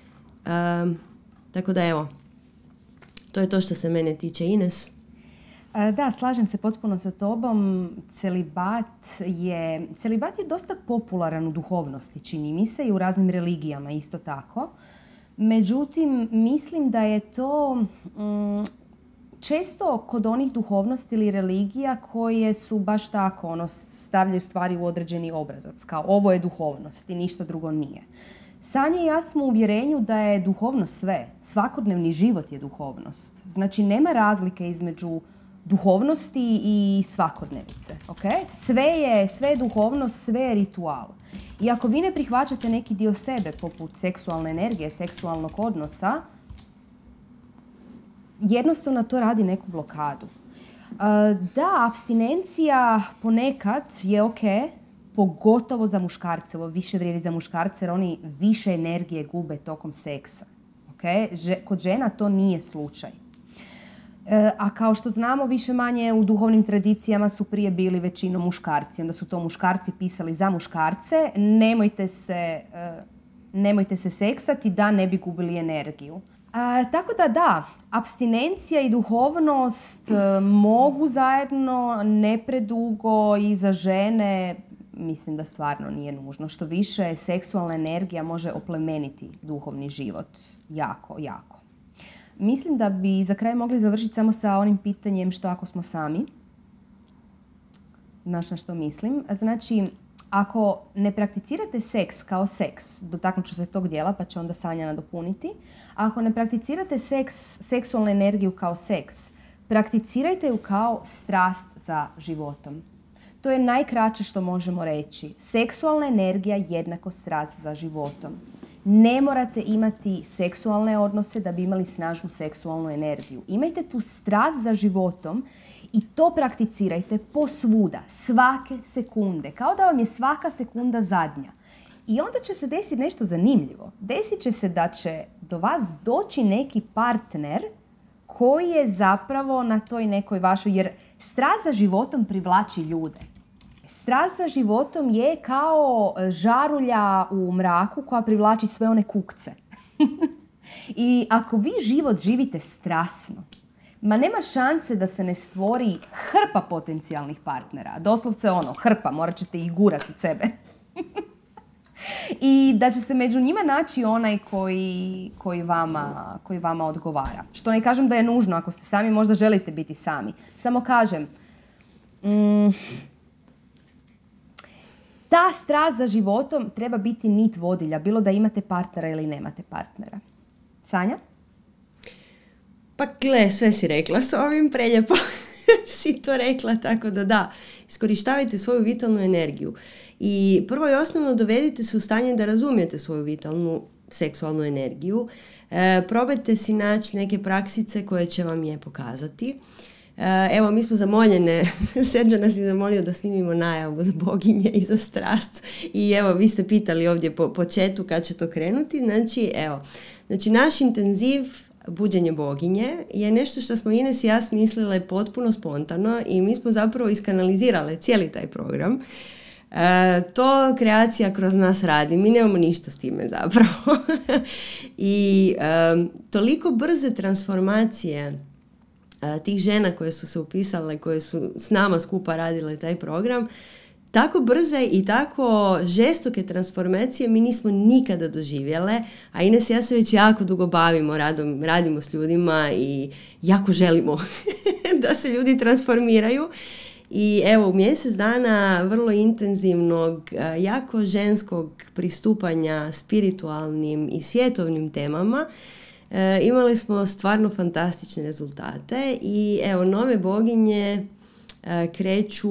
Tako da evo, to je to što se mene tiče. Ines? Da, slažem se potpuno sa tobom. Celibat je dosta popularan u duhovnosti, čini mi se, i u raznim religijama isto tako. Međutim, mislim da je to često kod onih duhovnosti ili religija koje su baš tako, stavljaju stvari u određeni obrazac, kao ovo je duhovnost i ništa drugo nije. Sanja i ja smo u uvjerenju da je duhovnost sve. Svakodnevni život je duhovnost. Znači, nema razlike između duhovnosti i svakodnevice. Okay? Sve je duhovnost, sve je ritual. I ako vi ne prihvaćate neki dio sebe, poput seksualne energije, seksualnog odnosa, jednostavno to radi neku blokadu. Da, apstinencija ponekad je ok, pogotovo za muškarce. Ovo više vrijedi za muškarce jer oni više energije gube tokom seksa. Okay? Kod žena to nije slučaj. A kao što znamo, više manje u duhovnim tradicijama su prije bili većinom muškarci. Onda su to muškarci pisali za muškarce. Nemojte se seksati da ne bi gubili energiju. Tako da, apstinencija i duhovnost mogu zajedno, ne predugo, i za žene mislim da stvarno nije nužno. Što više, seksualna energija može oplemeniti duhovni život. Jako, jako. Mislim da bi za kraj mogli završiti samo sa onim pitanjem što ako smo sami. Znaš na što mislim? Znači, ako ne prakticirate seks kao seks, dotaknut ću se tog dijela pa će onda Sanja nadopuniti. Ako ne prakticirate seksualnu energiju kao seks, prakticirajte ju kao strast za životom. To je najkraće što možemo reći. Seksualna energija jednako strast za životom. Ne morate imati seksualne odnose da bi imali snažnu seksualnu energiju. Imajte tu strast za životom i to prakticirajte posvuda, svake sekunde. Kao da vam je svaka sekunda zadnja. I onda će se desiti nešto zanimljivo. Desit će se da će do vas doći neki partner koji je zapravo na toj nekoj vašoj, jer strast za životom privlači ljude. Strast za životom je kao žarulja u mraku koja privlači sve one kukce. I ako vi život živite strasno, nema šanse da se ne stvori hrpa potencijalnih partnera. Doslovce hrpa, morat ćete ih gurati od sebe. I da će se među njima naći onaj koji vama odgovara. Što ne kažem da je nužno, ako ste sami možda želite biti sami. Samo kažem, ta strast za životom treba biti nit vodilja, bilo da imate partnera ili nemate partnera. Sanja? Pa gle, sve si rekla s ovim, preljepo si to rekla, tako da, iskorištavajte svoju vitalnu energiju. I prvo i osnovno dovedite se u stanje da razumijete svoju vitalnu seksualnu energiju. Probajte si naći neke praksice koje će vam je pokazati. Evo, mi smo zamoljene, Serđa nas je zamolio da snimimo najavu za boginje i za strast. I evo, vi ste pitali ovdje po chatu kad će to krenuti. Znači, naš intenziv buđenje boginje je nešto što smo Ines i ja smislile potpuno spontano i mi smo zapravo iskanalizirale cijeli taj program. To kreacija kroz nas radi, mi nemamo ništa s time zapravo. I toliko brze transformacije tih žena koje su se upisale, koje su s nama skupa radile taj program, tako brze i tako žestoke transformacije mi nismo nikada doživjele, a Ines i ja se već jako dugo bavimo, radimo s ljudima i jako želimo da se ljudi transformiraju. I evo, u mjesec dana vrlo intenzivnog, jako ženskog pristupanja spiritualnim i svjetovnim temama imali smo stvarno fantastične rezultate i evo, nove boginje kreću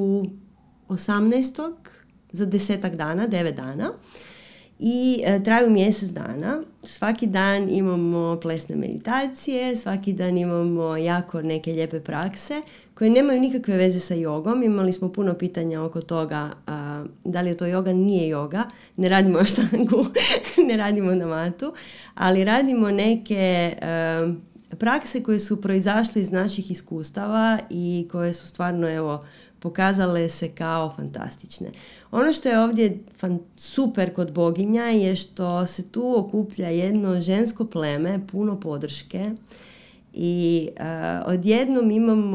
18. za 10 dana, 9 dana i traju mjesec dana. Svaki dan imamo plesne meditacije, svaki dan imamo jako neke lijepe prakse koje nemaju nikakve veze sa jogom. Imali smo puno pitanja oko toga da li je to joga, nije joga. Ne radimo štangu, ne radimo na matu, ali radimo neke prakse koje su proizašle iz naših iskustava i koje su stvarno, pokazale se kao fantastične. Ono što je ovdje super kod boginja je što se tu okuplja jedno žensko pleme, puno podrške i odjednom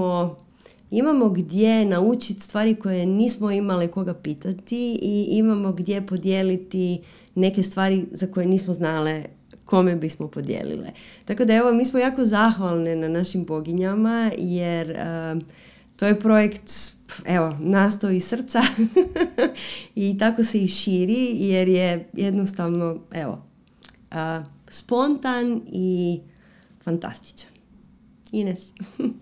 imamo gdje naučiti stvari koje nismo imali koga pitati i imamo gdje podijeliti neke stvari za koje nismo znale kome bismo podijelile. Tako da mi smo jako zahvalne na našim boginjama jer to je projekt nastao iz srca i tako se i širi jer je jednostavno spontan i fantastičan. Ines?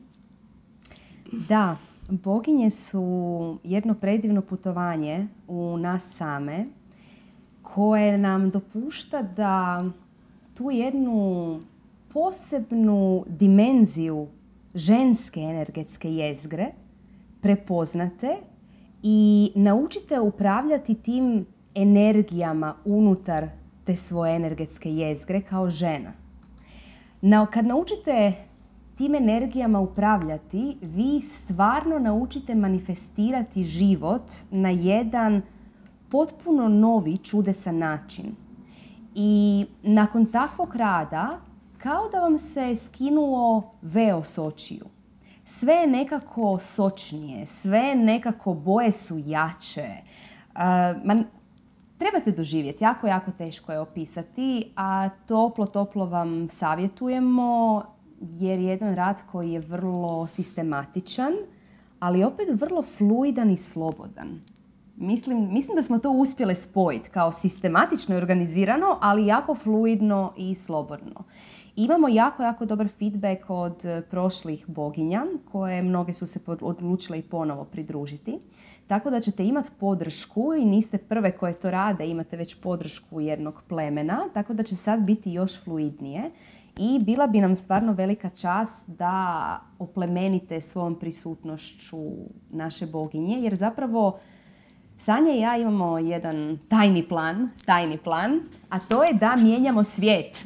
Da, boginje su jedno predivno putovanje u nas same koje nam dopušta da tu jednu posebnu dimenziju ženske energetske jezgre prepoznate i naučite upravljati tim energijama unutar te svoje energetske jezgre kao žena. Kad naučite tim energijama upravljati, vi stvarno naučite manifestirati život na jedan potpuno novi, čudesan način. I nakon takvog rada, kao da vam se skinuo veo s očiju. Sve je nekako sočnije, sve nekako boje su jače, Trebate doživjeti, jako, jako teško je opisati, a toplo vam savjetujemo jer je jedan rad koji je vrlo sistematičan, ali opet vrlo fluidan i slobodan. Mislim da smo to uspjele spojiti kao sistematično i organizirano, ali jako fluidno i slobodno. Imamo jako, jako dobar feedback od prošlih boginja, koje mnoge su se odlučile i ponovo pridružiti. Tako da ćete imati podršku i niste prve koje to rade, imate već podršku jednog plemena, tako da će sad biti još fluidnije. I bila bi nam stvarno velika čast da oplemenite svojom prisutnošću naše boginje, jer zapravo Sanja i ja imamo jedan tajni plan, a to je da mijenjamo svijet.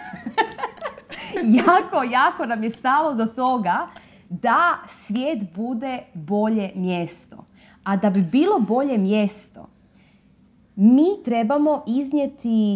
Jako nam je stalo do toga da svijet bude bolje mjesto. A da bi bilo bolje mjesto, mi trebamo iznijeti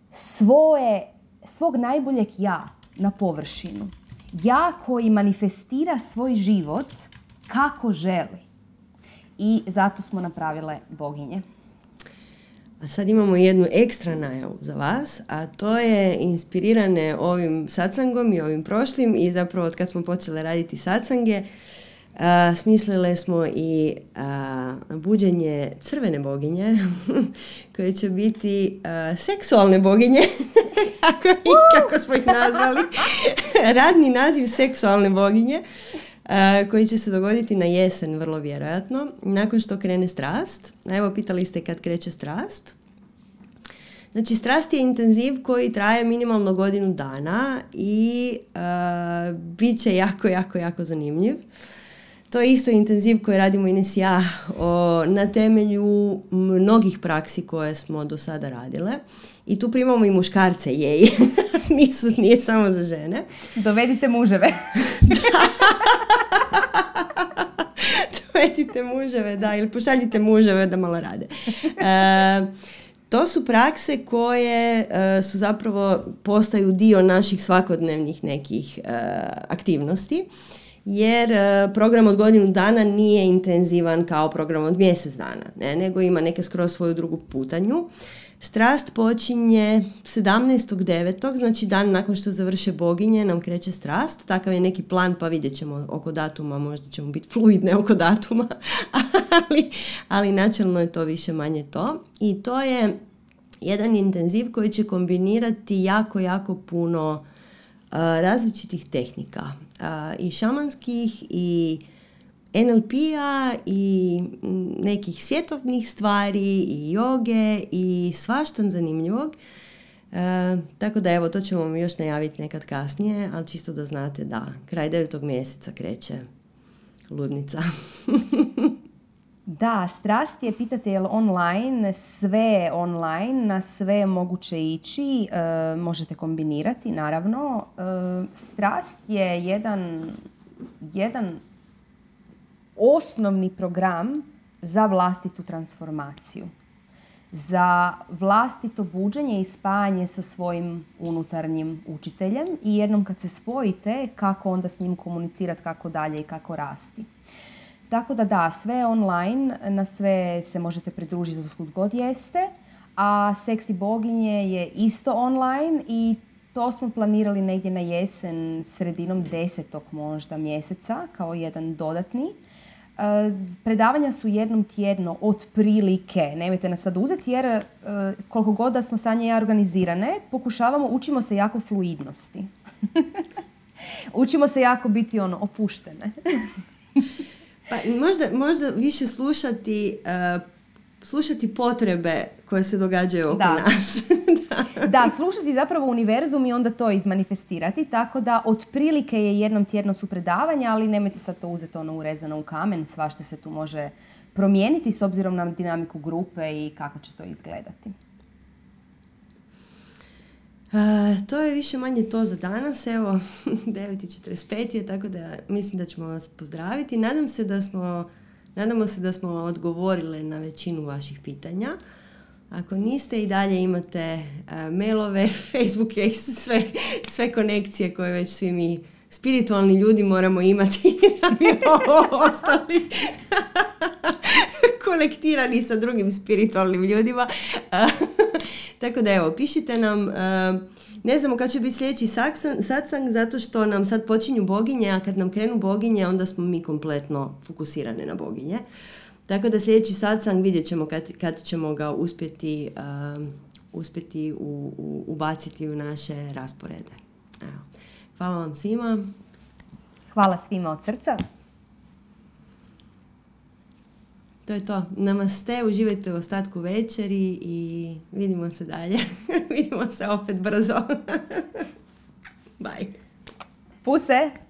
svog najboljeg ja na površinu. Ja koji manifestira svoj život kako želi. I zato smo napravile boginje. A sad imamo jednu ekstra najavu za vas, a to je inspirirane ovim satsangom i ovim prošlim i zapravo od kad smo počeli raditi satsange, smislile smo i buđenje crvene boginje koje će biti seksualne boginje kako smo ih nazvali. Radni naziv seksualne boginje koji će se dogoditi na jesen vrlo vjerojatno nakon što krene strast. Evo, pitali ste kad kreće strast. Znači, strast je intenziv koji traje minimalno godinu dana i bit će jako zanimljiv. To je isto intenziv koji radimo Ines i ja na temelju mnogih praksi koje smo do sada radile. I tu primamo i muškarce, jej. Nije samo za žene. Dovedite muževe. Dovedite muževe, da, ili pošaljite muževe da malo rade. To su prakse koje su zapravo postaju dio naših svakodnevnih nekih aktivnosti. Jer program od godinu dana nije intenzivan kao program od mjesec dana, nego ima neke skroz svoju drugu putanju. Strast počinje 17.9., znači dan nakon što završe boginje nam kreće strast. Takav je neki plan, pa vidjet ćemo oko datuma, možda ćemo biti fluidne oko datuma, ali načelno je to više manje to. I to je jedan intenziv koji će kombinirati jako puno različitih tehnika i šamanskih i NLP-a i nekih svjetovnih stvari i joge i svašta zanimljivog. Tako da evo, to ćemo vam još najaviti nekad kasnije, ali čisto da znate da kraj 9. mjeseca kreće ludnica. Da, strast je, pitate je li online, sve online, na sve je moguće ići, možete kombinirati, naravno. Strast je jedan osnovni program za vlastitu transformaciju, za vlastito buđenje i spajanje sa svojim unutarnjim učiteljem i jednom kad se spojite, kako onda s njim komunicirati, kako dalje i kako rasti. Tako da, sve je online, na sve se možete pridružiti od kud god jeste, a Seksi boginje je isto online i to smo planirali negdje na jesen, sredinom 10. možda mjeseca, kao jedan dodatni. Predavanja su jednom tjedno, otprilike, nemojte nas sad uzeti, jer koliko god da smo Sanja i ja organizirane, učimo se jako fluidnosti. Učimo se jako biti opuštene. Pa možda više slušati potrebe koje se događaju oko nas. Da, slušati zapravo univerzum i onda to izmanifestirati, tako da otprilike je jednom tjedno su predavanja, ali nemojte sad to uzeti urezano u kamen, svašta se tu može promijeniti s obzirom na dinamiku grupe i kako će to izgledati. To je više manje to za danas, evo 9:45 je, tako da mislim da ćemo vas pozdraviti. Nadamo se da smo odgovorile na većinu vaših pitanja. Ako niste, i dalje imate mailove, Facebooke i sve konekcije koje već svi mi spiritualni ljudi moramo imati da bi ostali konektirani sa drugim spiritualnim ljudima. Tako da evo, pišite nam, ne znamo kad će biti sljedeći satsang, zato što nam sad počinju boginje, a kad nam krenu boginje, onda smo mi kompletno fokusirane na boginje. Tako da sljedeći satsang vidjet ćemo kad ćemo ga uspjeti ubaciti u naše rasporede. Evo. Hvala vam svima. Hvala svima od srca. To je to. Namaste, uživajte u ostatku večeri i vidimo se dalje. Vidimo se opet brzo. Bye. Puse!